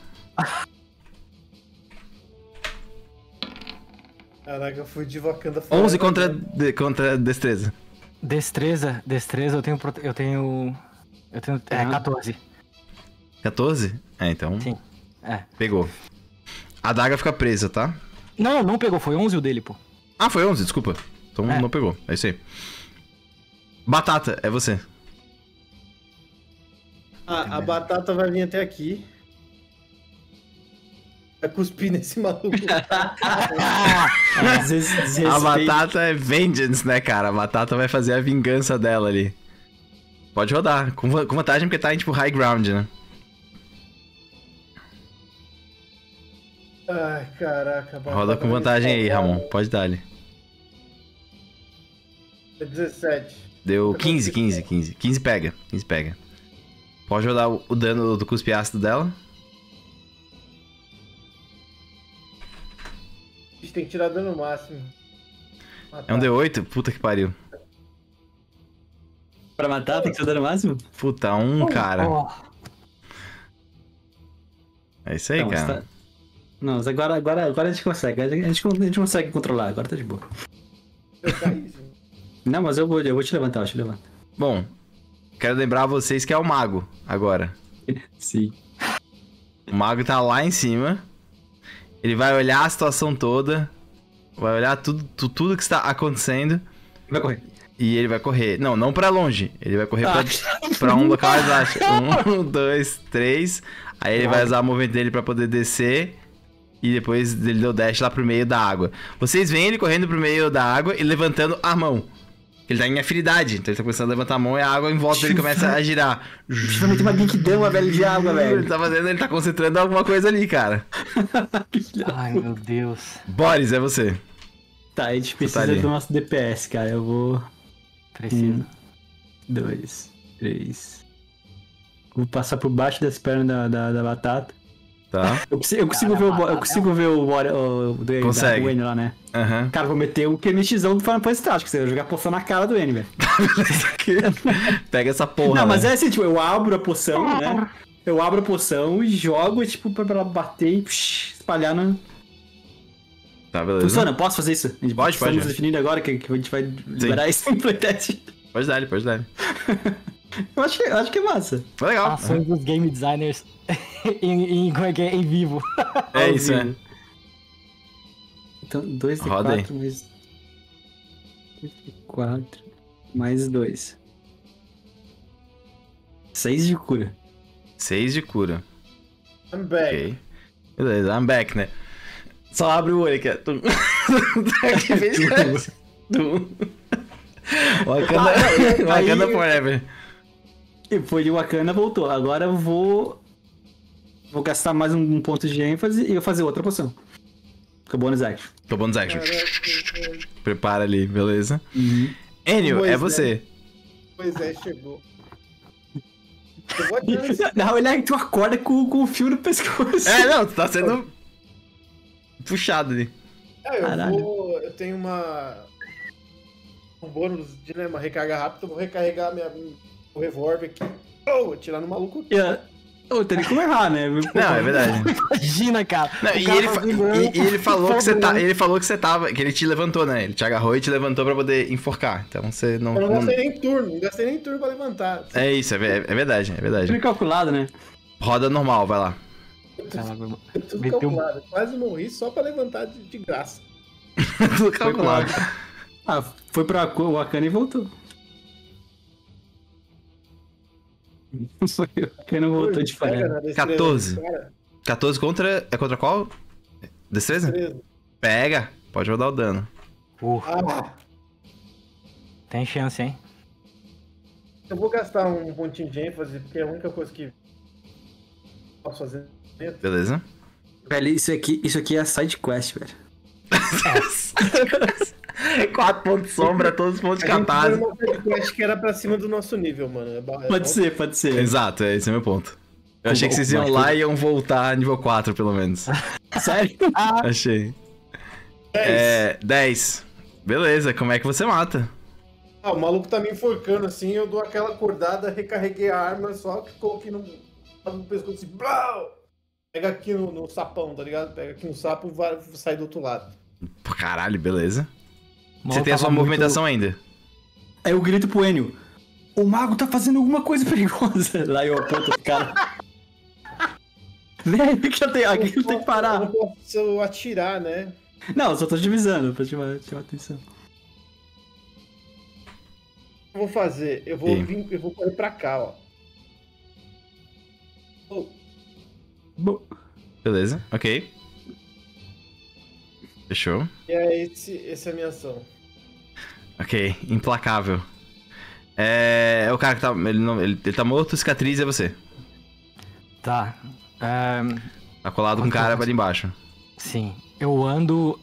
Caraca, eu fui de Wakanda 11 contra destreza. Destreza, eu tenho 14. 14? É, então. Sim. É. Pegou. A adaga fica presa, tá? Não pegou, foi 11 o dele, pô. Ah, foi 11, desculpa. Então É. não pegou. É isso aí. Batata, é você. A batata vai vir até aqui. Vai cuspir nesse maluco. A batata é vengeance, né, cara? A batata vai fazer a vingança dela ali. Pode rodar. Com vantagem porque tá em, tipo, high ground, né? Ai, caraca. Roda com vantagem aí, Ramon. Pode dar ali. 17. Deu 15. 15 pega. 15 pega. Pode rodar o dano do cuspe ácido dela. A gente tem que tirar dano máximo. É um D8? Puta que pariu. Pra matar tem que ser dano máximo? Puta, cara. É isso aí, Não, cara. tá... Não, mas agora a gente consegue. A gente consegue controlar, agora tá de boa. Eu caí, sim. Não, mas eu vou te levantar, eu te levanto. Bom, quero lembrar vocês que é o mago agora. Sim. O mago tá lá em cima. Ele vai olhar a situação toda. Vai olhar tudo que está acontecendo. Vai correr. E ele vai correr. Não pra longe. Ele vai correr pra um local mais baixo. 1, 2, 3. Aí ele vai usar o movimento dele pra poder descer. E depois ele deu dash lá pro meio da água. Vocês veem ele correndo pro meio da água e levantando a mão. Ele tá em afinidade. Então ele tá começando a levantar a mão e a água em volta dele começa a girar. Vai meter uma Genkidama, velho, de água, velho. Ele tá concentrando alguma coisa ali, cara. Ai, meu Deus. Boris, é você. Tá, a gente precisa do nosso DPS, cara. Eu vou... Preciso. 2, 3. Vou passar por baixo das pernas da batata. Tá. Eu consigo ver o Duane, Consegue. o N lá, né? Aham. Cara, vou meter o QMXão do Final Fantasy Tático. Você vai jogar poção na cara do N, velho. Pega essa porra. Não, mas né? é assim, tipo, eu abro a poção, né? Eu abro a poção e jogo, tipo, pra ela bater e espalhar na... Tá, beleza. Funciona? Posso fazer isso? A gente Pode. Estamos definindo agora que a gente vai liberar isso em playtest. Pode dar. Eu acho que é massa. Foi legal. Ações dos game designers em vivo. É isso, né? Então, 2 de Roda aí. 4 mais... 2 de 4 mais 2. 6 de cura. 6 de cura. I'm back. Ok. Beleza, I'm back, né? Só abre o olho aqui. Tum. Wakanda forever. E foi de Wakanda, voltou. Agora eu vou gastar mais um ponto de ênfase e eu fazer outra poção. Com o bonus action. Tô bônus action. Prepara ali, beleza? Enio, é você. Pois é, chegou. Eu vou adiante. Na realidade, tu acorda com o fio no pescoço. Não, tu tá sendo puxado ali. Eu tenho um bônus de uma recarga rápida, eu vou recarregar o revólver aqui. Vou atirar no maluco aqui. Eu teria como errar, né? Não, é verdade. Imagina, cara. Não, e ele falou que você tá. Ele falou que você tava. Que ele te levantou, né? Ele te agarrou e te levantou pra poder enforcar. Então você não. Eu não gastei nem turno pra levantar. É isso, é verdade, é verdade. Tudo calculado, né? Roda normal, vai lá. Tudo Meteu- calculado. Quase morri só pra levantar de graça. Tudo calculado. Foi pra Wakanda e voltou. Foi o Wakanda voltou de Pega falha. na destreza 14. desse cara. 14 contra. É contra qual? Destreza? Destreza. Pega. Pode rodar o dano. Ah, Tem chance, hein? eu vou gastar um pontinho de ênfase, porque é a única coisa que posso fazer. Beleza? Velho, isso aqui é side quest, velho. 4 pontos de sombra, todos os pontos de catarse. Eu acho que era pra cima do nosso nível, mano. Pode ser. Exato, esse é o meu ponto. Eu achei que vocês iam lá e iam voltar a nível 4, pelo menos. Sério? Achei. 10. 10. Beleza, como é que você mata? O maluco tá me enforcando assim, eu dou aquela acordada, recarreguei a arma, só que coloquei no pescoço assim, blau! Pega aqui no sapão, tá ligado? Pega aqui no sapo e sai do outro lado. Pô, caralho, beleza. O Você tem a sua maluco tava movimentação ainda. Aí eu grito pro Enio: o mago tá fazendo alguma coisa perigosa. Lá eu aponto o cara. Velho, aqui eu tenho que parar. Eu não posso atirar, né? Não, eu só tô te avisando pra chamar atenção. Eu vou fazer? Eu vou correr pra cá, ó. Bom, Beleza, ok. Fechou. E é essa é a minha ação. Ok, implacável. É o cara que tá. Ele tá morto, cicatriz é você. Tá. Tá colado com o cara ali embaixo. Sim. Eu ando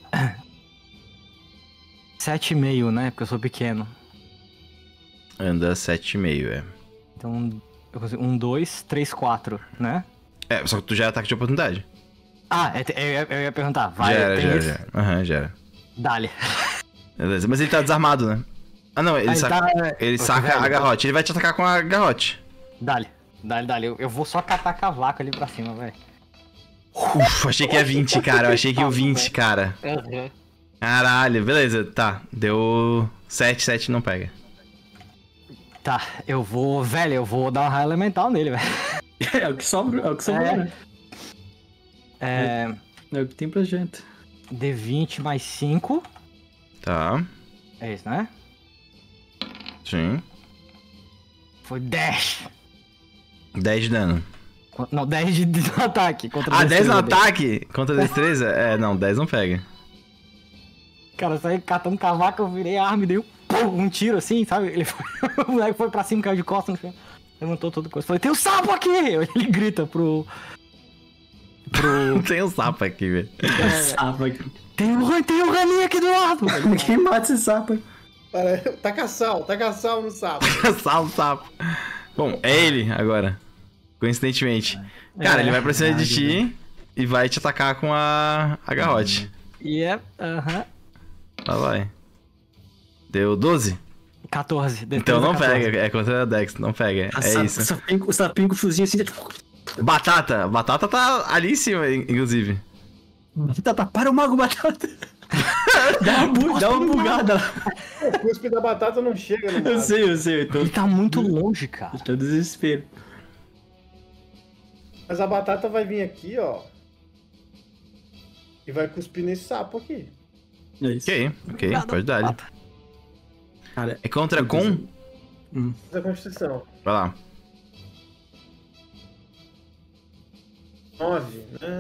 7,5, né? Porque eu sou pequeno. Anda 7,5, é. Então, eu consigo 1, 2, 3, 4, né? É, só que tu já é ataque de oportunidade. Ah, eu ia perguntar. Vai, já era, tem já isso? era. Aham, já era. Dale. Beleza, mas ele tá desarmado, né? Ah, não, ele saca velho, a garrote. Ele vai te atacar com a garrote. Dale. Eu vou só catar cavaco ali pra cima, velho. Ufa, achei que ia 20, cara. Eu achei que ia 20, cara. Uhum. Caralho, beleza, tá. Deu 7 não pega. Tá, eu vou dar uma raio elemental nele, velho. É o que sobra, né? É o que tem pra gente. D20 mais 5. Tá, É isso, né? sim. Foi 10. 10 de dano. Não, 10 de ataque. Contra Ah, 10 no destreza dele. ataque? Contra a destreza? É, não, 10 não pega. Cara, eu saí catando cavaco, eu virei a arma e dei um tiro assim, sabe? O moleque foi pra cima, caiu de costas no chão. Levantou todo o coisa. Falei, tem um sapo aqui! Ele grita pro... Não tem um sapo aqui, velho. Sapo aqui. Tem um raninho aqui do lado! Quem mata esse sapo aí? Taca sal no sapo. Sapo. Bom, é ele agora. Coincidentemente. Cara, ele vai pra cima de ti e vai te atacar com a garrote. Lá vai. Deu 12? 14. Então não 14. pega, é contra a Dex, não pega. É isso. O sapinho com o fiozinho assim, tipo... Batata tá ali em cima, inclusive. Batata, para o mago, Batata! dá uma bugada lá. O cuspe da batata não chega no mago. Eu sei. Ele tá muito longe, cara. Tô desespero. Mas a batata vai vir aqui, ó. E vai cuspir nesse sapo aqui. É isso. Ok, pode dar ali. Cara, É contra com? Da Constituição. Vai lá. 9.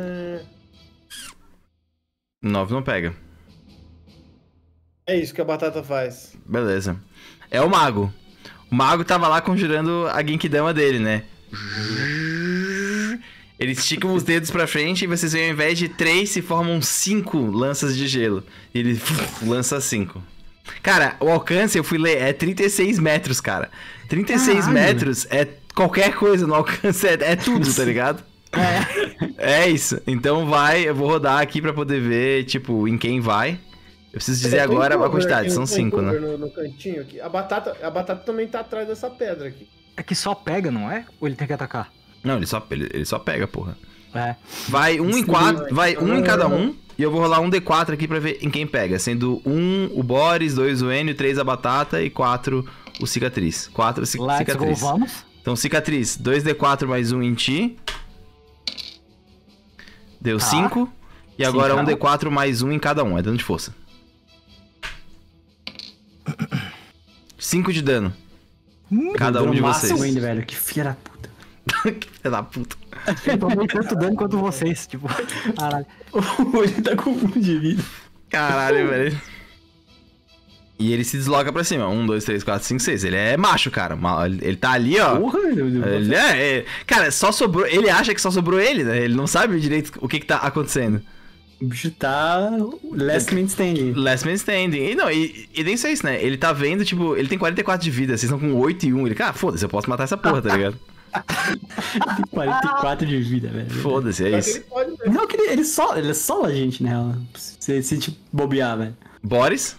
9 não pega. É isso que a batata faz. Beleza. É o mago. O mago tava lá conjurando a Genkidama dele, né? Ele estica os dedos pra frente e vocês veem, ao invés de 3, se formam 5 lanças de gelo. E ele lança 5. Cara, o alcance, eu fui ler, é 36 metros, cara. 36 metros é qualquer coisa no alcance, é tudo, tá ligado? É isso. Então eu vou rodar aqui pra poder ver, tipo, em quem vai. Eu preciso dizer agora a quantidade, são 5, né? No cantinho aqui. A batata também tá atrás dessa pedra aqui. É que só pega, não é? Ou ele tem que atacar? Não, ele só pega, porra. É. Vai 1 em 4, vai 1 em cada um. E eu vou rolar um D4 aqui pra ver em quem pega. Sendo 1 o Boris, 2 o Enio, 3 a batata e 4 o cicatriz. 4 Let's cicatriz. go, vamos. Então cicatriz, 2D4 mais 1 em ti. Deu 5. E agora Sim, um D4 mais 1 em cada um. É dano de força. 5 de dano. Cada um de vocês. Ainda, velho. Que filha da puta. Que filha da puta. Eu tomei tanto dano quanto vocês, tipo. Caralho. Ele tá com 1 de vida. Caralho, velho. E ele se desloca pra cima. 1, 2, 3, 4, 5, 6. Ele é macho, cara. Ele tá ali, ó. Porra, Ele cara, só sobrou. Ele acha que só sobrou ele, né? Ele não sabe direito o que tá acontecendo. O bicho tá last man standing. Last man standing. E nem só isso, né? Ele tá vendo, tipo, ele tem 44 de vida, vocês estão com 8 e 1. Ele, cara, foda-se, eu posso matar essa porra, tá ligado? Tem 44 de vida, velho. Foda-se, é isso. Não, que ele sola a gente, né? Se tipo, bobear, velho. Boris?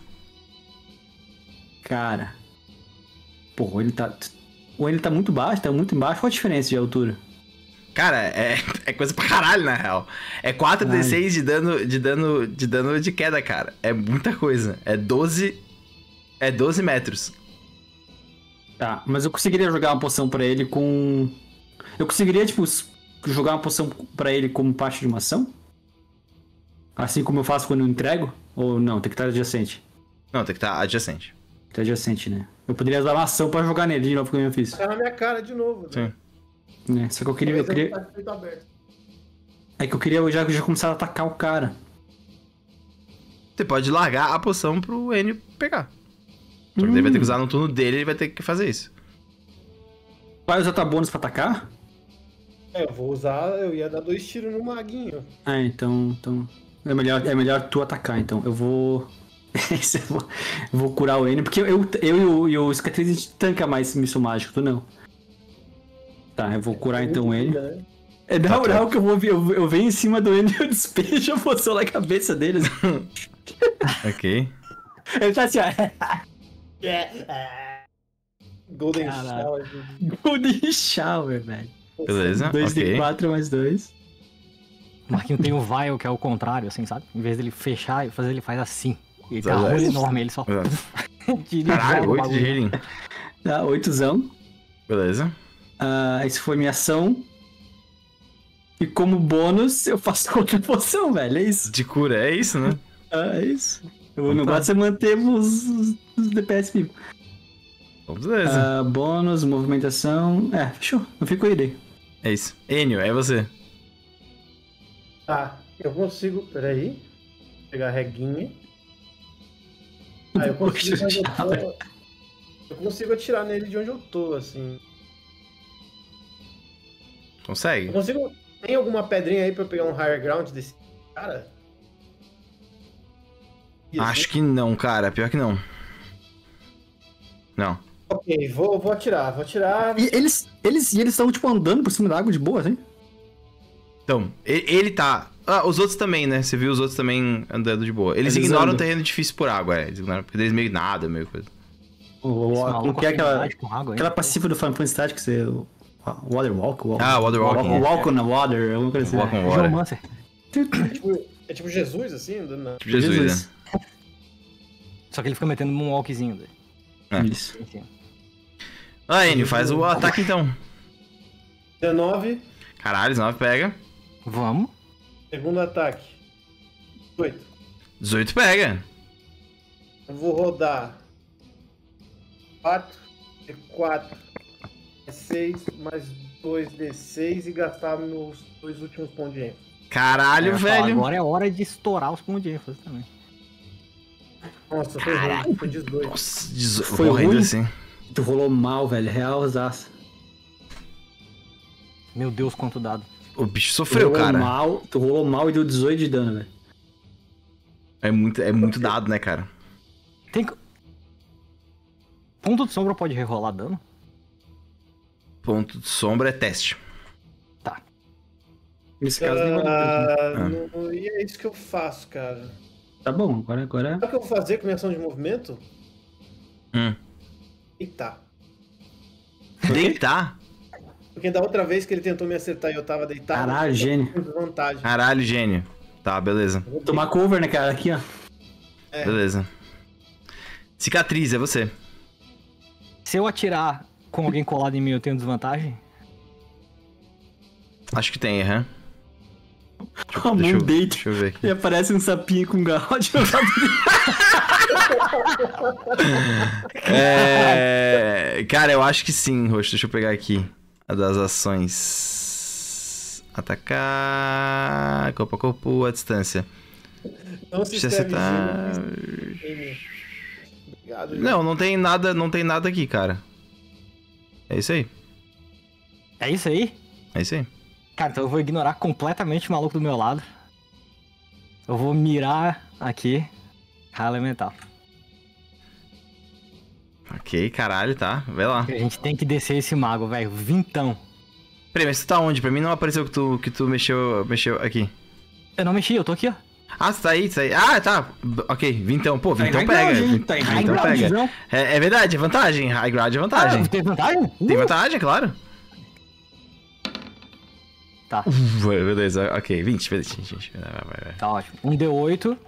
Cara. Pô, ele tá muito baixo, tá muito embaixo. Qual a diferença de altura? Cara, é coisa pra caralho, na real. É 4d6 de dano de queda, cara. É muita coisa. É 12 metros. Tá, mas eu conseguiria jogar uma poção pra ele com... Eu conseguiria, tipo, jogar uma poção pra ele como parte de uma ação? Assim como eu faço quando eu entrego? Ou não, tem que estar adjacente? Não, tem que estar adjacente. Tá adjacente, né? Eu poderia usar uma ação pra jogar nele de novo, como eu fiz. Tá na minha cara de novo. Sim. Né? Só que eu queria... É que eu queria já começar a atacar o cara. Você pode largar a poção pro Enio pegar. Só que ele vai ter que usar no turno dele, ele vai ter que fazer isso. Vai usar tua bônus pra atacar? Eu vou usar, eu ia dar 2 tiros no maguinho. Ah, então é melhor tu atacar, então. Eu vou... eu vou curar o Enio, porque eu e o Cicatriz a gente tanca mais míssil mágico, tu não. Tá, eu vou curar então o Enio. Né? É na moral que eu venho em cima do Enio e eu despejo a poção na cabeça deles. Ok. Ele tá assim, ó. Golden Caralho. Shower. Golden Shower, velho. Beleza, 2d4 mais 2. O Marquinho tem o Vial, que é o contrário, assim, sabe? Em vez dele fechar e fazer, ele faz assim. Ele tem uma rola enorme, ele só... Caralho, 8 de healing. Tá, 8zão. Beleza. Isso foi minha ação. E como bônus, eu faço outra poção, velho. É isso. De cura, é isso, né? É isso. O negócio é manter os DPS vivos. Então, beleza. Bônus, movimentação. Fechou. Não fico aí daí. É isso. Enio, é você. Tá, eu consigo. Peraí. Pegar a reguinha. Eu consigo. Poxa, Eu consigo atirar nele de onde eu tô, assim. Consegue? Eu consigo. Tem alguma pedrinha aí pra eu pegar um higher ground desse cara? Isso. Acho que não, cara. Pior que não. Não. Ok, vou atirar, E eles estão, tipo, andando por cima da água de boa, assim? Então, ele tá... os outros também, né? Você viu os outros também andando de boa. Eles Eles ignoram andam. o terreno difícil por água, Eles ignoram, porque eles meio nada, meio coisa. Como que é aquela passiva do Final Fantasy Tactics? Water Walk? Water Walking. Walk on the Water, alguma coisa assim. Walk on Water. Geomancer. É tipo Jesus, assim, andando na... Tipo Jesus, né? Só que ele fica metendo um walkzinho dele. Isso. Enfim. Enio, faz o ataque então. 19, Caralho, 19 pega. Vamos. segundo ataque. 8. 18 pega. Eu vou rodar 4, D4, 6, mais 2D6 e gastar meus 2 últimos pontos de ênfase. Caralho, Eu ia falar, velho. agora é hora de estourar os pontos de ênfase também. Nossa, foi ruim, foi 18. Nossa, Foi morrendo ruim? assim. Tu rolou mal, velho. Real zaço. Meu Deus, quanto dado. O bicho Tu sofreu, rolou cara. mal, tu rolou mal e deu 18 de dano, velho. É muito dado, né, cara? Tem que... Ponto de sombra pode rerolar dano? Ponto de sombra é teste. Tá. Nesse caso, nem vale. E é isso que eu faço, cara. Tá bom, agora... Sabe o que eu vou fazer com minha ação de movimento? Deitar. Deitar? Porque da outra vez que ele tentou me acertar e eu tava deitado... Caralho, gênio. Com desvantagem. Caralho, gênio. Tá, beleza. Tomar cover, né, cara? Aqui, ó. Beleza. Cicatriz, é você. Se eu atirar com alguém colado em mim, eu tenho desvantagem? Acho que tem, aham. A mão deita Deixa eu ver aqui. e aparece um sapinho com garrote no lado dele. Cara, eu acho que sim, Roxo. Deixa eu pegar aqui a das ações. Atacar. Corpo a corpo, a distância. Não se Deixa eu escreve acertar. Gino. Obrigado, Gino. Não tem nada aqui, cara. É isso aí. É isso aí? É isso aí. Cara, então eu vou ignorar completamente o maluco do meu lado. Eu vou mirar aqui. Raio elemental. Ok, caralho, tá. Vai lá. A gente tem que descer esse mago, velho. Vintão. Peraí, mas tu tá onde? Pra mim não apareceu que tu mexeu aqui. Eu não mexi, eu tô aqui, ó. Ah, você tá aí, Ah, tá. Ok, vintão. Pô, vintão em pega. high ground, hein? Tá em high Vintão ground, pega. não? É verdade, é vantagem. High ground é vantagem. Tem vantagem? Tem vantagem, claro. Tá, Beleza, ok. 20. Vai. tá ótimo. Um D8.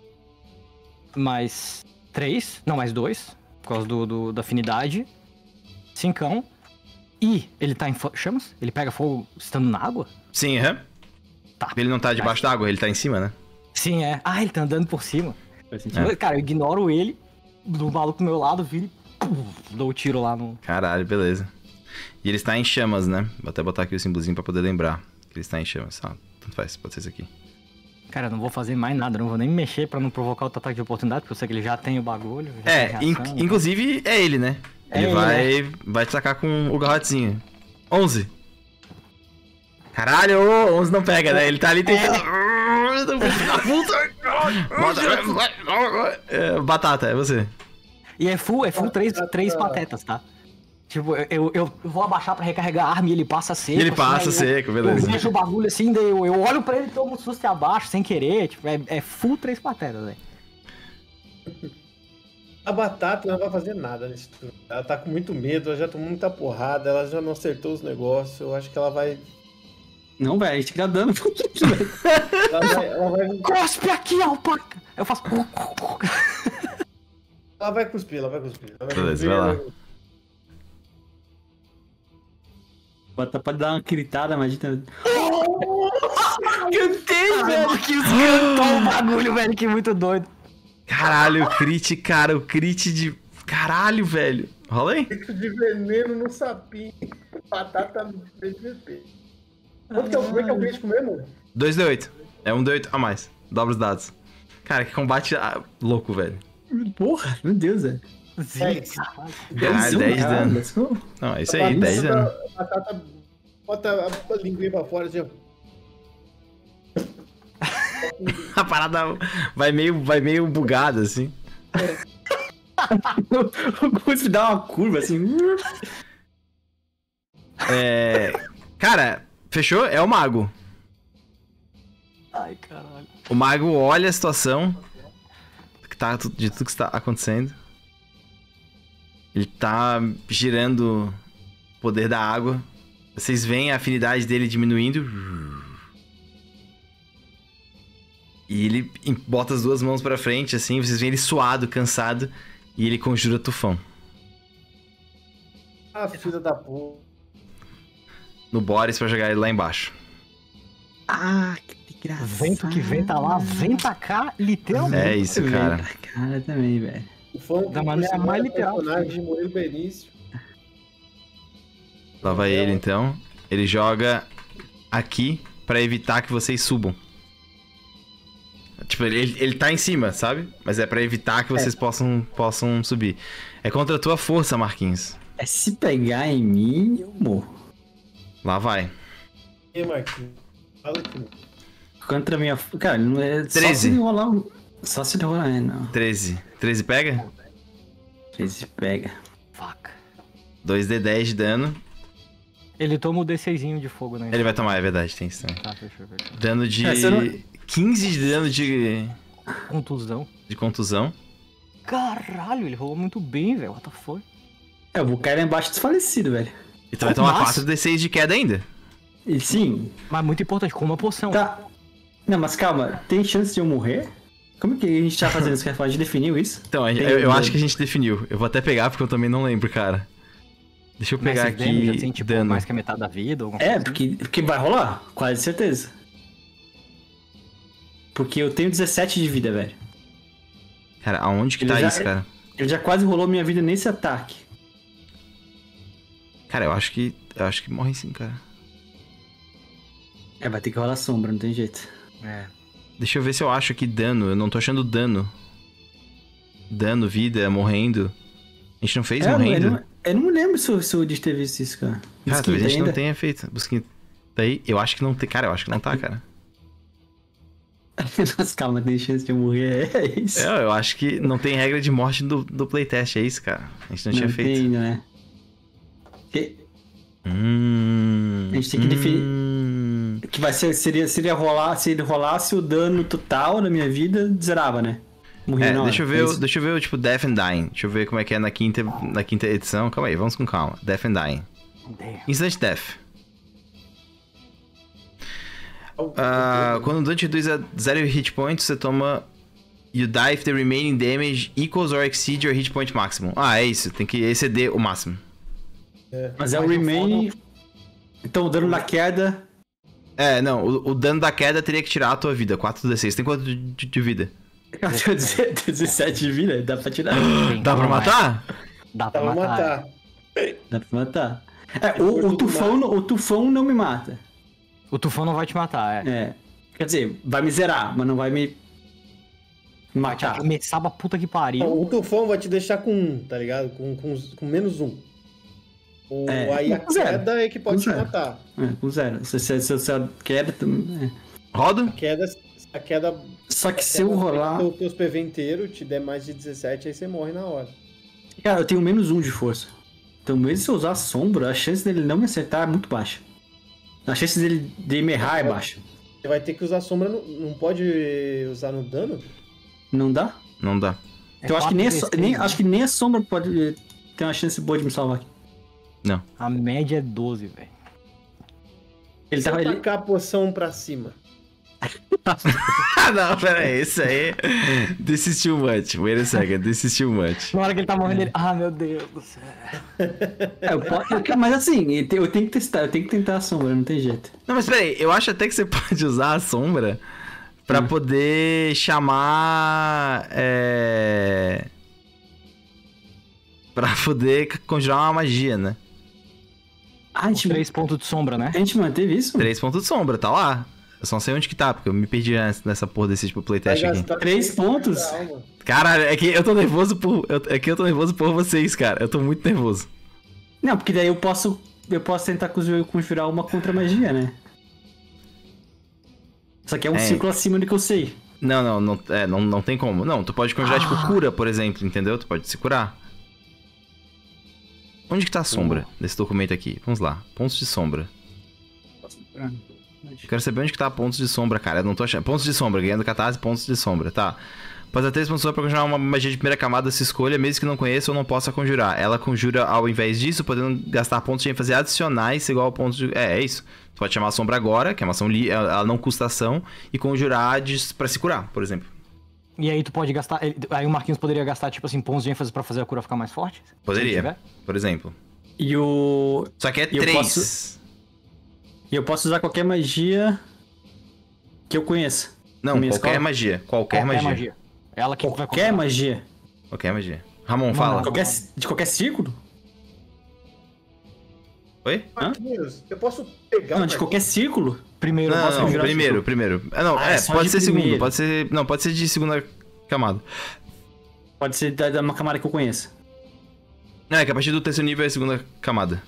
Mais 3. Não, mais 2. Por causa da afinidade. 5. E ele tá em chamas? Ele pega fogo estando na água? Sim, aham. Tá. Ele não tá debaixo d'água, ele tá em cima, né? Sim, é. Ah, ele tá andando por cima. Faz sentido. Cara, eu ignoro ele. Do maluco do meu lado, viro e dou o tiro lá no... Caralho, beleza. E ele está em chamas, né? Vou até botar aqui o símbolozinho pra poder lembrar que ele está em chamas. Ah, tanto faz, pode ser isso aqui. Cara, eu não vou fazer mais nada, não vou nem mexer pra não provocar outro ataque de oportunidade, porque eu sei que ele já tem o bagulho. Já tem reação, inclusive é ele, né? É Ele ele, vai te atacar com o garrotezinho. 11. Caralho, 11 não pega, né? Ele tá ali tentando... Batata, é você. E é full três patetas, tá? Tipo, eu vou abaixar pra recarregar a arma e ele passa seco. Ele passa assim, seco, beleza. Eu vejo o bagulho assim, daí eu olho pra ele e tomo um susto e abaixo, sem querer. Tipo, é full 3 patetas, velho. A Batata não vai fazer nada nisso tudo. Ela tá com muito medo, ela já tomou muita porrada, ela já não acertou os negócios. Eu acho que ela vai... Não, velho, a gente tá dando. Ela vai... Cospe aqui, alpaca! Eu faço... Ela vai cuspir. Beleza, vai lá. Pode dar uma gritada, imagina. Cantei, velho! Que cantou o bagulho, velho, que muito doido. Caralho, o crit, cara, o crit de... Caralho, velho. Rola aí. Crit de veneno no sapinho. Batata MVP. Quanto que é o crítico mesmo? 2d8. É 1d8 a mais. Dobra os dados. Cara, que combate louco, velho. Porra, meu Deus, velho. Caralho, 10 dano. Não, é isso aí, 10 dano. Batata bota a linguinha pra fora, assim, ó. A parada vai meio bugada, assim. O cuspe dá uma curva, assim. Cara, fechou? É o mago. Ai, caralho. O mago olha a situação de tudo que está acontecendo. Ele tá girando o poder da água. Vocês veem a afinidade dele diminuindo. E ele bota as duas mãos pra frente, assim. Vocês veem ele suado, cansado. E ele conjura tufão. Ah, filha da porra. No Boris pra jogar ele lá embaixo. Ah, que graça. Vento que venta lá, venta cá, literalmente. É isso, cara. Cara, também, velho. O fã Da maneira mais literal. Personagem Murilo Benício. Lá vai ele, então. Ele joga aqui pra evitar que vocês subam. Tipo, ele tá em cima, sabe? Mas é pra evitar que vocês possam subir. É contra a tua força, Marquinhos. É se pegar em mim, eu morro. Lá vai. E aí, Marquinhos? Fala aqui. Contra a minha... Cara, não é... 13. Só se ele rolar... Só se ele rolar, não. 13. 13 pega? 13 pega. Fuck. 2d10 de dano. Ele toma o D6zinho de fogo, né? Ele vai tomar, é verdade, tem isso também. Tá, fechou. Dano de... você não... 15 de dano Contusão. de contusão. Caralho, ele rolou muito bem, velho. What the fuck? Eu vou cair lá embaixo desfalecido, velho. Então vai tomar Nossa. 4d6 de queda ainda. E sim. Mas muito importante, com uma poção. Tá. Não, mas calma. Tem chance de eu morrer? Como que a gente tá fazendo isso? A gente definiu isso? Então, eu acho que a gente definiu. Eu vou até pegar, porque eu também não lembro, cara. Deixa eu pegar Massive aqui damage, assim, tipo, dano. mais que a metade da vida. Alguma É, coisa assim. porque vai rolar. Quase certeza. Porque eu tenho 17 de vida, velho. Cara, aonde que Ele tá já- isso, cara? Ele já quase rolou minha vida nesse ataque. Cara, eu acho que morre sim, cara. É, vai ter que rolar sombra, não tem jeito. É. Deixa eu ver se eu acho aqui dano. Eu não tô achando dano. Dano, vida, morrendo. A gente não fez morrendo? Eu não me lembro se o Diz teve isso, cara. Cara, talvez a gente não tenha feito. Busquinha tá aí. Eu acho que não tem. Cara, eu acho que não tá, cara. Nossa, calma, tem chance de eu morrer. É isso. Eu acho que não tem regra de morte do playtest, é isso, cara. A gente não tinha feito. Tem, não é? Que A gente tem que definir. Que vai ser, seria rolar, se ele rolasse o dano total na minha vida, zerava, né? Morria na hora. Deixa eu ver, tipo, Death and Dying. Deixa eu ver como é que é na quinta edição. Calma aí, vamos com calma. Death and Dying. Instant Death. Quando o dano te reduz a 0 hit points, você toma... You die if the remaining damage equals or exceeds your hit point maximum. É isso. Tem que exceder o máximo. Mas é o remain. Então o dano da queda. Não. O dano da queda teria que tirar a tua vida. 4d6. Tem quanto de vida? Eu tenho 17 de vida, dá pra tirar. Dá pra matar? Dá pra Pra matar. Dá pra matar. O tufão não me mata. O tufão não vai te matar, É. Quer dizer, vai me zerar, mas não vai me Vai te matar. arremessar pra puta que pariu. O tufão vai te deixar com 1, tá ligado? Com menos 1. Aí a com zero. queda é que pode Com te zero. matar. Com 0. Se a queda também. Rodo? A queda. Só que se eu rolar. Os teus PV inteiro te der mais de 17, aí você morre na hora. Cara, eu tenho menos 1 de força. Então, mesmo se eu usar a sombra, a chance dele não me acertar é muito baixa. A chance dele de me errar é baixa. Você vai ter que usar sombra, não pode usar no dano? Não dá? Não dá. Então, acho que nem a sombra pode ter uma chance boa de me salvar aqui. Não. A média é 12, velho. Ele Se tava. eu tacar a poção pra cima. Ah, não, pera aí. Isso aí. This is too much. Wait a second. This is too much. Na hora que ele tá morrendo, ele... Ah, meu Deus do céu. Mas assim, eu tenho que testar, eu tenho que tentar a sombra, não tem jeito. Não, mas pera aí. Eu acho até que você pode usar a sombra pra poder chamar... Pra poder conjurar uma magia, né? A gente, 3 pontos de sombra, né? a gente manteve isso? 3 pontos de sombra, tá lá. Eu só não sei onde que tá, porque eu me perdi antes nessa porra desse tipo playtest Vai aqui. gastar 3 pontos? da alma. Caralho, é que eu tô nervoso por... É que eu tô nervoso por vocês, cara. Eu tô muito nervoso. Não, porque daí eu posso tentar conjurar uma contra-magia, né? Só que é um círculo acima do que eu sei. Não tem como. Não, tu pode conjurar, tipo, cura, por exemplo, entendeu? Tu pode se curar. Onde que tá a sombra desse documento aqui? Vamos lá. Pontos de sombra. Eu quero saber onde que tá pontos de sombra, cara. Eu não tô achando. Pontos de sombra, ganhando catarse, pontos de sombra, tá. Pode dar 3 pontos de sombra pra conjurar uma magia de primeira camada, se escolha, mesmo que não conheça ou não possa conjurar. Ela conjura ao invés disso, podendo gastar pontos de ênfase adicionais, igual ao ponto de... É isso. Tu pode chamar a sombra agora, que é uma ação ela não custa ação, e conjurar pra se curar, por exemplo. E aí tu pode gastar... Aí o Marquinhos poderia gastar, tipo assim, pontos de ênfase pra fazer a cura ficar mais forte? Poderia, por exemplo. E o... Só que é eu 3. E eu posso usar qualquer magia que eu conheça. Não, minha qualquer escola? magia. Qualquer magia. Ela que vai Qualquer conjurar. magia. Qualquer magia. Ramon, fala. De qualquer círculo? Oi? Marquinhos, eu posso pegar Não, de qualquer círculo? Primeiro, eu posso Não, conjurar. primeiro. Não, só pode de ser segundo, primeiro. pode ser... Não, pode ser de segunda camada. Pode ser da uma camada que eu conheça. Não, é que a partir do terceiro nível é a segunda camada.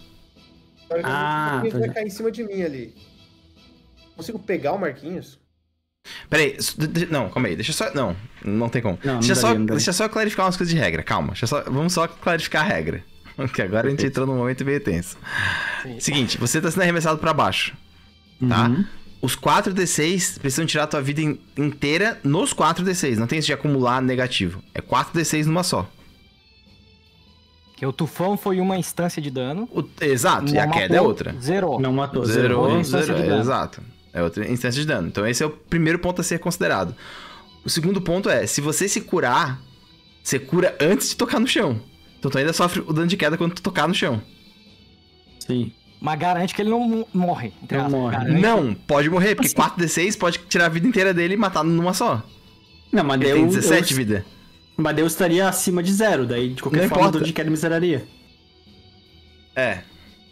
Ah, Marquinhos tá. vai cair em cima de mim ali. Consigo pegar o Marquinhos? Pera aí, não, calma aí, deixa só... Não tem como. Não Deixa daria. Deixa só clarificar umas coisas de regra, calma. Vamos só clarificar a regra. Porque agora a gente entrou num momento meio tenso. Seguinte, você tá sendo arremessado pra baixo, tá? Uhum. Os 4d6 precisam tirar a tua vida inteira nos 4d6. Não tem isso de acumular negativo. É 4d6 numa só. Que o tufão foi uma instância de dano. Exato, e a Não queda é matou, outra. Zerou. Não matou. Outra instância de dano. Exato. É outra instância de dano. Então esse é o primeiro ponto a ser considerado. O segundo ponto é, se você se curar, você cura antes de tocar no chão. Então tu ainda sofre o dano de queda quando tu tocar no chão. Sim. Mas garante que ele não morre. entre Não aspas. morre. Garante. Não, pode morrer, porque Assim. 4d6 pode tirar a vida inteira dele e matar numa só. Não, mas Ele daí tem 17 eu, vida. mas daí eu estaria acima de 0. Daí, de qualquer Não forma, importa. o dano de queda me zeraria. É.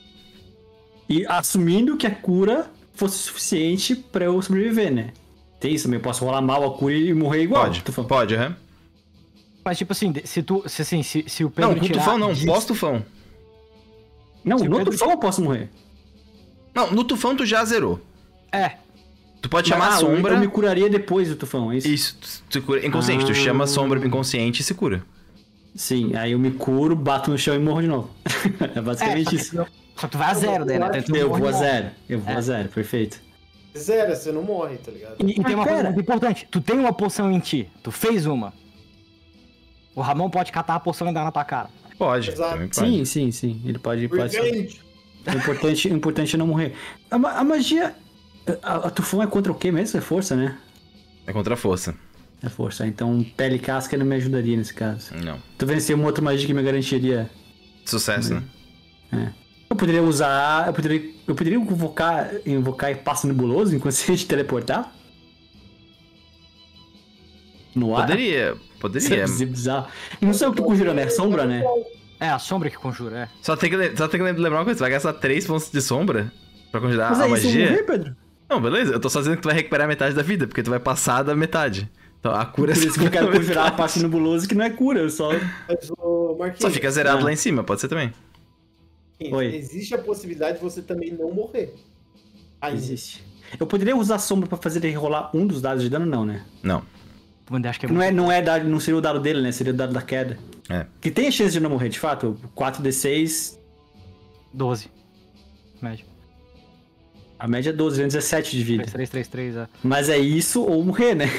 E assumindo que a cura fosse suficiente pra eu sobreviver, né? Tem isso também, eu posso rolar mal a cura e morrer igual. Pode, Tufão. pode, aham. Mas tipo assim, se o Pedro Não, com tirar tufão não, disso- pós-tufão. Não, Se o no Pedro- tufão eu posso morrer. Não, no tufão tu já zerou. É. Tu pode chamar a Ah, sombra... Eu me curaria depois do tufão, é isso? Isso, tu cura inconsciente. Tu chama a sombra inconsciente e se cura. Sim, aí eu me curo, bato no chão e morro de novo. É basicamente isso. Só que tu vai a zero, né? Tu Eu morre vou a não. zero. Eu vou a zero, perfeito. Zero, você não morre, tá ligado? E tem uma Ah, coisa pera. muito importante. Tu tem uma poção em ti. Tu fez uma. O Ramon pode catar a poção e dar na tua cara. Pode, Exato. também pode. Sim. Ele pode ser. Revenge. O importante é não morrer. A magia. A tufão é contra o quê mesmo? É força, né? É contra a força. É força. Então pele e casca não me ajudaria nesse caso. Não. Tu vencer uma outra magia que me garantiria. Sucesso, né? Eu poderia usar. Eu poderia invocar passo nebuloso enquanto você te teleportar? No ar? Poderia. Isso é bizarro. E não sei o que tu conjura, né? Sombra, né? É, a sombra que conjura, é. Só tem que lembrar uma coisa. Tu vai gastar 3 pontos de sombra pra conjurar Mas a aí, se eu magia. morrer, Pedro? Não, beleza. Eu tô só dizendo que tu vai recuperar metade da vida, porque tu vai passar da metade. Então a cura... Por isso que eu quero conjurar a passe nebuloso, que não é cura, eu só... Mas, ô, Marquinhos, Só fica zerado lá em cima, pode ser também. Oi. existe a possibilidade de você também não morrer. Ainda. Existe. Eu poderia usar a sombra pra fazer ele rolar um dos dados de dano, não, né? Não. Acho que é Não seria o dado dele, né? Seria o dado da queda. É. Que tem a chance de não morrer, de fato. 4d6... 12. Médio. A média é 12, 17 de vida. 3, é. Mas é isso ou morrer, né?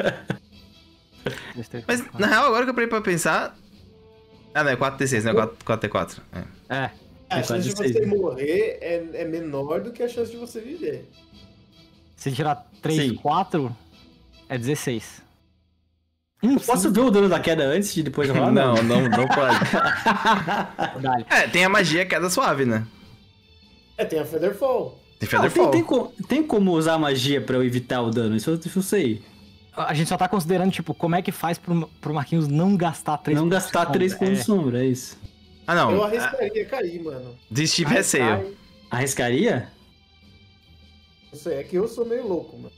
3, Mas, na real, agora que eu parei pra pensar... Ah, não, é 4d6, não é 4d4. É. A chance de 16, você né? morrer é menor do que a chance de você viver. Se tirar 3, Sim. 4, é 16. Eu posso ver o dano da queda antes de depois rolar? Não pode. Dale. Tem a magia queda suave, né? Tem a Featherfall. Tem Não, Featherfall. tem como usar a magia pra eu evitar o dano, isso eu sei. A gente só tá considerando, tipo, como é que faz pro Marquinhos não gastar 3 Não gastar 3 pontos de sombra, é isso. Ah, não. Eu arriscaria cair, mano. Desistir receio. Cai. Arriscaria? Não sei, é que eu sou meio louco, mano.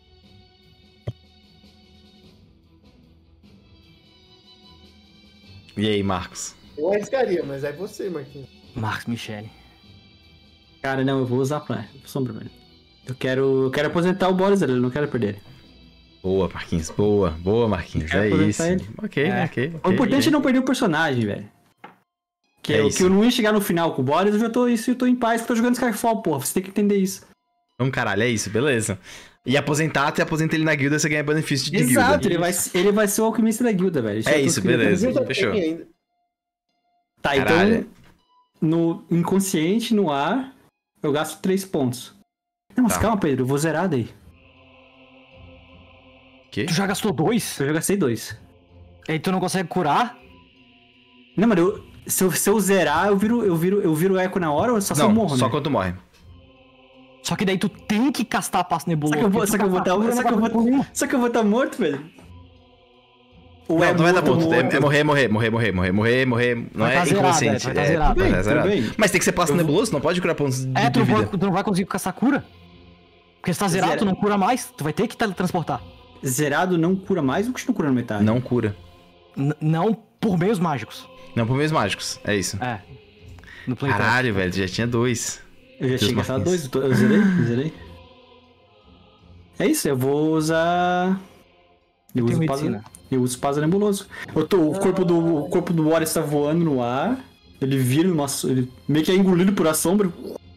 E aí, Marcos? Eu arriscaria, mas é você, Marquinhos. Marcos Michele. Cara, não, eu vou usar pra sombra, velho. Eu quero aposentar o Boris, eu não quero perder ele. Boa, Marquinhos. Boa, Marquinhos. Quero É aposentar isso. ele. Ok. O importante é não perder o personagem, velho. Que É eu, isso. que eu não ia chegar no final com o Boris, eu tô em paz, que eu tô jogando Skyfall, porra. Você tem que entender isso. Vamos, caralho, é isso, beleza. E aposentar, tu aposenta ele na guilda, você ganha benefício de Exato, guilda. ele vai ser o alquimista da guilda, velho. É isso, beleza. Eu já Fechou. tenho ainda. Tá, Caralho. então, no inconsciente, no ar, eu gasto 3 pontos. Não, mas Tá. calma, Pedro, eu vou zerar daí. Que? Tu já gastou 2? Eu já gastei 2. E aí tu não consegue curar? Não, mano, se eu zerar, eu viro eco na hora ou se eu Não, morro, só né? quando tu morre. Só que daí tu tem que castar passo nebuloso. Só que eu vou estar morto, velho. Ou Não, não vai dar morto, ponto. É morrer. Não Vai é tá zerado, inconsciente. vai tá zerado. Tudo bem, tá zerado. tudo bem. Mas tem que ser passo nebuloso, não pode curar pontos de É, tu vida. não vai conseguir caçar cura. Porque se tá zerado, Zera. tu não cura mais. Tu vai ter que teletransportar. Zerado não cura mais ou continua curando metade? Não cura. Não por meios mágicos. Não por meios mágicos, é isso. É. No playtest. Caralho, velho, tu já tinha 2. Eu já Deus tinha gastado Marquinhos. 2, eu zerei. É isso, eu vou usar... Eu Tem uso medicina. Eu uso Pasa Nebuloso. O corpo do Boris tá voando no ar. Ele vira ele meio que é engolido por a sombra.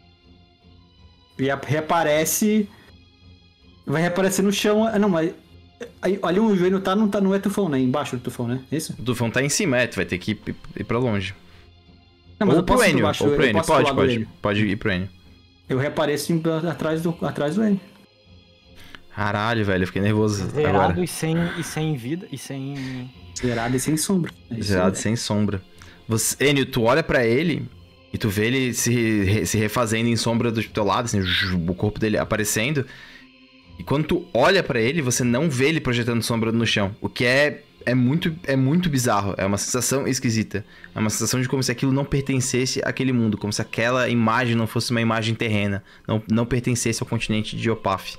E reaparece. Vai reaparecer no chão. Ah, não, mas. Ali o joelho não é tufão, né? Embaixo do tufão, né? É isso? O tufão tá em cima, tu vai ter que ir pra longe. Não, mas Ou eu posso pro ir Enio, baixo, ou pro eu Enio. posso pular do Pode. Enio. Pode ir pro Enio. Eu reapareço atrás do Enio. Caralho, velho, eu fiquei nervoso Zerado agora. e sem vida e sem... Zerado e sem sombra. É isso, Zerado né? sem sombra. Enio, tu olha pra ele e tu vê ele se refazendo em sombra do teu lado, assim, o corpo dele aparecendo. E quando tu olha pra ele, você não vê ele projetando sombra no chão. O que é muito bizarro. É uma sensação esquisita. É uma sensação de como se aquilo não pertencesse àquele mundo. Como se aquela imagem não fosse uma imagem terrena. Não pertencesse ao continente de Opaf.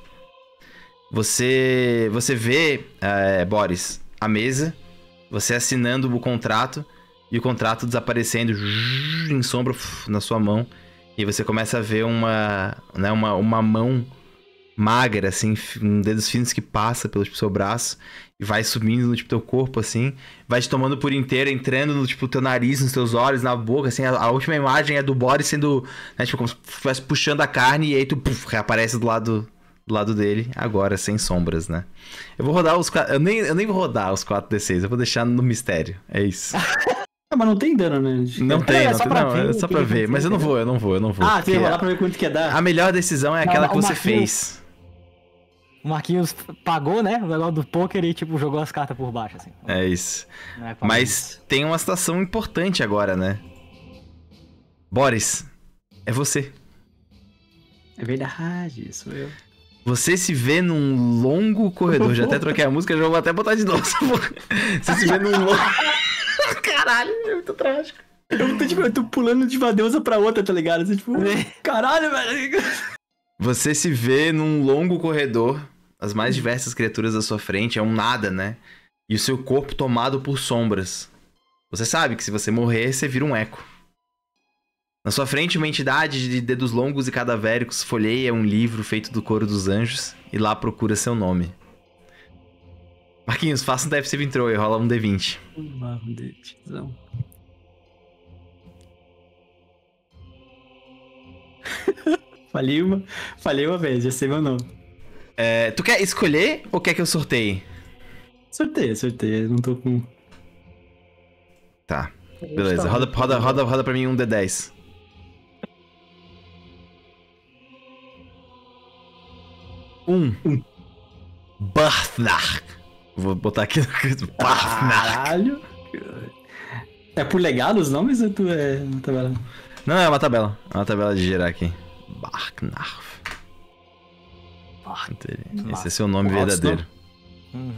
Você vê, Boris, a mesa, você assinando o contrato e o contrato desaparecendo em sombra na sua mão. E você começa a ver uma mão magra, assim, com dedos finos que passa pelo seu braço e vai subindo no teu corpo, assim, vai te tomando por inteiro, entrando no teu nariz, nos teus olhos, na boca, assim. A última imagem é do Boris sendo, né, como se estivesse puxando a carne e aí tu reaparece do lado dele, agora sem sombras, né? Eu vou rodar os 4. Eu nem vou rodar os 4d6, eu vou deixar no mistério. É isso. Ah, mas não tem dano, né? Não tem, é só pra ver é só o que pra que ver. Mas eu não vou. Ah, tem que porque rolar pra ver quanto que ia dar. a melhor decisão é aquela que o você Marquinhos- fez. O Marquinhos pagou, né? O negócio do poker e, tipo, jogou as cartas por baixo, assim. É isso. Não é pra Mas tem uma situação importante agora, né? Boris, é você. É verdade, sou eu. Você se vê num longo corredor. Já até troquei a música, já vou até botar de novo. Você se vê num longo... Caralho, é muito trágico. Eu tô pulando de uma deusa pra outra, tá ligado? Assim, tipo, caralho, velho. Você se vê num longo corredor, as mais diversas criaturas à sua frente, é um nada, né? E o seu corpo tomado por sombras. Você sabe que se você morrer, você vira um eco. Na sua frente, uma entidade de dedos longos e cadavéricos folheia um livro feito do couro dos anjos e lá procura seu nome. Marquinhos, faça um Death Saving Throw e rola um D20. Não. Falei uma vez, já sei meu nome. Tu quer escolher ou quer que eu sorteie? Sorteio, não tô com... Tá, beleza. Roda pra mim um D10. Barthnach. Vou botar aqui no Barthnach. Caralho. É por legado os nomes ou tu é uma tabela? Não, é uma tabela. É uma tabela de gerar aqui. Barknarf. Esse é seu nome verdadeiro. Uhum.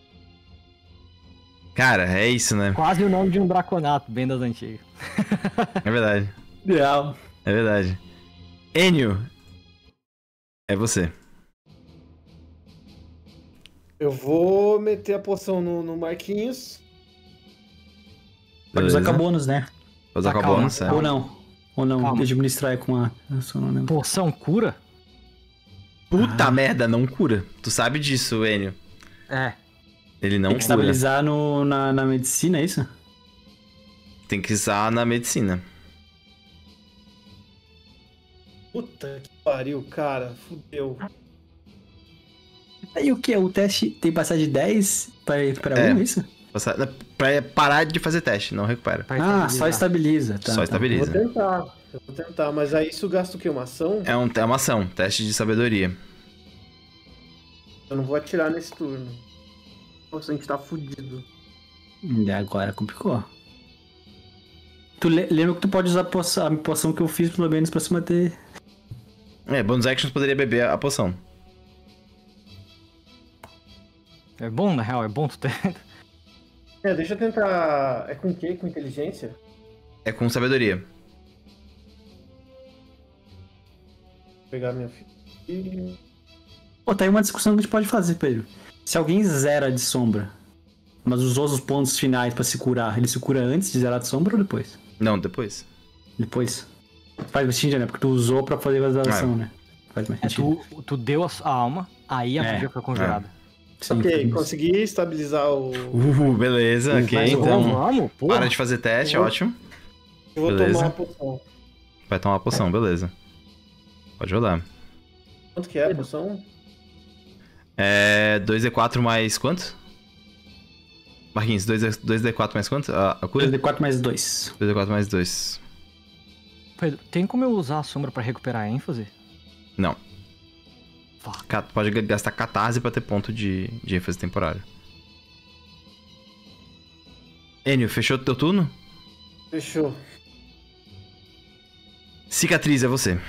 Cara, é isso, né? Quase o nome de um draconato, bem das antigas. É verdade. Ideal. É verdade. Enio, é você. Eu vou meter a poção no Marquinhos. Pode usar com a bônus, né? Pode usar com a bônus, é. Ou não, Calma. administrar com a... Eu só não lembro. Poção cura? Puta merda, não cura. Tu sabe disso, Enio. É. Ele não Tem que cura. estabilizar na medicina, é isso? Tem que usar na medicina. Puta que pariu, cara. Fudeu. E o que? O teste tem que passar de 10 pra 1, é isso? Pra parar de fazer teste, não recupera. Só estabiliza. Tá, Só estabiliza. Eu vou tentar, mas aí isso gasta o quê? Uma ação? É uma ação, teste de sabedoria. Eu não vou atirar nesse turno. Nossa, a gente tá fudido. E agora complicou. Tu lembra que tu pode usar a poção que eu fiz pelo menos pra se manter... Bonus actions poderia beber a poção. É bom, na real, é bom tu ter. Deixa eu tentar... É com o quê? Com inteligência? É com sabedoria. Vou pegar minha filha. Pô, tá aí uma discussão que a gente pode fazer, Pedro. Se alguém zera de sombra, mas usou os pontos finais pra se curar, ele se cura antes de zerar de sombra ou depois? Não, depois. Depois? Faz mais sentido, né? Porque tu usou pra fazer a zeração, né? Faz mais sentido. Tu deu a alma, aí a magia foi conjurada. Sim, Ok, consegui estabilizar o... Beleza, ok. Mas Então, vamos, porra. para de fazer teste, ótimo. Eu vou Beleza. tomar a poção. Vai tomar a poção, beleza. Pode rodar. Quanto que é a poção? 2d4 mais quanto? Marquinhos, 2d4 mais quanto? A cura? 2d4 mais 2. 2d4 mais 2. Pedro, tem como eu usar a sombra pra recuperar a ênfase? Não. Fuck. Pode gastar catarse pra ter ponto de ênfase temporário. Enio, fechou teu turno? Fechou. Cicatriz, é você.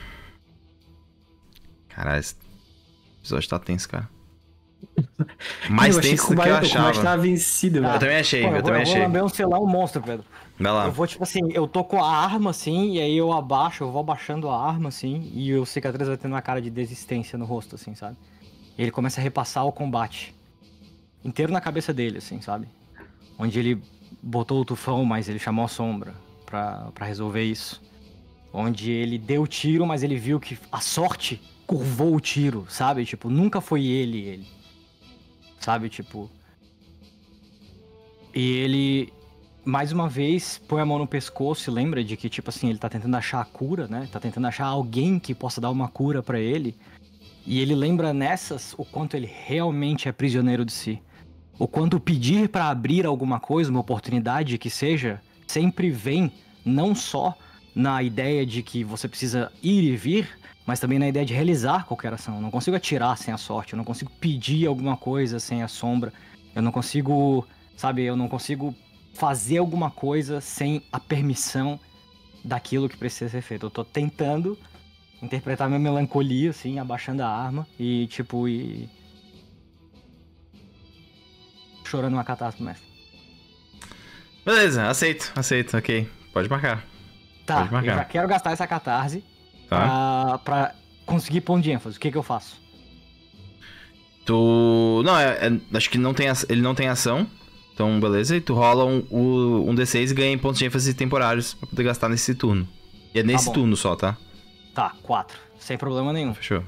Caralho, esse episódio tá tenso, cara. Mais tenso do que eu achava. O tava vencido, velho. Eu também achei, Pô, eu também achei. Eu vou selar um monstro, Pedro. Vai lá. Eu vou, tipo assim, eu tô com a arma, assim, e aí eu vou abaixando a arma, assim, e o cicatriz vai tendo uma cara de desistência no rosto, assim, sabe? E ele começa a repassar o combate inteiro na cabeça dele, assim, sabe? Onde ele botou o tufão, mas ele chamou a sombra pra resolver isso. Onde ele deu o tiro, mas ele viu que a sorte curvou o tiro, sabe? Tipo, nunca foi ele. Sabe, tipo... E ele... Mais uma vez, põe a mão no pescoço e lembra de que, tipo assim, ele tá tentando achar a cura, né? Tá tentando achar alguém que possa dar uma cura pra ele. E ele lembra nessas o quanto ele realmente é prisioneiro de si. O quanto pedir pra abrir alguma coisa, uma oportunidade que seja, sempre vem não só na ideia de que você precisa ir e vir, mas também na ideia de realizar qualquer ação. Eu não consigo atirar sem a sorte, eu não consigo pedir alguma coisa sem a sombra. Eu não consigo, sabe, eu não consigo fazer alguma coisa sem a permissão daquilo que precisa ser feito. Eu tô tentando interpretar minha melancolia, assim, abaixando a arma e, tipo, chorando uma catástrofe, mestre. Beleza, aceito, ok. Pode marcar. Tá, Pode marcar. eu já quero gastar essa catarse Tá. pra consegui ponto de ênfase, o que eu faço? Tu... Não, acho que ele não tem ação. Então, beleza. E tu rola um D6 e ganha pontos de ênfase temporários pra poder gastar nesse turno. E é nesse turno só, tá? Tá, 4. Sem problema nenhum. Fechou.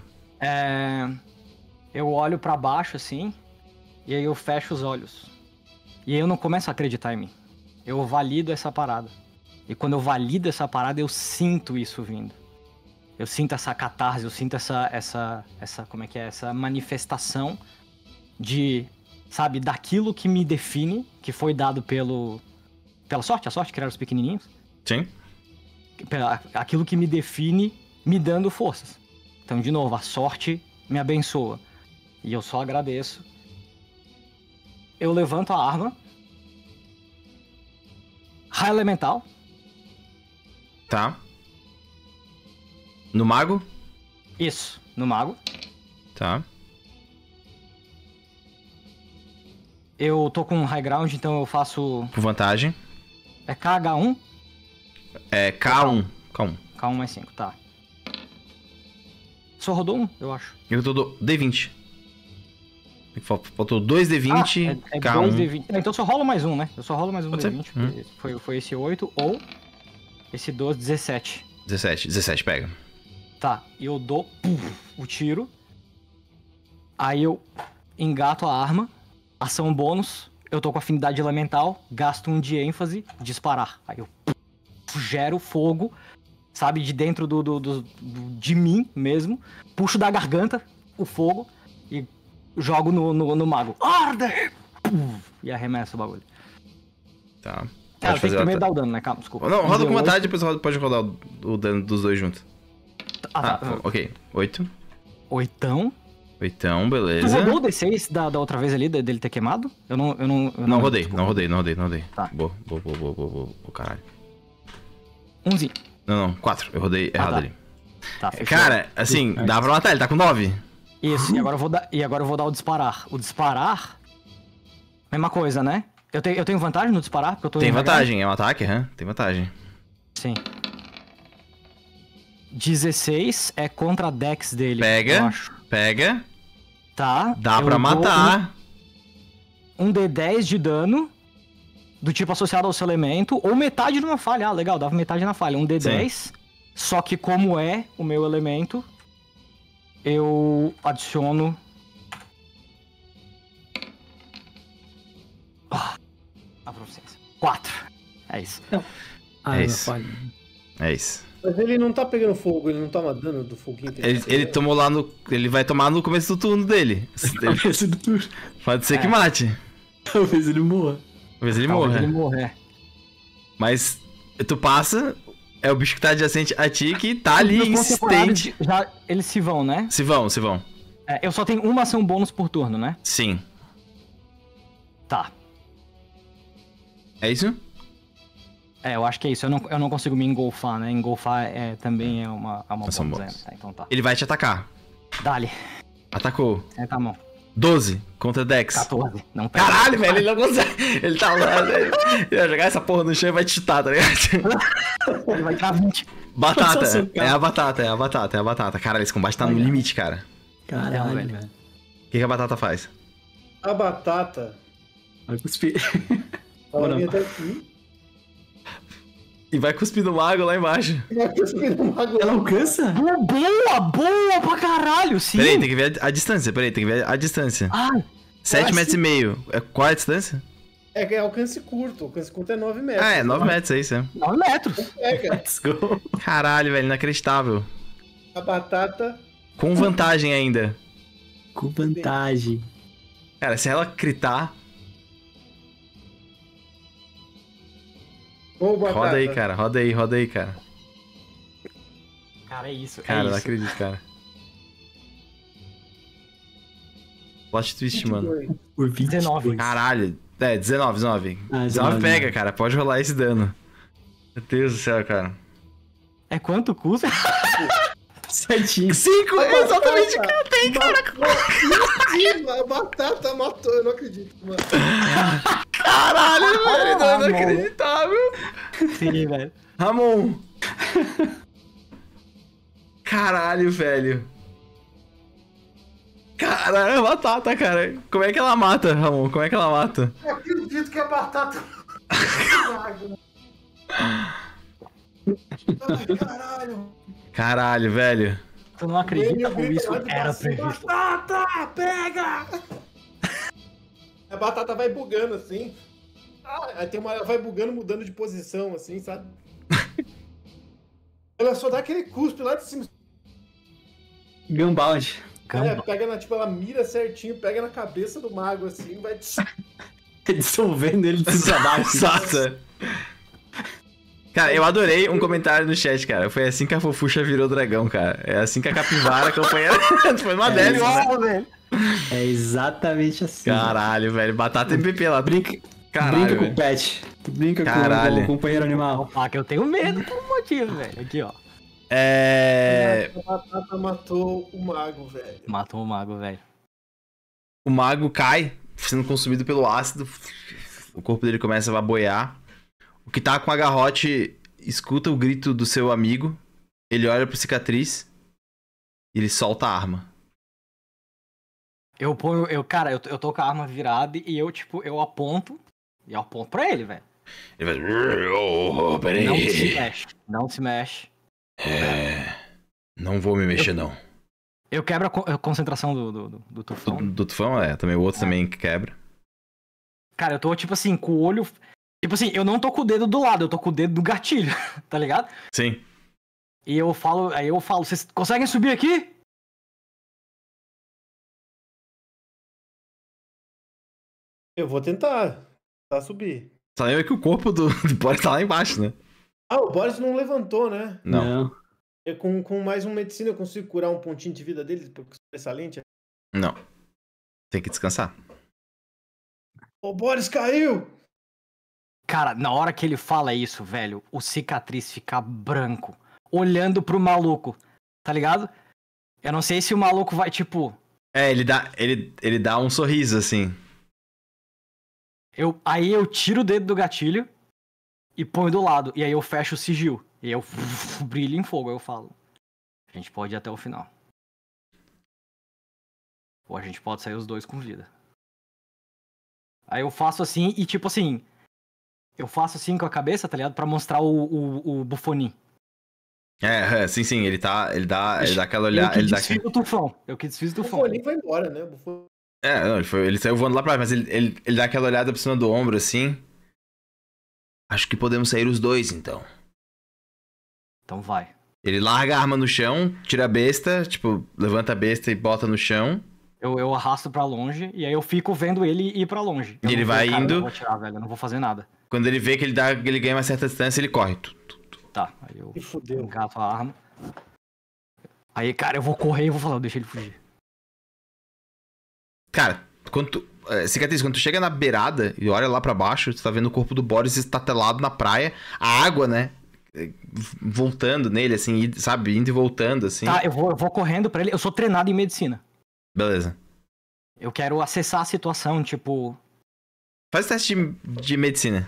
Eu olho pra baixo, assim, e aí eu fecho os olhos. E aí eu não começo a acreditar em mim. Eu valido essa parada. E quando eu valido essa parada, eu sinto isso vindo. Eu sinto essa catarse, eu sinto essa como é que é? Essa manifestação de, sabe, daquilo que me define, que foi dado pela sorte, a sorte criar os pequenininhos. Sim. Aquilo que me define, me dando forças. Então, de novo, a sorte me abençoa. E eu só agradeço. Eu levanto a arma. Raio elemental. Tá. No mago? Isso, no mago. Tá. Eu tô com high ground, então eu faço... Com vantagem. É KH1? É K1. K1. K1 mais 5, tá. Só rodou um, eu acho. Eu tô do D20. Faltou 2 D20, é K1. 2 D20. Então só rola mais um, né? Eu só rolo mais um Pode D20. Foi esse 8 ou esse 12, 17. 17 pega. Tá, e eu dou o tiro. Aí eu engato a arma. Ação bônus. Eu tô com afinidade elemental. Gasto um de ênfase. Disparar. Aí eu gero fogo. Sabe, de dentro de mim mesmo. Puxo da garganta o fogo. E jogo no mago. Arde! E arremesso o bagulho. Tá. Eu tenho que primeiro dar o dano, né? Calma, desculpa. Não, roda com vantagem, depois pode rodar o dano dos dois juntos. Tá. Ok. 8. Oitão. Oitão, beleza. Tu rodou o D6 da outra vez ali, dele ter queimado? Eu não rodei. Tá. Boa, caralho. Umzinho. Não, 4. Eu rodei errado tá. ali. Tá, fechou. Cara, assim, dá pra matar, ele tá com 9. Isso, e agora eu vou dar o disparar. O disparar, mesma coisa, né? Eu tenho vantagem no disparar? Porque eu tô Tem vantagem, é um ataque, tem vantagem. Sim. 16 é contra a dex dele, Pega, eu acho. Pega. Tá. Dá pra matar. Um D10 de dano, do tipo associado ao seu elemento, ou metade de uma falha. Ah, legal, dava metade na falha. Um D10, sim. Só que como é o meu elemento, eu adiciono... a proficiência. 4. É isso. É isso. É isso. Mas ele não tá pegando fogo, ele não toma dano do foguinho. Ele tomou lá no... Ele vai tomar no começo do turno dele. Começo do turno. Pode ser que mate. Talvez ele morra. Talvez ele morra. Mas tu passa, é o bicho que tá adjacente a ti que tá ali insistente. Já, eles se vão, né? Se vão. Eu só tenho uma ação bônus por turno, né? Sim. Tá. É isso? Eu acho que é isso. Eu não consigo me engolfar, né? Engolfar também é uma bônus. Então tá. Ele vai te atacar. Dale. Atacou. Senta a mão. 12 contra Dex. 14. Não pega. Caralho, velho, ele não consegue. Ele tá lá, velho. Ele vai jogar essa porra no chão e vai te chutar, tá ligado? Ele vai tirar 20. Batata. É a batata. Cara, esse combate tá no limite, cara. Caralho, velho. O que a batata faz? A batata... Vai cuspir. Ela vem até aqui. E vai cuspir no mago lá embaixo. Ela alcança? Boa pra caralho, sim. Peraí, tem que ver a distância. Ai. 7 metros e meio. Qual é a distância? É alcance curto. Alcance curto é 9 metros. 9 metros, é isso, 9 metros. Cara. Let's go. Caralho, velho, inacreditável. A batata... Com vantagem ainda. Com vantagem. Cara, se ela critar... Roda aí, cara. Roda aí, cara. Cara, é isso. Cara, não acredito, cara. Plot twist, mano. Por 19. Caralho. 19. 19 pega, cara. Pode rolar esse dano. Meu Deus do céu, cara. É quanto custa? 7. 5, exatamente, cara. Tem, cara. A batata matou, eu não acredito, mano. Caralho, velho. Não é inacreditável. Sim, velho. Ramon. Caralho, velho. Cara, é batata, cara. Como é que ela mata, Ramon? Como é que ela mata? Eu acredito que é batata. Ai, caralho. Caralho, velho. Tu não acredita como isso era previsto. Batata, pega! A batata vai bugando assim. Aí tem uma, vai bugando, mudando de posição, assim, sabe? Ela só dá aquele cuspe lá de cima. Gunbound. Pega na, tipo, ela mira certinho, pega na cabeça do mago, assim, vai... Dissolvendo ele de cima pra baixo. Exato. Cara, eu adorei um comentário no chat, cara. Foi assim que a Fofuxa virou dragão, cara. É assim que a capivara acompanha. Foi uma delas, né? velho. É exatamente assim. Caralho, velho. Batata MVP lá. Brinca Caralho, com o pet. Brinca com o companheiro animal. Opa, que eu tenho medo por um motivo, velho. Aqui, ó. A batata matou o mago, velho. Matou o mago, velho. O mago cai, sendo consumido pelo ácido. O corpo dele começa a boiar. O que tá com a garrote escuta o grito do seu amigo. Ele olha pro cicatriz. E ele solta a arma. Cara, eu tô com a arma virada e eu, tipo, eu aponto. E eu aponto pra ele, velho. Ele vai. Peraí. Não se mexe. Não se mexe. Não vou me mexer, não. Eu quebro a concentração do tufão. Do tufão, também o outro também que quebra. Cara, eu tô, tipo assim, com o olho... Tipo assim, eu não tô com o dedo do lado, eu tô com o dedo do gatilho, tá ligado? Sim. E eu falo, vocês conseguem subir aqui? Eu vou tentar subir. Só lembra que o corpo do Boris tá lá embaixo, né? Ah, o Boris não levantou, né? Não. Com mais uma medicina eu consigo curar um pontinho de vida dele com essa lente? Não. Tem que descansar. O Boris caiu! Cara, na hora que ele fala isso, velho, o cicatriz fica branco, olhando pro maluco, tá ligado? Eu não sei se o maluco vai, tipo... Ele dá um sorriso, assim. Aí eu tiro o dedo do gatilho e ponho do lado, e aí eu fecho o sigil. E eu brilho em fogo, aí eu falo. A gente pode ir até o final. Ou a gente pode sair os dois com vida. Aí eu faço assim, e tipo assim... Eu faço assim com a cabeça, tá ligado? Pra mostrar o bufonim. Sim, ele dá aquela olhada. Eu que desfiz o tufão. O bufonim vai embora, né? Não, ele saiu voando lá pra baixo, mas ele dá aquela olhada por cima do ombro, assim. Acho que podemos sair os dois, então. Então vai. Ele larga a arma no chão, tira a besta, tipo, levanta a besta e bota no chão. Eu arrasto pra longe, e aí eu fico vendo ele ir pra longe. E ele vai indo... Eu não vou atirar, velho, eu não vou fazer nada. Quando ele vê que ele ganha uma certa distância, ele corre. Tá, aí eu engato a arma. Aí, cara, eu vou correr e vou falar, deixa ele fugir. Cara, cicatriz, quando tu chega na beirada e olha lá pra baixo, tu tá vendo o corpo do Boris estatelado na praia. A água, né? Voltando nele, assim, sabe? Indo e voltando, assim. Tá, eu vou correndo pra ele. Eu sou treinado em medicina. Beleza. Eu quero acessar a situação, tipo... Faz teste de medicina.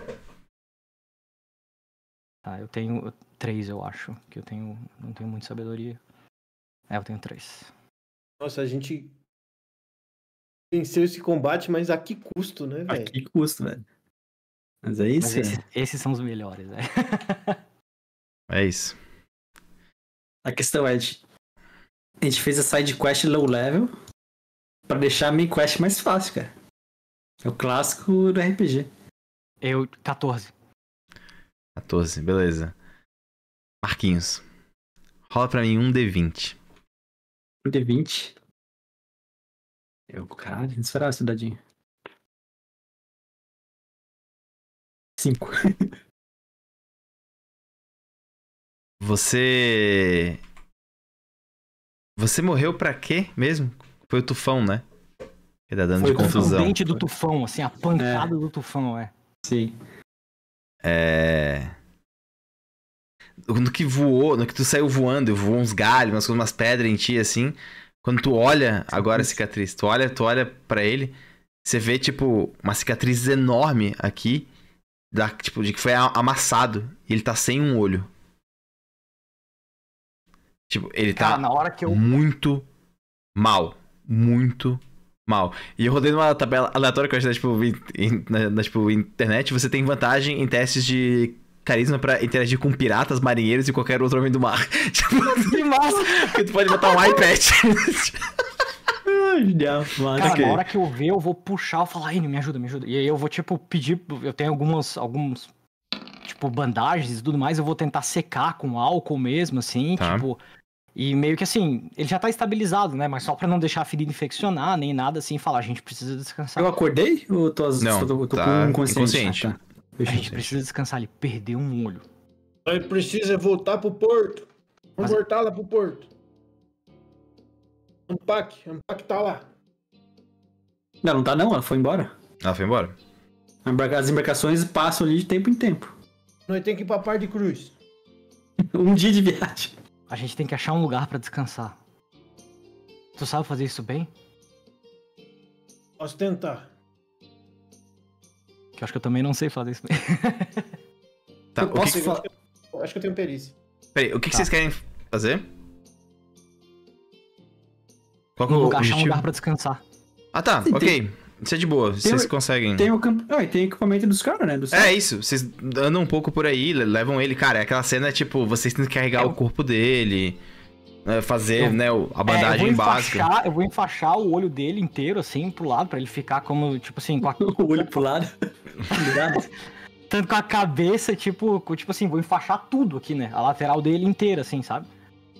Tá, eu tenho 3, eu acho. Que eu não tenho muita sabedoria. Eu tenho 3. Nossa, a gente venceu esse combate, mas a que custo, né, velho? A que custo, velho? Mas é isso, esses são os melhores, velho. É isso. A questão é a gente fez a side quest low level pra deixar a main quest mais fácil, cara. É o clássico do RPG. 14. 14, beleza. Marquinhos. Rola pra mim um D20. Um D20. Caralho, não esperava esse dadinho. 5. Você morreu pra quê mesmo? Foi o tufão, né? Que tá dando de confusão. O dente do tufão, assim, a pancada do tufão, Sim. No que tu saiu voando, voou uns galhos, umas pedras em ti, assim. Quando tu olha agora a cicatriz, tu olha pra ele, você vê, tipo, uma cicatriz enorme aqui, tipo, de que foi amassado, e ele tá sem um olho. Tipo, ele Cara, tá na hora que eu... muito mal. Muito mal. E eu rodei numa tabela aleatória que eu achei na internet. Você tem vantagem em testes de carisma pra interagir com piratas, marinheiros e qualquer outro homem do mar. Tipo, Que massa! porque tu pode botar um iPad. Cara, Ok. na hora que eu ver, eu vou puxar, eu falar, Enio, me ajuda, me ajuda. E aí eu vou, tipo, pedir, eu tenho alguns, tipo, bandagens e tudo mais, eu vou tentar secar com álcool mesmo, assim, Tá. tipo... E meio que assim, ele já tá estabilizado, né? Mas só pra não deixar a ferida infeccionar, nem nada assim, falar, a gente precisa descansar. Eu acordei ou Não, tô tá com inconsciente. Ah, tá. A Fechou. gente precisa descansar, ele perdeu um olho. Aí precisa voltar pro porto. Vamos voltar lá pro porto. Ampac tá lá. Não tá não, ela foi embora. Ela foi embora. As embarcações passam ali de tempo em tempo. Nós temos que ir pra Par de Cruz. Um dia de viagem. A gente tem que achar um lugar pra descansar. Tu sabe fazer isso bem? Posso tentar. Que eu acho que eu também não sei fazer isso bem. Tá, Eu posso falar... Acho que eu tenho perícia. Peraí, o que vocês querem fazer? Qual que é Um o lugar, achar um objetivo? lugar pra descansar. Ah, tá, Sim, ok. Isso é de boa, vocês conseguem... Tem equipamento dos caras, né? É isso, vocês andam um pouco por aí, levam ele, cara, aquela cena é tipo, vocês têm que carregar o corpo dele, fazer, né, a bandagem básica. Eu vou enfaixar o olho dele inteiro, assim, pro lado, pra ele ficar como, tipo assim, com a... O olho pro lado. tanto com a cabeça, tipo assim, vou enfaixar tudo aqui, né? A lateral dele inteira, assim, sabe?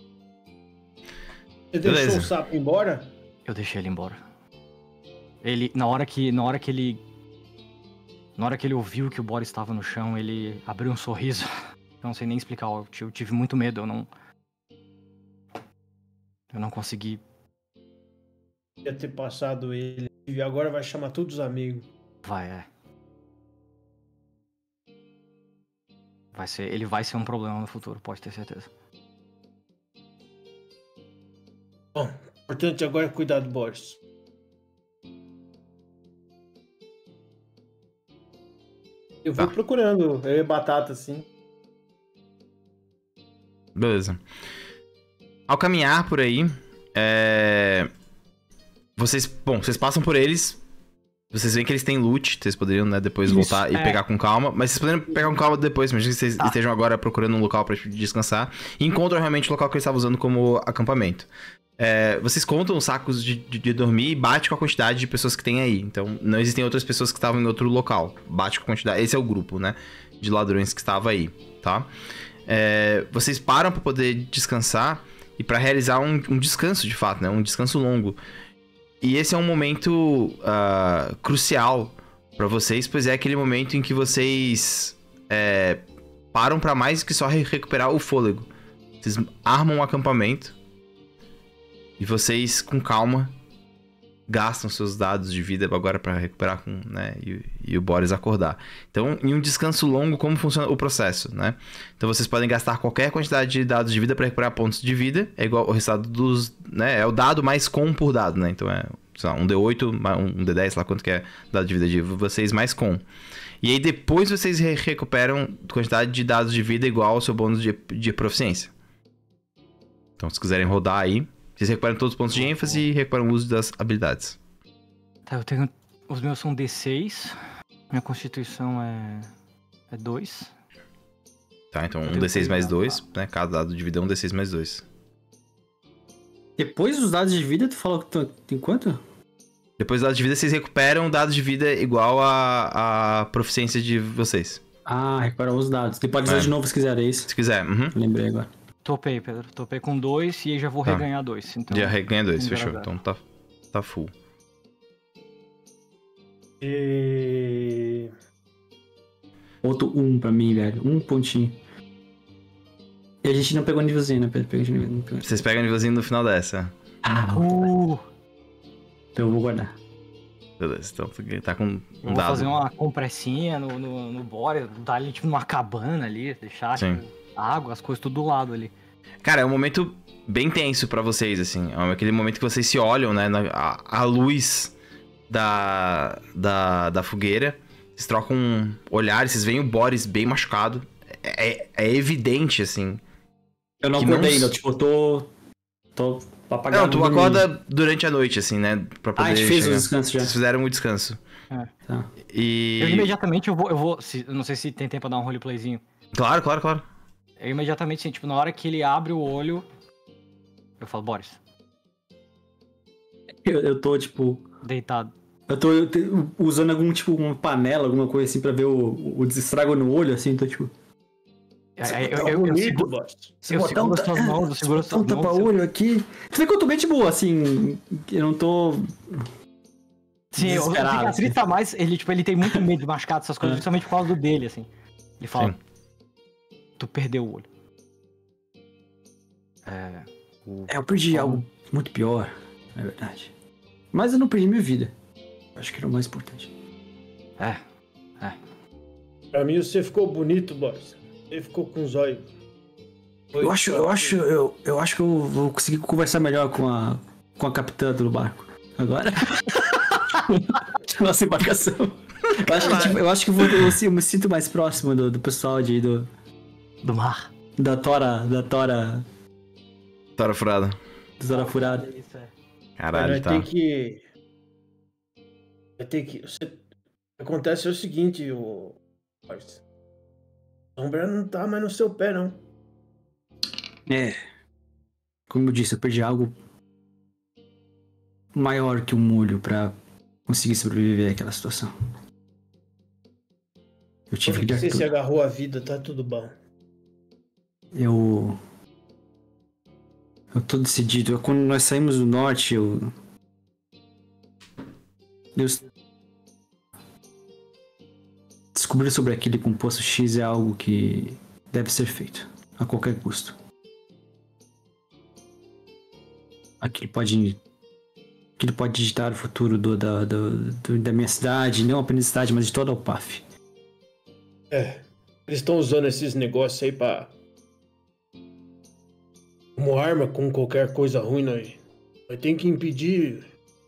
Você Beleza. deixou o sapo embora? Eu deixei ele embora. Ele, na hora que ele ouviu que o Boris estava no chão, ele abriu um sorriso. Eu não sei nem explicar, eu tive muito medo, eu não consegui. Ia ter passado ele. E agora vai chamar todos os amigos. Ele vai ser um problema no futuro, pode ter certeza. Bom, o importante agora é cuidar do Boris. Eu vou Tá. procurando, eu e Batata, assim. Beleza. Ao caminhar por aí, vocês passam por eles, vocês veem que eles têm loot, vocês poderiam, né, depois voltar e pegar com calma, mas vocês poderiam pegar com calma depois, imagina que vocês estejam agora procurando um local pra descansar, e encontram realmente o local que eles estavam usando como acampamento. Vocês contam os sacos de dormir e bate com a quantidade de pessoas que tem aí. Então, não existem outras pessoas que estavam em outro local. Bate com a quantidade. Esse é o grupo, né? De ladrões que estava aí, tá? Vocês param para poder descansar e para realizar um descanso, de fato, né? Um descanso longo. E esse é um momento crucial para vocês, pois é aquele momento em que vocês param para mais que só recuperar o fôlego. Vocês armam um acampamento. E vocês, com calma, gastam seus dados de vida agora pra recuperar né, e o Boris acordar. Então, em um descanso longo, como funciona o processo, né? Então, vocês podem gastar qualquer quantidade de dados de vida pra recuperar pontos de vida. É igual o resultado dos... né? É o dado mais com por dado, né? Então, sei lá, um D8, um D10, sei lá quanto que é dado de vida de vocês, mais com. E aí, depois, vocês recuperam quantidade de dados de vida igual ao seu bônus de proficiência. Então, se quiserem rodar aí... Vocês recuperam todos os pontos de ênfase e recuperam o uso das habilidades. Tá, eu tenho... Os meus são D6. Minha constituição é 2. Tá, então um D6 mais 2, né? Cada dado de vida é um D6 mais 2. Depois dos dados de vida, tu falou que tem quanto? Depois dos dados de vida, vocês recuperam dados de vida igual a proficiência de vocês. Ah, recuperam os dados. Você pode usar de novo se quiser, é isso? Se quiser, Lembrei agora. Topei, Pedro. Topei com 2 e aí já vou reganhar 2. Então, já reganha 2, fechou. Engraçado. Então tá full. Outro 1 pra mim, velho. 1 pontinho. E a gente não pegou nívelzinho, né, Pedro? Vocês pegam o nívelzinho no final dessa. Então eu vou guardar. Beleza, então tá com um eu vou dado. fazer uma compressinha no Boris, dar ali tipo numa cabana ali, deixar tipo, água, as coisas tudo do lado ali. Cara, é um momento bem tenso pra vocês, assim. É aquele momento que vocês se olham, né? A luz da fogueira. Vocês trocam olhares, vocês veem o Boris bem machucado. É evidente, assim, Eu não Que acordei não- ainda, tipo, eu tô apagado. Não, tu dormindo. acorda durante a noite, assim, né? Pra poder Ah, a gente fez o chegar. descanso já. Vocês fizeram o descanso. Tá. E... Eu imediatamente eu vou eu não sei se tem tempo pra dar um roleplayzinho. Claro, claro, claro. Eu imediatamente, assim, tipo, na hora que ele abre o olho, eu falo, Boris, Eu tô, tipo... deitado. Eu tô usando algum, tipo, uma panela, alguma coisa assim, pra ver o desestrago no olho, assim, tô, tipo... Aí Tá eu bonito, seguro, bosta. eu seguro as suas mãos, eu seguro as suas mãos. tapa-olho aqui. Tu vê que eu tô bem de boa, assim, eu não tô... Sim, o desesperado, cicatriz assim. tá mais. Ele tem muito medo de machucado, essas coisas, justamente por causa do dele, assim. Ele fala. Sim. Tu perdeu o olho. Eu perdi algo muito pior, na verdade. Mas eu não perdi minha vida. Acho que era o mais importante. Pra mim você ficou bonito, bosta. Você ficou com os olhos. Eu acho que eu vou conseguir conversar melhor com a capitã do barco. Agora. Nossa embarcação. Eu acho que eu me sinto mais próximo do pessoal Do mar. da Tora Tora furada. furada. Isso é. Caralho, Vai tá. ter que... Acontece o seguinte, o... Sombra não tá mais no seu pé, não. É. Como eu disse, eu perdi algo maior que um olho pra conseguir sobreviver àquela situação. Eu tive que Você se agarrou à vida, tá tudo bom. Eu tô decidido. Quando nós saímos do norte, descobrir sobre aquele composto X é algo que deve ser feito, a qualquer custo. Aquilo pode digitar o futuro da minha cidade, não apenas da cidade, mas de toda a UPAF. Eles estão usando esses negócios aí pra... como arma com qualquer coisa ruim, nós tem que impedir.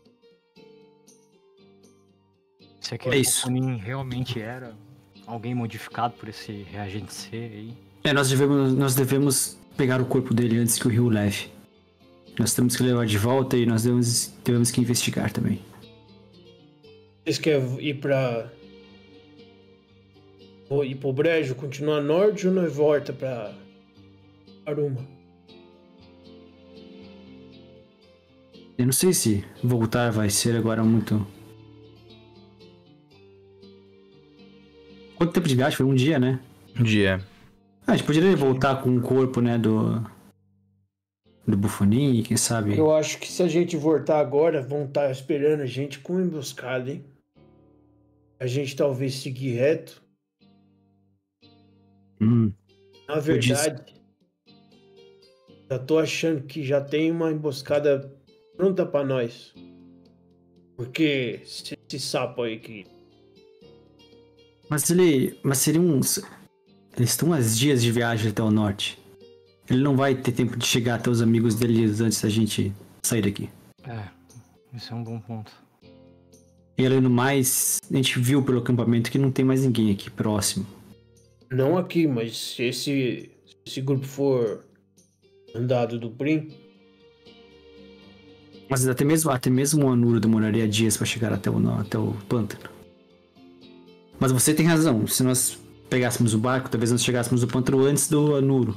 Se É aquele isso. Pufunin realmente era alguém modificado por esse reagente C aí. Nós devemos pegar o corpo dele antes que o rio leve. Nós temos que levar de volta e nós devemos que investigar também. Vocês querem ir pra... Ou ir pro Brejo, continuar norte ou nós volta pra Aruma? Eu não sei se voltar vai ser agora muito... Quanto tempo de viagem? Foi um dia, né? Um dia. A gente poderia voltar com o corpo, né, do Bufonin, quem sabe... Eu acho que se a gente voltar agora, vão estar esperando a gente com emboscada, hein? A gente talvez seguir reto. Na verdade, já tô achando que já tem uma emboscada pronta pra nós. Porque esse sapo aí que... Mas seria uns... Eles estão a dias de viagem até o norte. Ele não vai ter tempo de chegar até os amigos deles antes da gente sair daqui. Isso é um bom ponto. E além do mais, a gente viu pelo acampamento que não tem mais ninguém aqui próximo. Não aqui, mas se esse grupo for andado do Brim... Mas até mesmo o Anuro demoraria dias para chegar até o pântano. Mas você tem razão. Se nós pegássemos o barco, talvez nós chegássemos no pântano antes do Anuro.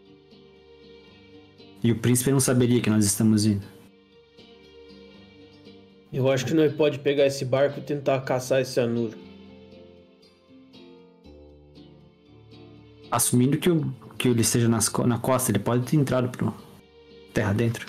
E o príncipe não saberia que nós estamos indo. Eu acho que nós pode pegar esse barco e tentar caçar esse Anuro. Assumindo que ele esteja na costa, ele pode ter entrado pro terra dentro.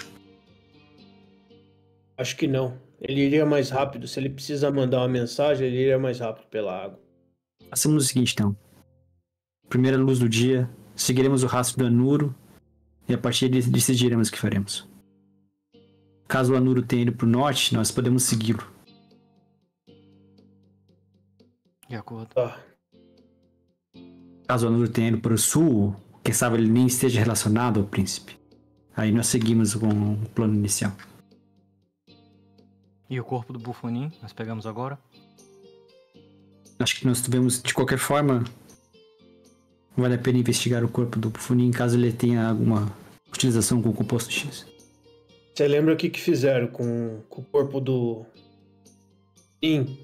Acho que não. Ele iria mais rápido. Se ele precisa mandar uma mensagem, ele iria mais rápido pela água. Façamos o seguinte, então. Primeira luz do dia, seguiremos o rastro do Anuro e a partir disso decidiremos o que faremos. Caso o Anuro tenha ido pro norte, nós podemos segui-lo. De acordo. Tá. Caso o Anuro tenha ido pro sul, quem sabe ele nem esteja relacionado ao príncipe. Aí nós seguimos com o plano inicial. E o corpo do Bufonin, nós pegamos agora? Acho que nós devemos, de qualquer forma, vale a pena investigar o corpo do Bufonin caso ele tenha alguma utilização com o composto X. Você lembra o que fizeram com o corpo do In?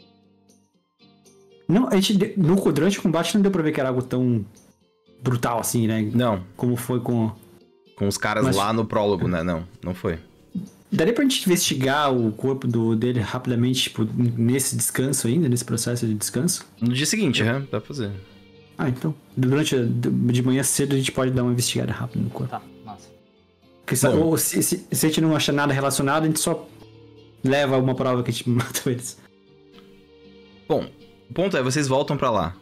Não, durante o combate não deu pra ver que era algo tão brutal assim, né? Não. Como foi com os caras lá no prólogo, né? Não foi. Daria pra gente investigar o corpo dele rapidamente, tipo, nesse descanso ainda, nesse processo de descanso? No dia seguinte, dá pra fazer. Então, de manhã cedo a gente pode dar uma investigada rápida no corpo. Tá, massa. Ou se a gente não achar nada relacionado, a gente só leva uma prova que a gente matou eles. Bom, o ponto é, vocês voltam pra lá.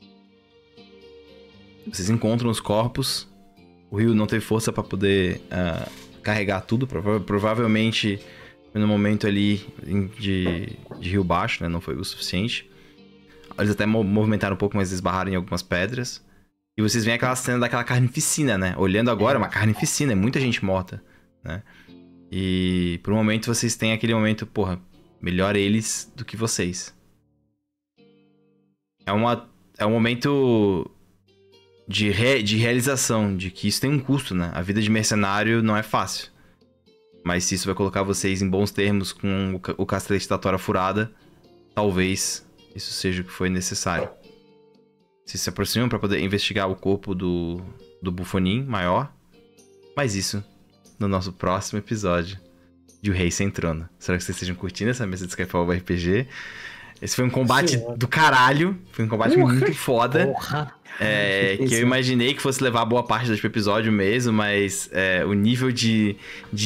Vocês encontram os corpos. O Rio não teve força pra poder carregar tudo. Provavelmente no momento ali de rio baixo, né? Não foi o suficiente. Eles até movimentaram um pouco, mas esbarraram em algumas pedras. E vocês veem aquela cena daquela carnificina, né? Olhando agora, uma carnificina, é muita gente morta, né? E por um momento vocês têm aquele momento, porra, melhor eles do que vocês. É um momento de realização, de que isso tem um custo, né? A vida de mercenário não é fácil. Mas se isso vai colocar vocês em bons termos com o Castelete da Tora Furada, talvez isso seja o que foi necessário. Se aproximam para poder investigar o corpo do Bufonin maior. Mas isso no nosso próximo episódio de O Rei Sem Trono. Espero que vocês estejam curtindo essa mesa de Skyfall RPG. Esse foi um combate do caralho. Foi um combate muito foda. Que eu imaginei que fosse levar boa parte do episódio mesmo, mas o nível de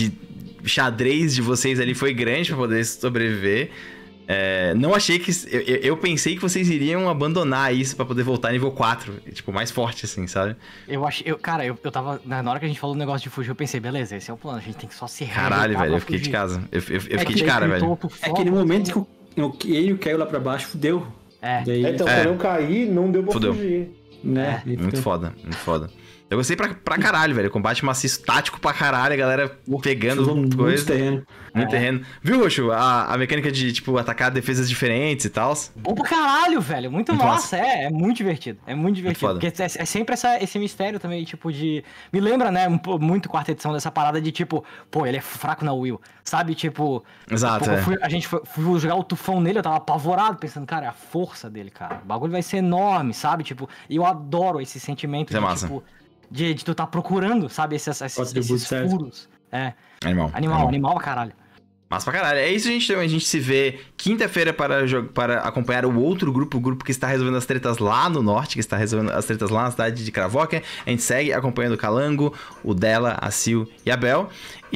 xadrez de vocês ali foi grande pra poder sobreviver. Não achei que... Eu pensei que vocês iriam abandonar isso pra poder voltar nível 4. Tipo, mais forte, assim, sabe? Cara, eu tava... Na hora que a gente falou do negócio de fugir, eu pensei, beleza, esse é o plano. A gente tem que só se Caralho, velho, eu fiquei de casa. Eu fiquei de cara, velho. É que no momento que ele caiu lá pra baixo, fudeu. Então, quando eu caí, não deu pra fugir. Né? Muito foda, muito foda. Eu gostei pra caralho, velho. Combate maciço, tático pra caralho, a galera pegando coisa. Muito terreno. Viu, Roxo? A mecânica de, tipo, atacar defesas diferentes e tal. Bom pra caralho, velho. Muito massa. É muito divertido. É muito divertido. Porque é sempre esse mistério também, tipo, de... Me lembra, né, muito quarta edição dessa parada de, tipo, pô, ele é fraco na Will. Sabe, tipo... Exato, a gente foi jogar o tufão nele, eu tava apavorado, pensando, cara, é a força dele, cara. O bagulho vai ser enorme, sabe? Tipo, e eu adoro esse sentimento de, massa. Tipo... De tu tá procurando, sabe, esses furos. Animal pra caralho. Mas pra caralho. É isso, gente. A gente se vê quinta-feira para acompanhar o outro grupo, o grupo que está resolvendo as tretas lá no norte, que está resolvendo as tretas lá na cidade de Kravoka. A gente segue acompanhando o Calango, o Della, a Sil e a Bel.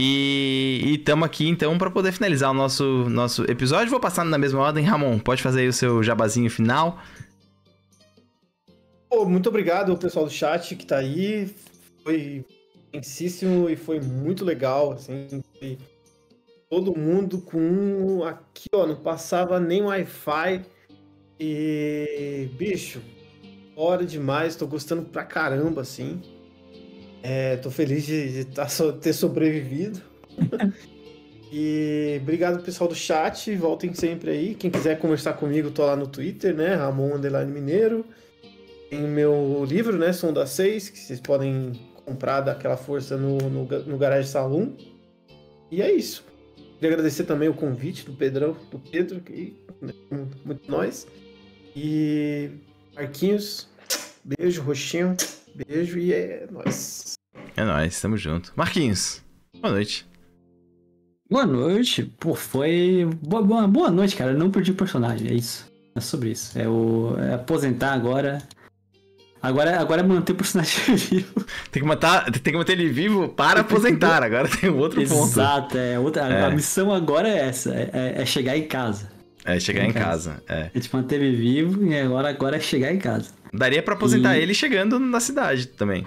E tamo aqui, então, para poder finalizar o nosso episódio. Vou passar na mesma ordem. Ramon, pode fazer aí o seu jabazinho final. Muito obrigado ao pessoal do chat que tá aí. Foi intensíssimo e foi muito legal, assim. Todo mundo com aqui, ó, não passava nem Wi-Fi. E, bicho, hora demais, tô gostando pra caramba, assim. Tô feliz de ter sobrevivido. E obrigado pessoal do chat, voltem sempre aí. Quem quiser conversar comigo, tô lá no Twitter, né? Ramon_Mineiro. Tem meu livro, né? Som das 6, que vocês podem comprar, dar aquela força no Garage Saloon. E é isso. Queria agradecer também o convite do Pedro, que é muito nós. E Marquinhos, beijo, Roxinho, beijo e é nóis. É nóis, tamo junto. Marquinhos, boa noite. Boa noite. Pô, foi... Boa noite, cara. Eu não perdi o personagem, é isso. É sobre isso. É aposentar agora... Agora é manter o personagem vivo. Tem que manter ele vivo para aposentar. Agora tem um outro ponto. Exato, a missão agora é essa, é chegar em casa. É chegar em casa. A gente manteve vivo e agora é chegar em casa. Daria pra aposentar ele chegando na cidade também.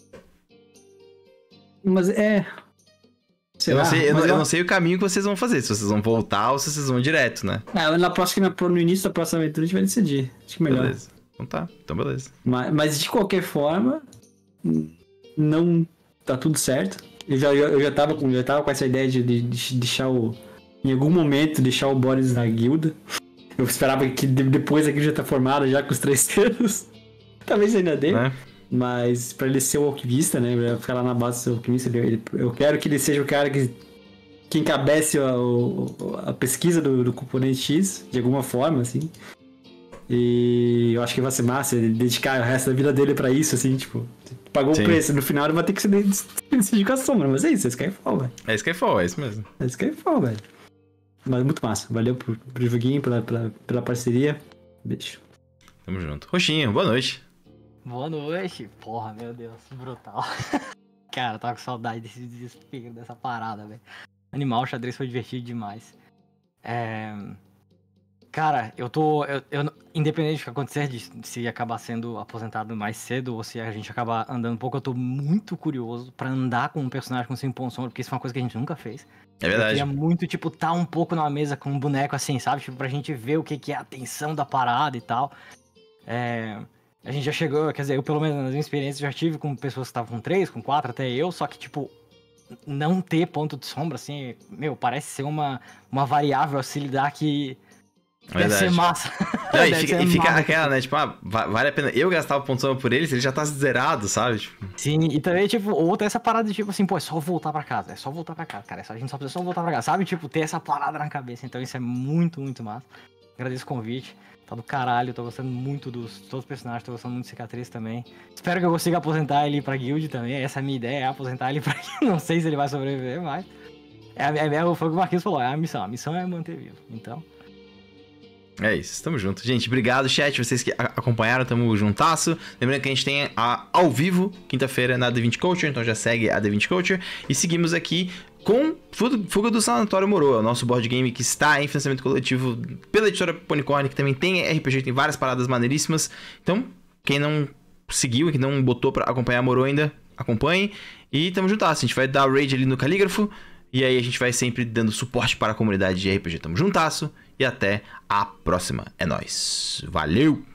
Mas Eu não sei o caminho que vocês vão fazer, se vocês vão voltar ou se vocês vão direto, né? No início da próxima aventura a gente vai decidir. Acho que melhor. Beleza. Então beleza. Mas de qualquer forma, não tá tudo certo. Eu já tava com essa ideia de deixar em algum momento, deixar o Boris na guilda. Eu esperava que depois a guilda já tá formada, já com os 3 terços. Talvez ainda dê. Mas pra ele ser o alquimista, né? Pra ficar lá na base do alquimista, eu quero que ele seja o cara que encabece a pesquisa do componente X, de alguma forma, assim. E eu acho que vai ser massa ele dedicar o resto da vida dele pra isso, assim, tipo... Pagou o preço, no final ele vai ter que se decidir com a sombra, mas é isso, é Skyfall, velho. É Skyfall, é isso mesmo. É Skyfall, velho. Mas muito massa, valeu pro joguinho, pela parceria. Beijo. Tamo junto. Roxinho, boa noite. Boa noite. Porra, meu Deus, brutal. Cara, eu tava com saudade desse desespero, dessa parada, velho. Animal, o xadrez foi divertido demais. Cara, eu independente do que acontecer, de se acabar sendo aposentado mais cedo ou se a gente acabar andando um pouco, eu tô muito curioso pra andar com um personagem com 5 pontos sombra, porque isso foi uma coisa que a gente nunca fez. É verdade. Eu queria muito, tipo, tá um pouco numa mesa com um boneco assim, sabe? Tipo, pra gente ver o que é a tensão da parada e tal. A gente já chegou, quer dizer, eu pelo menos nas minhas experiências já tive com pessoas que estavam com 3, com 4, até eu, só que, tipo, não ter ponto de sombra, assim, meu, parece ser uma variável a se lidar que deve ser massa. Não, e fica aquela, né, tipo, vale a pena eu gastar o ponto de sombra por ele se ele já tá zerado, sabe? Tipo... Sim, e também, tipo, outra essa parada de, tipo assim, pô, é só voltar pra casa, cara, a gente só precisa voltar pra casa, sabe? Tipo, ter essa parada na cabeça, então isso é muito, muito massa. Agradeço o convite. Tá do caralho, tô gostando muito dos todos os personagens, tô gostando muito de Cicatriz também. Espero que eu consiga aposentar ele pra guild também, essa é a minha ideia, é aposentar ele pra guild. Não sei se ele vai sobreviver, mas... foi o que o Marquinhos falou, é a missão é manter vivo, então... É isso, tamo junto. Gente, obrigado, chat, vocês que acompanharam, tamo juntasso. Lembrando que a gente tem ao vivo, quinta-feira, na The 20 Culture, então já segue a The 20 Culture. E seguimos aqui com Fuga do Sanatório Moroa, o nosso board game que está em financiamento coletivo pela editora Ponycorn, que também tem RPG, tem várias paradas maneiríssimas. Então, quem não seguiu e que não botou pra acompanhar a Moroa ainda, acompanhe. E tamo juntasso, a gente vai dar raid ali no Calígrafo. E aí a gente vai sempre dando suporte para a comunidade de RPG. Tamo juntasso e até a próxima. É nóis. Valeu!